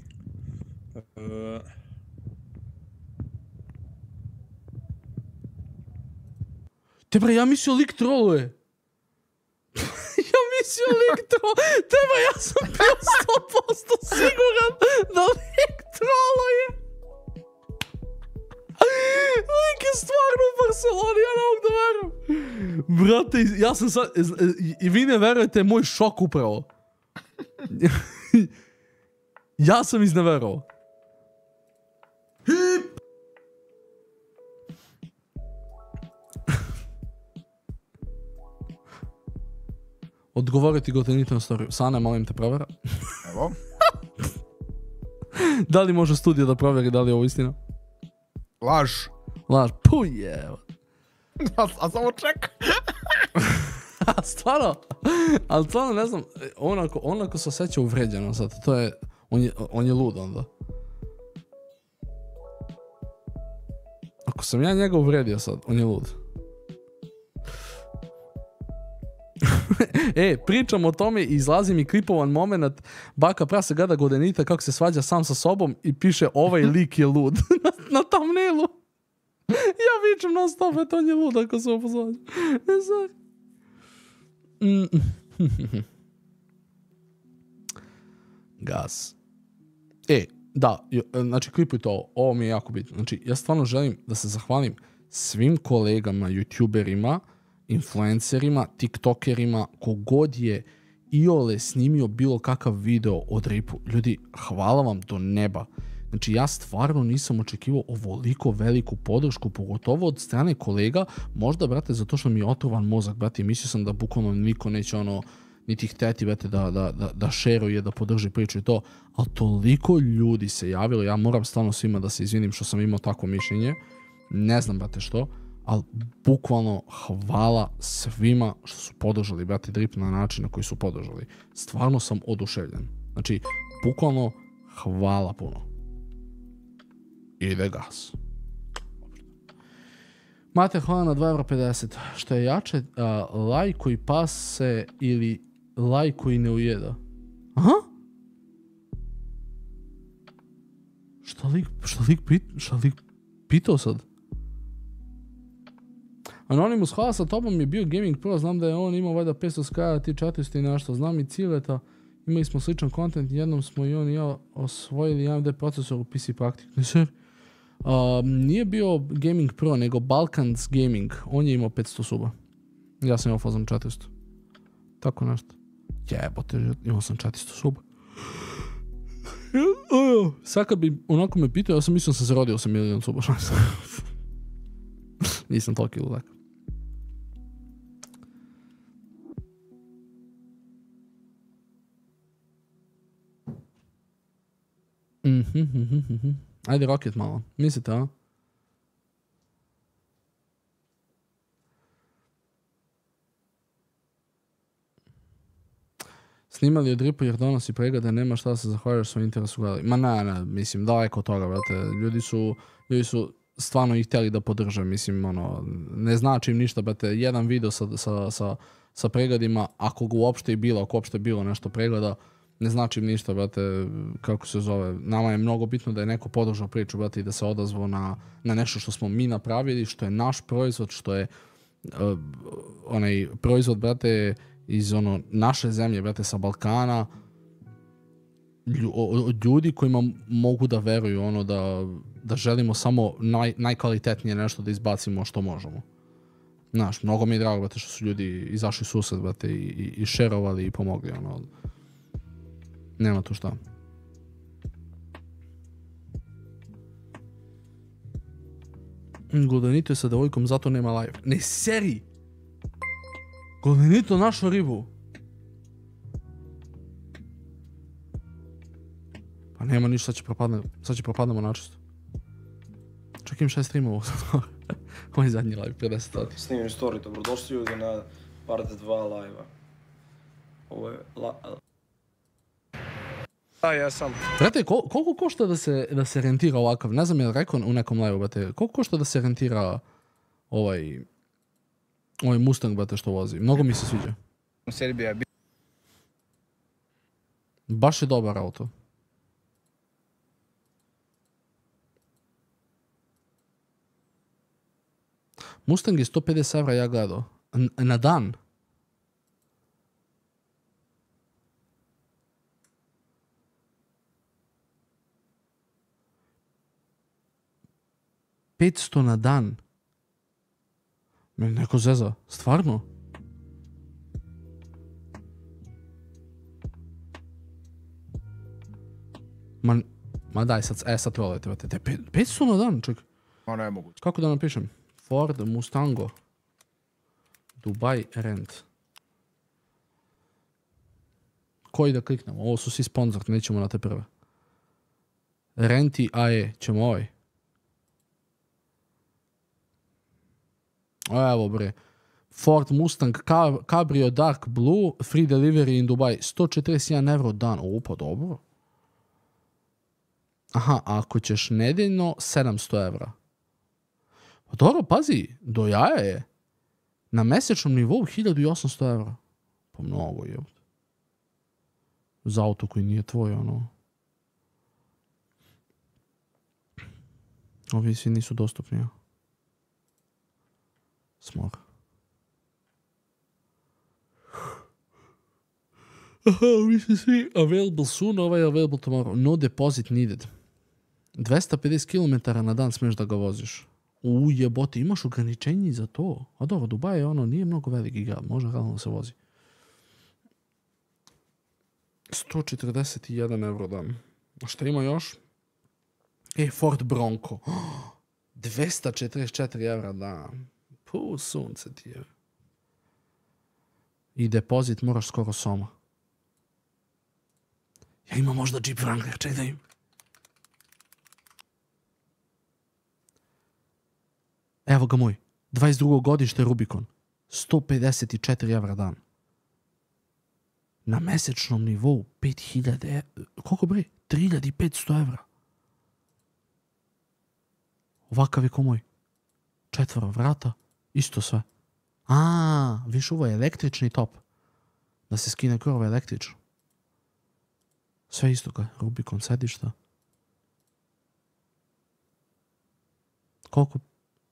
Te bre, ja mislio lik troluje. Ja mislio lik troluje. Te bre, ja sam bio 100% siguran da lik troluje. Lik je stvarno u Barceloni, ja ne mogu da verujem. Brate, ja sam sad... I vi ne verujete moj šok upravo. Ja sam izneverovao. Odgovoriti Gotenita na storiju. Sane, molim te, provera. Evo. Da li može studio da proveri da li je ovo istina? Laž. Laž. Puj, evo. A samo ček. Stvarno? Ali stvarno ne znam, onako se osjeća uvređeno sad. To je, on je lud onda. Ako sam ja njega uvredio sad, on je lud. Pričam o tome i izlazi mi klipovan moment Baka prase gada Godenita kako se svađa sam sa sobom i piše ovaj lik je lud na thumbnailu. Ja vičem non stop, eto on je lud ako se ovo posvađa. Ne znam. Gas. Da, znači klipujte ovo mi je jako bitno. Znači, ja stvarno želim da se zahvalim svim kolegama, youtuberima, influencerima, tiktokerima, kogod je iole snimio bilo kakav video o dripu. Ljudi, hvala vam do neba. Znači, ja stvarno nisam očekivao ovoliko veliku podršku, pogotovo od strane kolega, možda, brate, zato što mi je otrovan mozak, brate, mislio sam da bukvalno niko neće niti hteti, brate, da šeruje, da podrži priču i to, ali toliko ljudi se javilo, ja moram stvarno svima da se izvinim što sam imao takvo mišljenje, ne znam, brate, što, ali bukvalno hvala svima što su podržali, brate, drip na način na koji su podržali. Stvarno sam oduševljen. Znači, bukvalno hvala puno. Ide gas. Mate, hvala na 2,50 €. Što je jače, laj koji pase ili laj koji ne ujeda? Aha? Šta lik pitao sad? Anonymous, hvala, sa tobom je bio Gaming Pro, znam da je on imao valjda 500 skaja, ti 400 i nešto, znam i Cileta, imali smo sličan kontent, jednom smo i on i ja osvojili AMD procesor u PC Praktik. Nije bio Gaming Pro, nego Balkans Gaming, on je imao 500 suba. Ja sam imao fazom 400. Tako nešto. Jebote, imao sam 400 suba. Sad kad bi onako me pitao, ja sam mislio da sam se rodio sa 1.000.000 suba. Nisam toliki ludak. Ajde Rocket malo. Mislite, a? Snimali od Dripa jer donosi preglede, nema šta da se zahvaljuš svoj interesu gledali. Ma ne, mislim, daleko od toga, brate. Ljudi su stvarno ih htjeli da podrže, mislim, ne znači im ništa, brate. Jedan video sa pregledima, ako uopšte je bilo nešto pregleda, ne znači im ništa, brate, kako se zove. Nama je mnogo bitno da je neko podržao priču, brate, i da se odazvao na nešto što smo mi napravili, što je naš proizvod, što je onaj proizvod, brate, iz naše zemlje, brate, sa Balkana, ljudi kojima mogu da veruju, da želimo samo najkvalitetnije nešto da izbacimo što možemo. Znaš, mnogo mi je drago, brate, što su ljudi izašli susret, brate, i šerovali i pomogli, ono. Nema tu šta. Goldenito je sa devojkom, zato nema live. Ne seri! Goldenito našo ribu. Pa nema ništa, sad će propadnemo načisto. Čak im 6 streamova. Ovo je zadnji live, 50 sati. Snimim story, dobrodošli ljudi na part 2 live-a. Ovo je Da, ja sam. Brate, koliko košta da se rentira ovakav? Ne znam je li rekao u nekom live-u, brate. Koliko košta da se rentira ovaj Mustang, brate, što vozi? Mnogo mi se sviđa. Serbija je Baš je dobar auto. Mustang je 150 evra, ja gledao. Na dan. $500 na dan. Me neko zeza. Stvarno? Ma daj sad trolajte, brate. 500 na dan, ček. ono je moguće. Kako da napišem? Ford Mustango. Dubai rent. Koji da kliknemo? Ovo su svi sponzor, nećemo na te prve. Renti AE, ćemo ovaj. Evo bre. Ford Mustang Cabrio Dark Blue, free delivery in Dubai, 141 euro dan. O, pa dobro. Aha, ako ćeš nedeljno, 700 evra. Pa dobro, pazi, do jaja je. Na mesečnom nivou 1800 evra. Pa mnogo je. Za auto koji nije tvoj, ono. Ovi svi nisu dostupni, ja. Smor. Aha, vi se svi available soon, ovaj je available tomorrow. No deposit needed. 250 km na dan smiješ da ga voziš. Jebote, imaš ograničenje za to. A dobro, Dubaj je ono, nije mnogo veliki grad, može realno se vozi. 141 euro dan. A šta ima još? Ford Bronco. 244 evra dan. Puh, sunce ti je. I depozit moraš skoro soma. Ja imam možda Jeep Wrangler, ček da im. Evo ga moj, 22. godište Rubicon. 154 evra dan. Na mesečnom nivou 5000 koliko bre? 3500 evra. Ovakav je ko moj. 4 vrata, isto sve. Viš ovo je električni top. Da se skine krova električno. Sve isto ga, Rubicon sedišta. Koliko?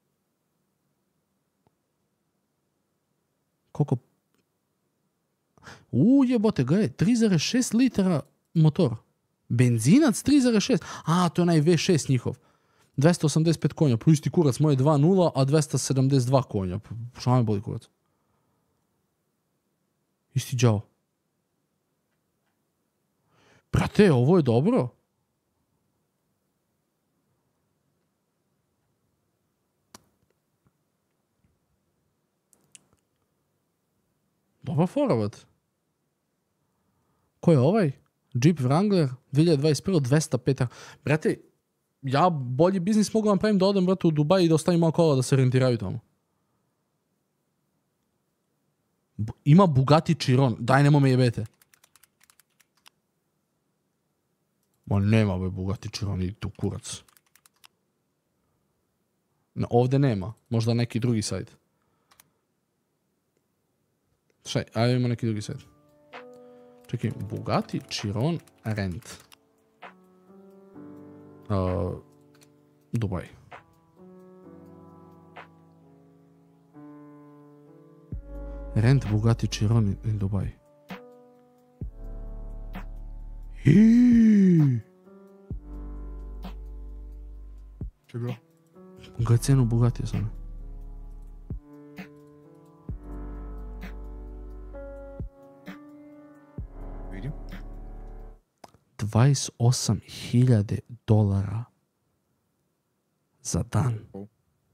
Jebote ga je, 3,6 litara motor. Benzinac 3,6. To je onaj V6 njihov. 285 konja, plus ti kurac, moje 2.0, a 272 konja. Šta me boli kurac? Isti džao. Brate, ovo je dobro. Dobar foravat. Ko je ovaj? Jeep Wrangler 2021. 205. Brate, ja bolji biznis mogu vam pravim da odem, brate, u Dubaj i da ostavim malo kola da se rentiraju tamo. Ima Bugatti Chiron. Daj, nemo me jebete. Ma nema be Bugatti Chiron, i tu kurac. No, ovdje nema. Možda neki drugi sajt. Šta, ajde imamo neki drugi sajt. Čekaj, Bugatti Chiron rent. Dubaj. Rent Bugatti Chiron in Dubaj. Što je bilo? Ga je cenu Bugatija sam. Vidim. $28,000 za dan. Oh.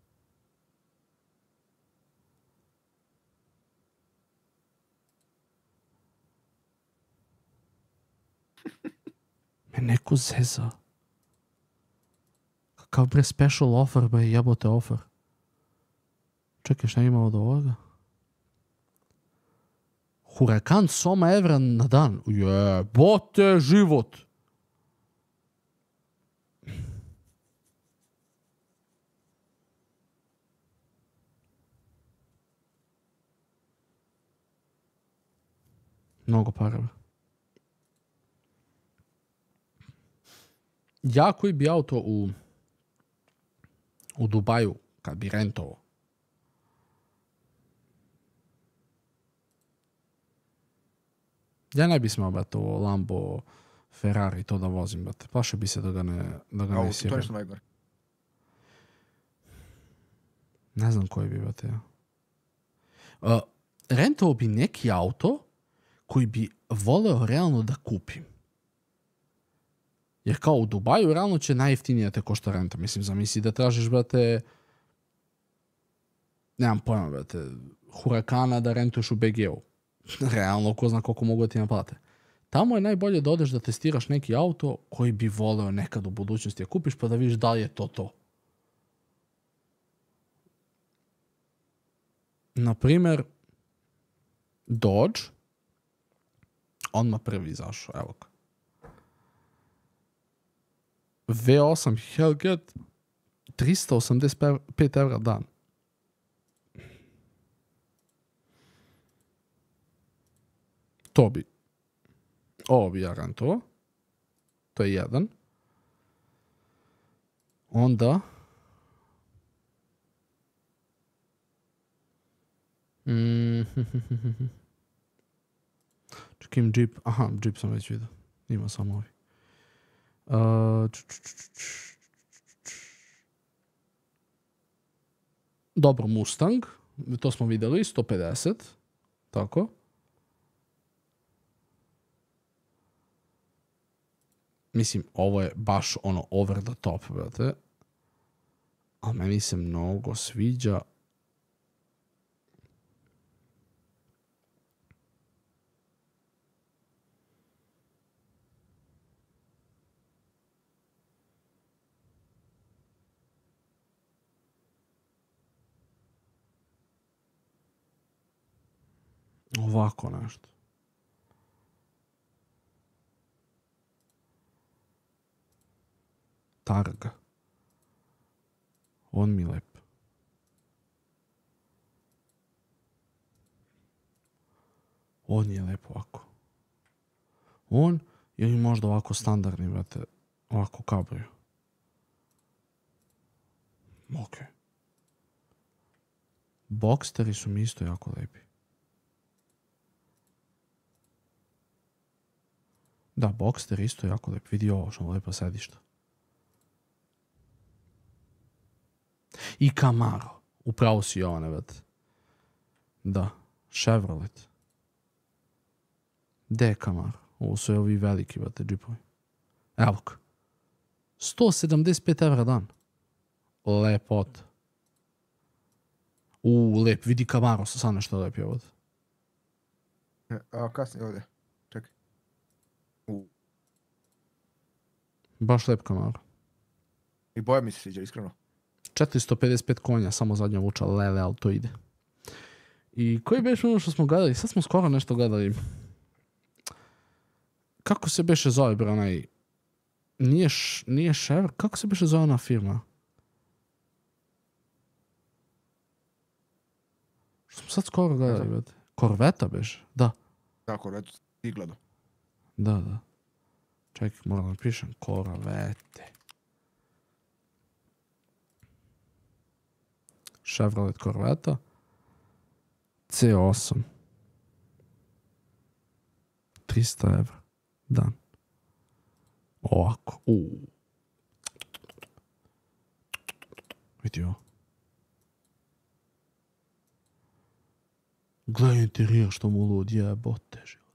Me neko zeza. Kakav bre special offer, bre, jebote offer. Čekaj, šta ima od ovoga? Hurakan Soma evra na dan. Jebote život. Mnogo para, bre. Ja koji bi auto u Dubaju, kad bi rentovo, ja ne bi smeo, brate, ovo Lambo, Ferrari, to da vozim, brate. Plašio bi se da ga ne To je sjeram. nešto najgore. Ne znam koji bi, brate, ja. Rentovo bi neki auto koji bi voleo realno da kupim. Jer kao u Dubaju realno će najjeftinije te košta renta. Mislim, zamisli da tražiš, brate, nemam pojma, brate, Hurakana da rentuješ u BG-u. Realno, ko zna koliko mogu da ti naplate. Tamo je najbolje da odeš da testiraš neki auto koji bi voleo nekad u budućnosti da kupiš pa da vidiš da li je to. Naprimer, Dodge, odmah prvi izašao, evo ga. V8 Hellcat, 385 evra dan. To bi. Ovo bi ja rentovao. To je jedan. Onda... Čekaj, im Jeep. Aha, Jeep sam već vidio. Ima samo ovi. Dobro, Mustang. To smo vidjeli. 150. Tako. Mislim, ovo je baš ono over the top, brate. Ali meni se mnogo sviđa. Ovako nešto. Targa. On mi je lep. On je lep ovako. On ili možda ovako standardni, brate, ovako kabrio. Ok. Boxsteri su mi isto jako lepi. Da, Boxster isto jako lep. Vidi ovo što lepo sedišta. I Camaro. Upravo si Jovane, brate. Da. Chevrolet. Gde je Camaro? Ovo su ovi veliki, brate, džipovi. Evo ga. 175 evra dan. Lepot. Lep. Vidi Camaro, sad nešto lep je ovdje. A kasnije ovdje. Čekaj. Baš lep Camaro. I boja mi se sviđa, iskreno. 455 konja, samo zadnja vuča, lele, ali to ide. I koji beše ono što smo gledali? Sad smo skoro nešto gledali. Kako se beše zove, bre, onaj... Nije Chevrolet, kako se beše zove ona firma? Što smo sad skoro gledali, brate? Corvetta beše, da. Da, Corvetta ti gledao. Da. Čekaj, moram da napišem. Corvette. Chevrolet Corvetta. C8. 300 evra. Dan. Ovako. biti ovo. Gledaj interijer što mu lud, jebote život.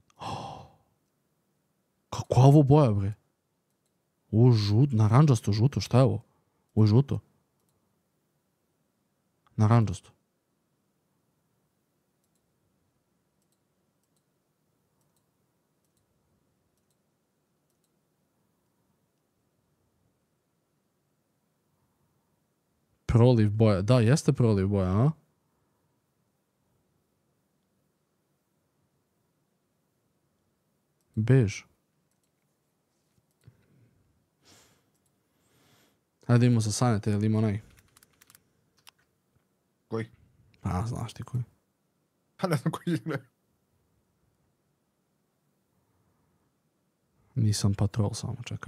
Kako ovo boja, bre? Ovo žuto, naranđasto žuto, šta je ovo? Ovo je žuto. Naranđasto. Proliv boja. Da, jeste proliv boja, a? Bež. Hajde imamo sa sanete, ili ima onaj? Koji? Pa, znaš ti koji. Pa ne znam koji je. Nisam patrol, samo čekaj.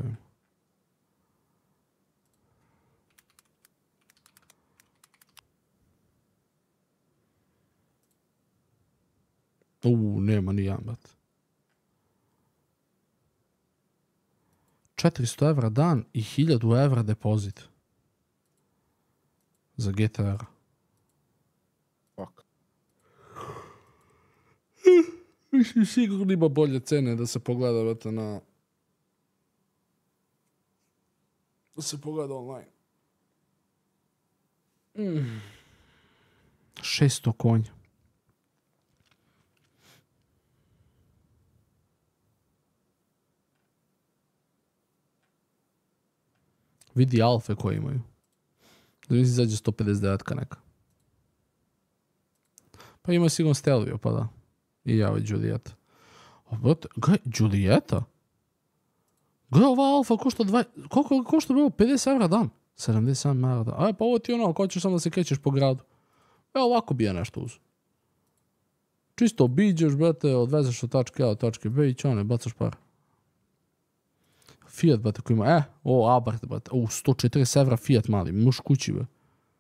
Nema ni jedan, bat. 400 evra dan i 1000 evra depozit. Za GTR. Fuck. Mislim, sigurno ima bolje cene da se pogleda, vete, na... Da se pogleda online. 600 konja. Vidi alfe koje imaju. Da mi izađe 159-ka neka. Pa ima sigurno Stelvio, pa da. I ja, Julijeta. Gledaj, Julijeta? Gledaj, ova alfa košta koliko košta bilo? 50 evra dan? 77 evra dan. Aj, pa ovo ti ono, ako ćeš samo da se krećeš po gradu. Evo, ovako bi ja nešto uz. Čisto obiđeš, brate, odvezeš od tačke A do tačke B i čone, bacaš par. Fiat, brate, koji ima, Abarth, brate, 140 evra Fiat mali, muš kući, be.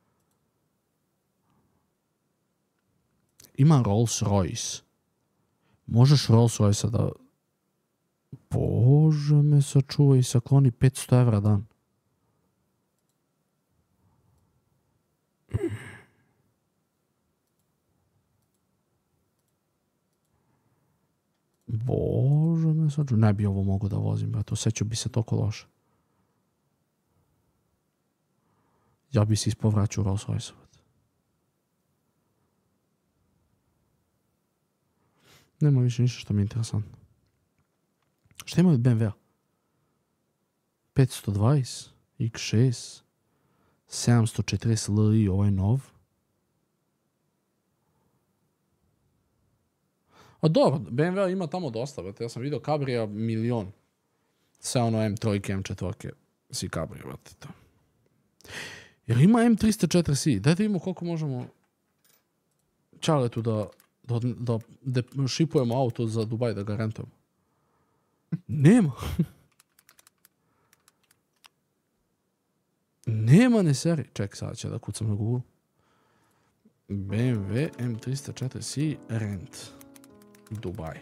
Ima Rolls Royce. Možeš Rolls Royce da... Bože me sačuvaj, sakloni 500 evra dan. Bože me sačuvaj. Ne bi ovo mogo da vozim, brate, osjećao bi se toliko loše. Ja bi se ispovraćao Rolls Royce, brate. Nema više ništa što mi je interesantno. Šta ima od BMW-a? 520, X6, 740 Li, ovaj nov. A dobro, BMW ima tamo dosta, brate. Ja sam vidio Cabrija milion. Sve ono M3, M4, svi Cabrija, brate. To. Jer ima M304C. Dajte imamo koliko možemo Čaletu da šipujemo auto za Dubaj, da ga rentujemo. Nema. Nema ne seri. Ček, sad će da kucam na Google. BMW M304C rent. Dubaj.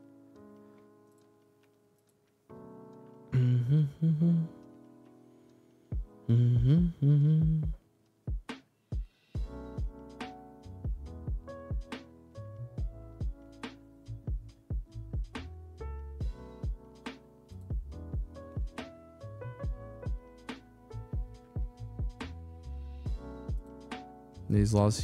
Ne izlazi.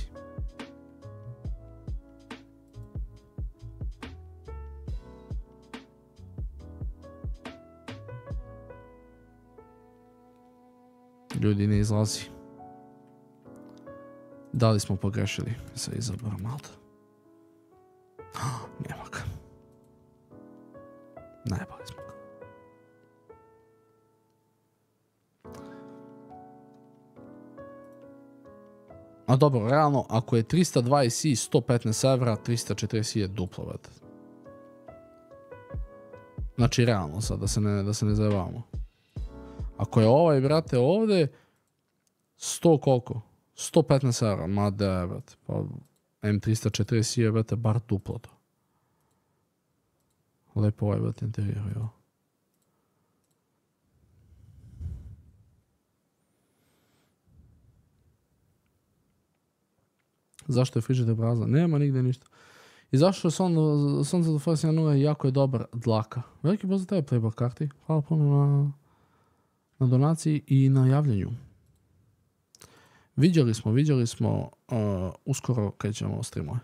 Ljudi, ne izlazi. Da li smo pogrešili sa izaborom auta? Nema ga. Najbali smo ga. A dobro, realno, ako je 320i 115 evra, 340i je duplo, vete. Znači, realno sad, da se ne zajebavamo. Ako je ovaj, brate, ovdje, 100 koliko? 115 evra, ma da, brate. Pa M340i je, brate, bar duplo to. Lepo ovaj, brate, interijer, jo. Zašto je frižider prazan? Nema nigdje ništa. I zašto je Sons of the Forest 1.0 jako je dobar dlaka. Veliki pozdrav tebe, Playboy karti. Hvala puno na donaciji i na javljanju. Vidjeli smo uskoro krećemo streamove.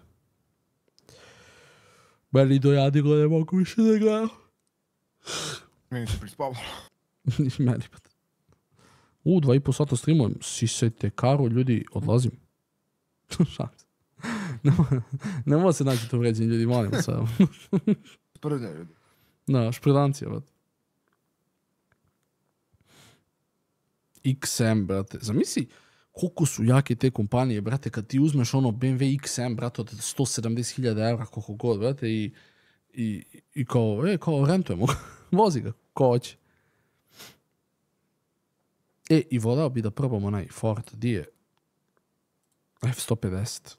Meni dojadilo, ne mogu više da gledam. Meni se prispavalo. Meni pa. 2,5 sata streamujem. Sisajte karu, ljudi, odlazim. Šalim se. Ne mora se naći to vređenje, ljudi, molim se. Sprdnje, ljudi. Da, špredancija, brate. XM, brate. Zamisli koliko su jake te kompanije, brate, kad ti uzmeš ono BMW XM, brate, od 170.000 evra, koliko god, brate, i kao rentujemo ga. Vozi ga, ko hoće. I volao bi da probamo onaj Ford, di je F-150.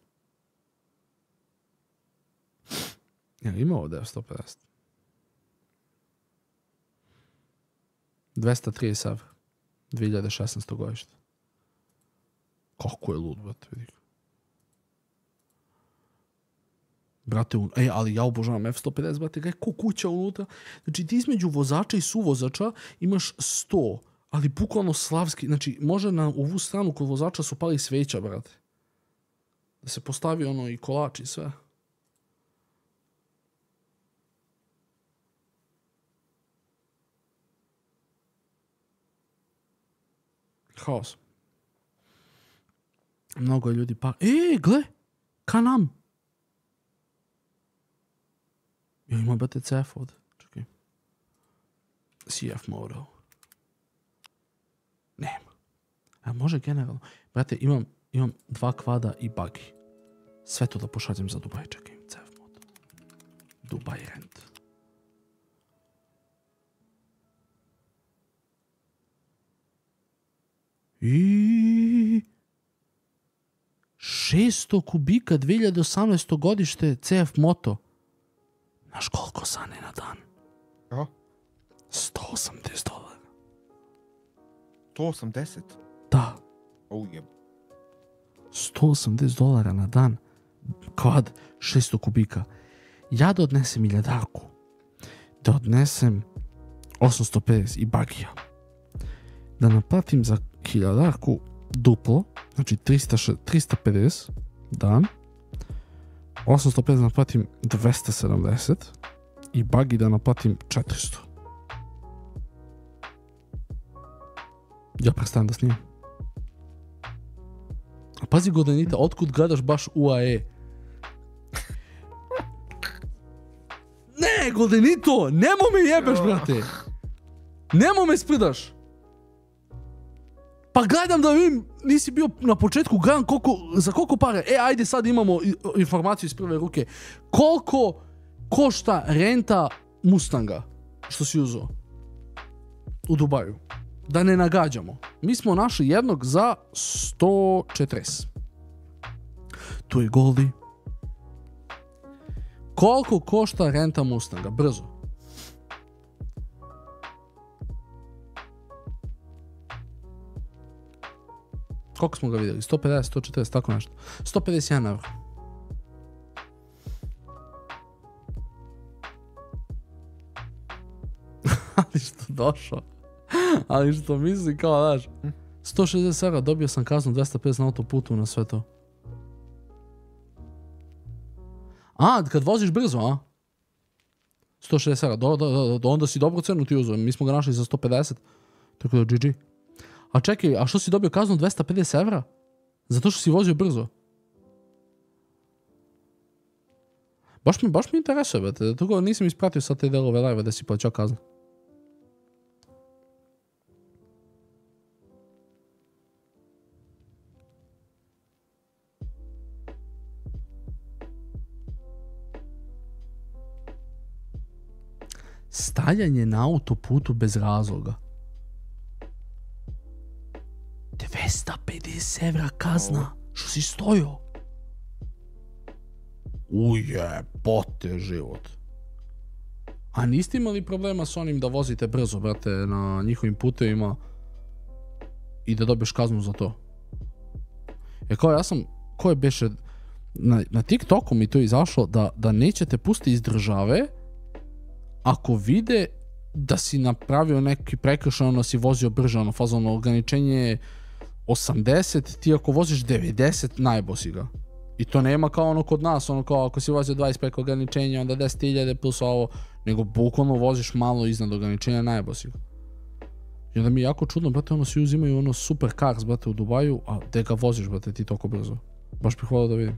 Ima ovdje F-150. 230 evra. 2016. godište. Kako je lud, brate, vidi. Brate, ali ja obožavam F-150, brate, ga je ko kuća unutra. Znači, ti između vozača i suvozača imaš 100, ali bukvalno slavski. Znači, može na ovu stranu kod vozača su pali sveća, brate. Da se postavi ono i kolač i sve. Haos. Mnogo je ljudi pa... gle! Kanam! Ja ima brate CF ovdje. Čekaj. CF model. Nema. A može generalno. Brate, imam 2 kvada i buggy. Sve to da pošaljem za Dubaj. Čekaj, CF model. Dubai rent. I 600 kubika 2018. godište CF Moto. Znaš koliko sane na dan? Aha. $180. 180? Da. Jeb. $180 na dan. Kvad 600 kubika. Ja da odnesem 1000-ku. Da odnesem 850 i bagija. Da naplatim za 1000-ku duplo, znači 350 dan, 850 naplatim 270 i bagi da naplatim 400. Ja prestajem da snimam. A pazi Godenita, otkud gledaš baš UAE? Ne, Godenito, nemo me jebeš, brate. Nemo me sprdaš. Pa gledam da vidim, nisi bio na početku, gledam za koliko pare. Ajde sad imamo informaciju iz prve ruke. Koliko košta renta Mustanga što si uzeo u Dubaju? Da ne nagađamo. Mi smo našli jednog za 140. Tu je Goldi. Koliko košta renta Mustanga? Brzo. Koliko smo ga vidjeli? 150, 140, tako nešto. 151 euro. Ali što došao? Ali što misli kao, daš? 160 euro, dobio sam kaznu 250 na autoputu na sve to. Kad voziš brzo, a? 160 euro, onda si dobro cenu ti uzeo. Mi smo ga našli za 150. Tako da GG. A čekaj, a što si dobio kaznu 250 evra? Zato što si vozio brzo. Baš mi interesuje, brate. Toga nisam ispratio sad te delove live da si plaćao kaznu. Stajanje na autoputu bez razloga. 250 evra kazna. Što si stojao? Ujebote život. A niste imali problema s onim da vozite brzo, brate, na njihovim putevima i da dobiješ kaznu za to? Kao ja sam, ko je beše na TikToku mi to izašlo da nećete pustiti iz države ako vide da si napravio neki prekršaj, ono si vozio brže, ono fazono ograničenje je 80, ti ako voziš 90, najbo si ga. I to nema kao ono kod nas, ono kao ako si vozio 20 preko ograničenja, onda 10.000 plus ovo, nego bukvalno voziš malo iznad ograničenja, najbo si ga. I onda mi je jako čudno, brate, ono svi uzimaju ono super cars, brate, u Dubaju, a gdje ga voziš, brate, ti toliko brzo. Baš bih volio da vidim.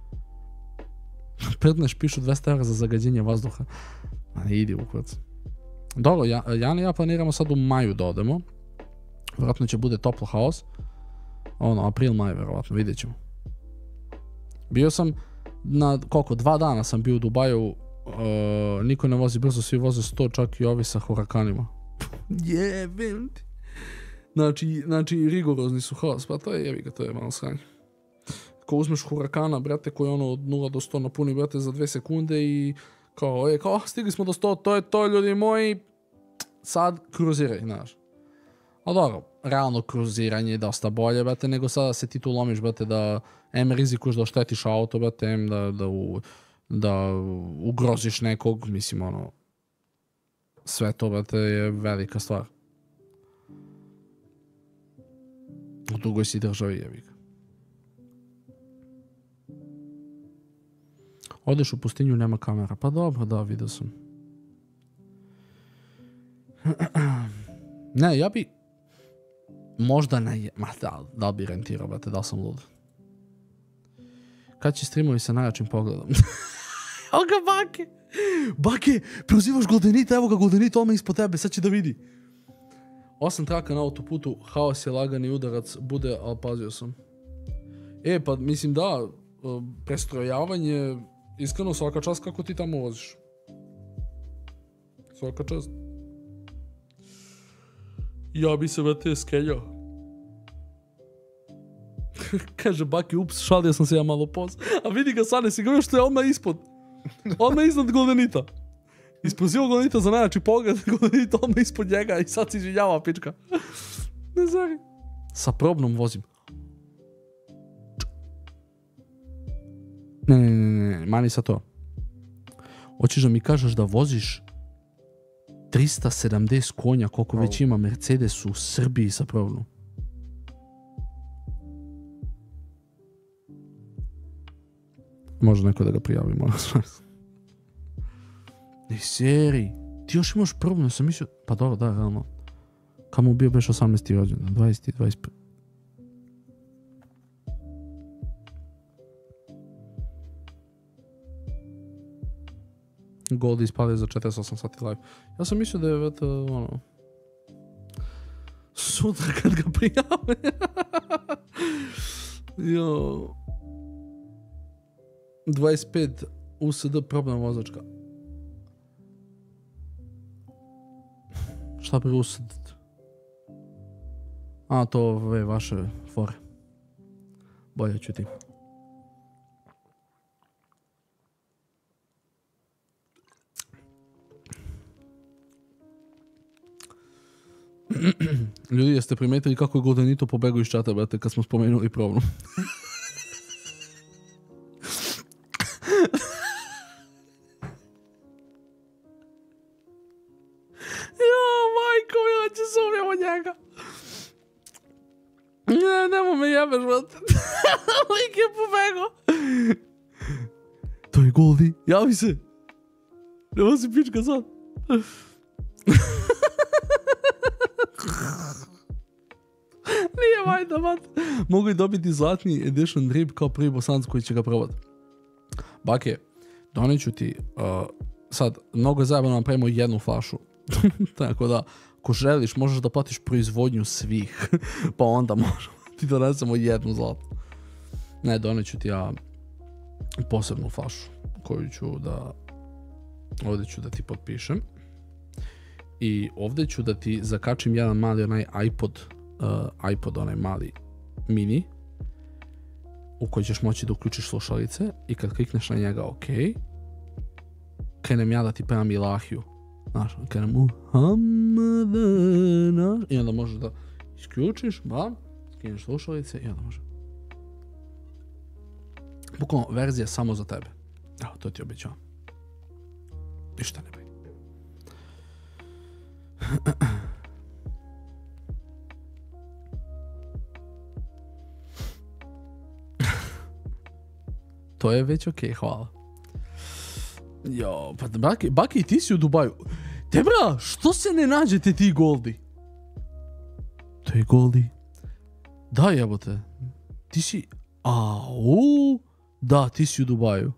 Predneš pišu 200 € za zagađenje vazduha. A ne idi u kurac. Dobro, Jan i ja planiramo sad u maju da odemo. Vjerojatno će bude toplo haos. Ono, april, maj, vjerojatno, vidjet ćemo. Bio sam na, 2 dana sam bio u Dubaju. Niko ne vozi brzo, svi voze 100, čak i ovi sa hurakanima. Jebim ti. Znači, rigorozni su haos, pa to je jebi ga, to je malo sranje. Ko uzmeš hurakana, brate, koji ono od 0 do 100 napuni, brate, za 2 sekunde i kao, stigli smo do 100, to je to, ljudi moji, sad kruziraj, znaš. A dobro, realno kruziranje je dosta bolje, brate, nego sada se ti tu lomiš, brate, da rizikuš da oštetiš auto, brate, da ugroziš nekog, mislim, ono, sve to, brate, je velika stvar. U drugoj si državi jebi ga. Odeš u pustinju, nema kamera. Pa dobro, da, vidio sam. Ne, ja bi... Možda ne... Da li bi rentirao, brate, da li sam lud. Kad će streamovi sa najjačim pogledom? Evo ga, Bake! Bake, prozivaš Goldenita, evo ga Goldenita, odmah ispod tebe, sad će da vidi. 8 traka na autoputu, haos je lagani udarac, bude, ali pazio sam. Pa mislim da, prestrojavanje, iskreno svaka čast kako ti tamo voziš. Svaka čast. Ja bi se brate skeljao. Kaže Baki, ups, šalio sam se ja malo poz. A vidi ga sad, si ga vidio što je odmah ispod. Odmah iznad Goldenita. Isprozio Goldenita za najjači pogled, Goldenita odmah ispod njega i sad se izvinjava pička. Ne zari. Sa probnom vozim. Ne, mani sa to. Hoćeš da mi kažeš da voziš 370 konja, koliko već ima Mercedes u Srbiji sa probnom? Može neko da ga prijavi, moram vas. Ne, seri. Ti još imaš probno, sam mislio... Pa dobro, da, realno. Kamo bio beš 18. rođendan, 20. 21. Gold ispalio za 48 sati live. Ja sam mislio da je ono... Sutra kad ga prijave. Jo... 25 USD probna vozačka. Šta bi USD? A, to ove vaše fore. Bolje ću ti. Ljudi, jeste primetili kako je Goldenito pobegao iz čata, brate, kad smo spomenuli probnu? Nemo me jebeš, brate. Lik je pobegao. To je Goldi. Javi se. Nemo si pička sad. Nije vajda, mat. Mogu i dobiti zlatni edition drip kao prvi Bosanac koji će ga probat. Bake, doneću ti... sad, mnogo je zajebano napravimo jednu flašu. Tako da, ako želiš, možeš da platiš proizvodnju svih. Pa onda možemo ti donesemo jednu zlatu. Ne, doneću ti ja posebnu flašu koju ću da... Ovdje ću da ti potpišem. I ovdje ću da ti zakačim jedan mali onaj iPod onaj mali mini u koji ćeš moći da uključiš slušalice i kad klikneš na njega OK, krenem ja da ti pevam Ilahiju. Znaš, krenem Muhammedana i onda možeš da isključiš, bam, skineš slušalice i onda može. Bukvalno verzija samo za tebe. Evo, to ti obećavam. Ništa ne brini. To je već okej, hvala. Jo, pa Baki, ti si u Dubaju. Debra, što se ne nađete ti Goldi? To je Goldi. Da, jebote. Ti si... Da, ti si u Dubaju.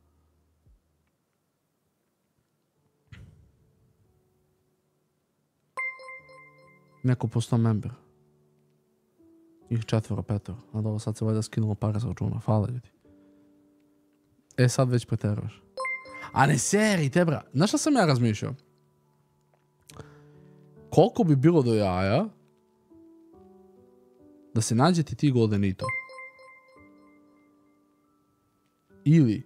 Neko postao member. Njih 4, 5. A dobro, sad se valjda skinulo pare sa računa. Hvala ljudi. Sad već preteruješ. A ne seri, Debra. Znaš šta sam ja razmišljao? Koliko bi bilo do jaja da se nađete ti Goldenito? Ili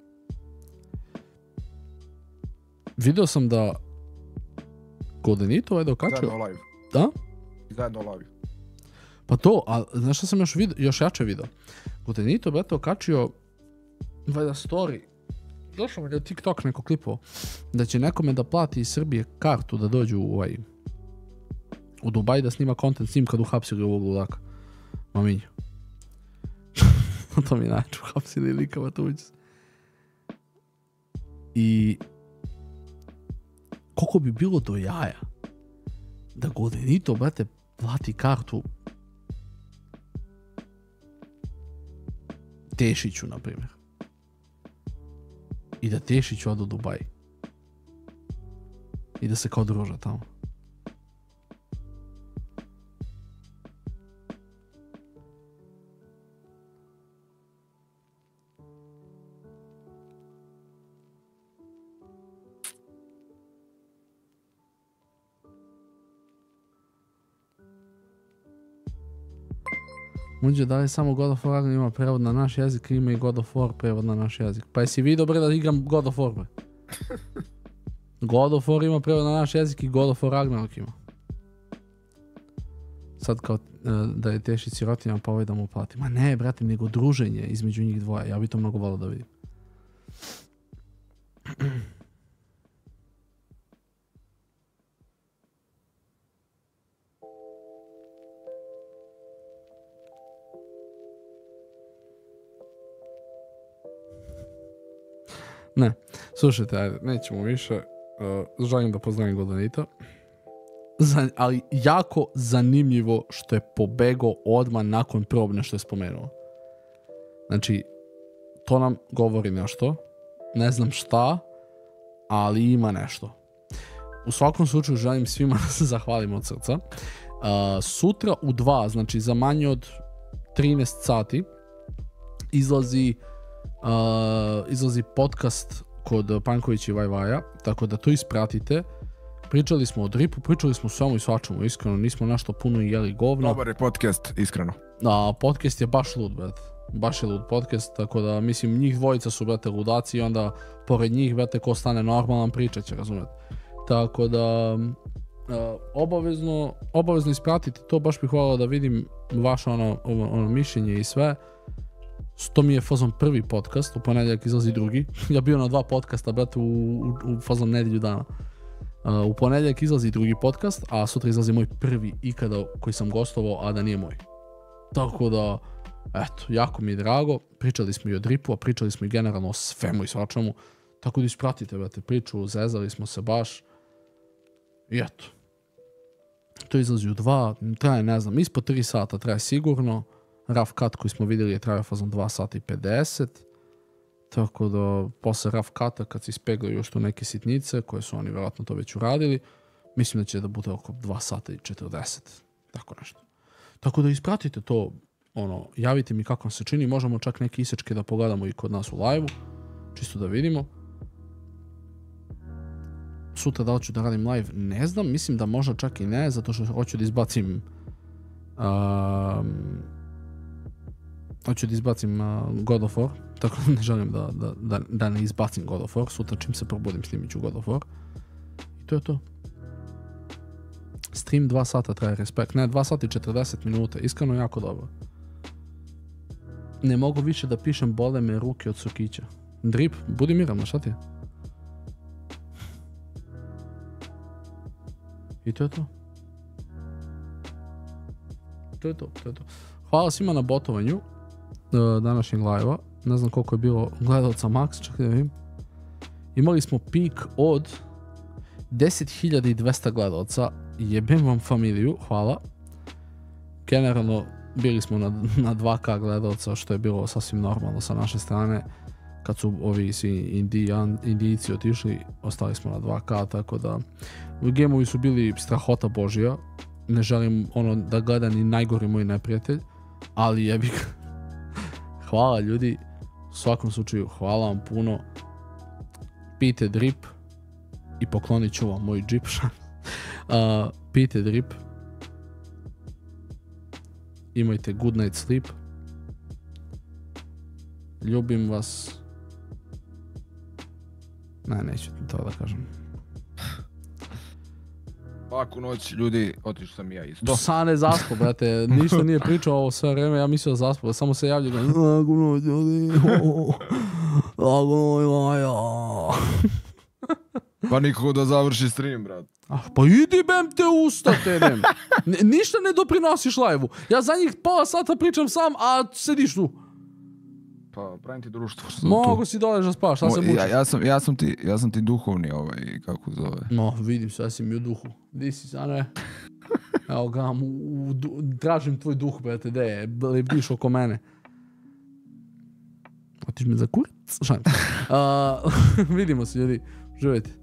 video sam da Goldenito je dokačio. Zajedno live. Da? Zajedno live. Pa to, a znaš šta sam još jače video? Goldenito je okačio valjda story. Došao mi je TikTok neko klipo da će nekome da plati iz Srbije kartu da dođu u Dubaj da snima content s njim kad uhapsili ovog ludaka. Maminju. To mi je najče uhapsili likava tuđi. I koliko bi bilo do jaja da Goldenito, brate, plati kartu Tešiću, na primjer. I da Tešić ode u Dubaj. I da se kao druža tamo. Muđe, da li samo God of War ima prevod na naš jezik, ima i God of War prevod na naš jezik. Pa jesi vidio bre da igram God of War, bre? God of War ima prevod na naš jezik i God of War Ragnarok ima. Sad kao da je Tešić sirotinja, pa ovaj da mu plati. Ma ne, brate, nego druženje između njih dvoje. Ja bi to mnogo volio da vidim. Ne, slušajte, ajde, nećemo više. Želim da pozdravim Goldenita. Ali jako zanimljivo što je pobegao odmah nakon probne što je spomenuo. Znači, to nam govori nešto. Ne znam šta, ali ima nešto. U svakom slučaju želim svima da se zahvalim od srca. Sutra u 2, znači za manje od 13 sati, izlazi podcast kod Pankovića i Vajvaja, tako da to ispratite. Pričali smo o dripu, pričali smo svemu i svačemu, iskreno, nismo nešto puno jeli govna. Dobar je podcast, iskreno. Podcast je baš lud, brate. Baš je lud podcast, tako da, mislim, njih dvojica su, brate, ludaci i onda, pored njih, brate, ko stane normalan pričat će, razumijete. Tako da, obavezno ispratite to, baš bih hvala da vidim vaše ono mišljenje i sve. To mi je fazom prvi podcast, u ponedjeljak izlazi drugi. Ja bio na 2 podcasta, brate, u fazom nedjelju dana. U ponedjeljak izlazi drugi podcast, a sutra izlazi moj prvi ikada koji sam gostovao, a da nije moj. Tako da, eto, jako mi je drago. Pričali smo i o dripu, a pričali smo i generalno o svemu i svačemu. Tako da ispratite, brate, priču, zezali smo se baš. I eto. To izlazi u 2, traje, ne znam, ispod 3 sata traje sigurno. Rough cut koji smo vidjeli je trajao fazom 2 sata i 50. Tako da, posle rough cuta kad se ispeglaju još tu neke sitnice, koje su oni vjerojatno to već uradili, mislim da će da bude oko 2 sata i 40. Tako nešto. Tako da ispratite to, javite mi kako vam se čini, možemo čak neke isečke da pogledamo i kod nas u live-u, čisto da vidimo. Sutra da li ću da radim live, ne znam, mislim da možda čak i ne, zato što hoću da izbacim God of War, tako da ne želim da ne izbacim God of War. Sutra čim se probudim snimit ću God of War. I to je to. Stream 2 sata traje, respekt. Ne, 2 sata i 40 minuta. Iskreno jako dobro. Ne mogu više da pišem, bole me ruke od sokića. Drip, budi miran, šta ti je? I to je to. To je to. Hvala svima na botovanju današnjeg live-a. Ne znam koliko je bilo gledalca max, čekaj da vidim. Imali smo pik od 10.200 gledalca. Jebem vam familiju, hvala. Generalno bili smo na 2K gledalca, što je bilo sasvim normalno sa naše strane. Kad su ovi svi Indijci otišli, ostali smo na 2K, tako da gameovi su bili strahota božja. Ne želim da gleda ni najgori moj neprijatelj, ali jebi ga. Hvala ljudi, u svakom slučaju hvala vam puno. Pijte drip i poklonit ću vam moj džip. Pijte drip. Imajte good night sleep. Ljubim vas. Ne, neću to da kažem. Laku noć, ljudi, otišao sam i ja isto. Sane zaspo, brate, ništa nije pričao ovo sve vreme, ja mislio da zaspo, samo se javlja laku noć, ljudi, laku noć, Maja. Pa nikako da završi stream, brat. Pa idi bem te usta, terem. Ništa ne doprinosiš live-u. Ja za njih pola sata pričam sam, a sediš tu. Pa pravim ti društvo. Mogu si dolež da spavaš, šta se bučiš? Ja sam ti duhovni kako zove. No, vidim sve si mi u duhu. Di si, Sane? Evo ga, tražim tvoj duh, brate, gde je? Lebdiš oko mene. Otiš me za kurac? Šalim. Vidimo se, ljudi. Živjeti.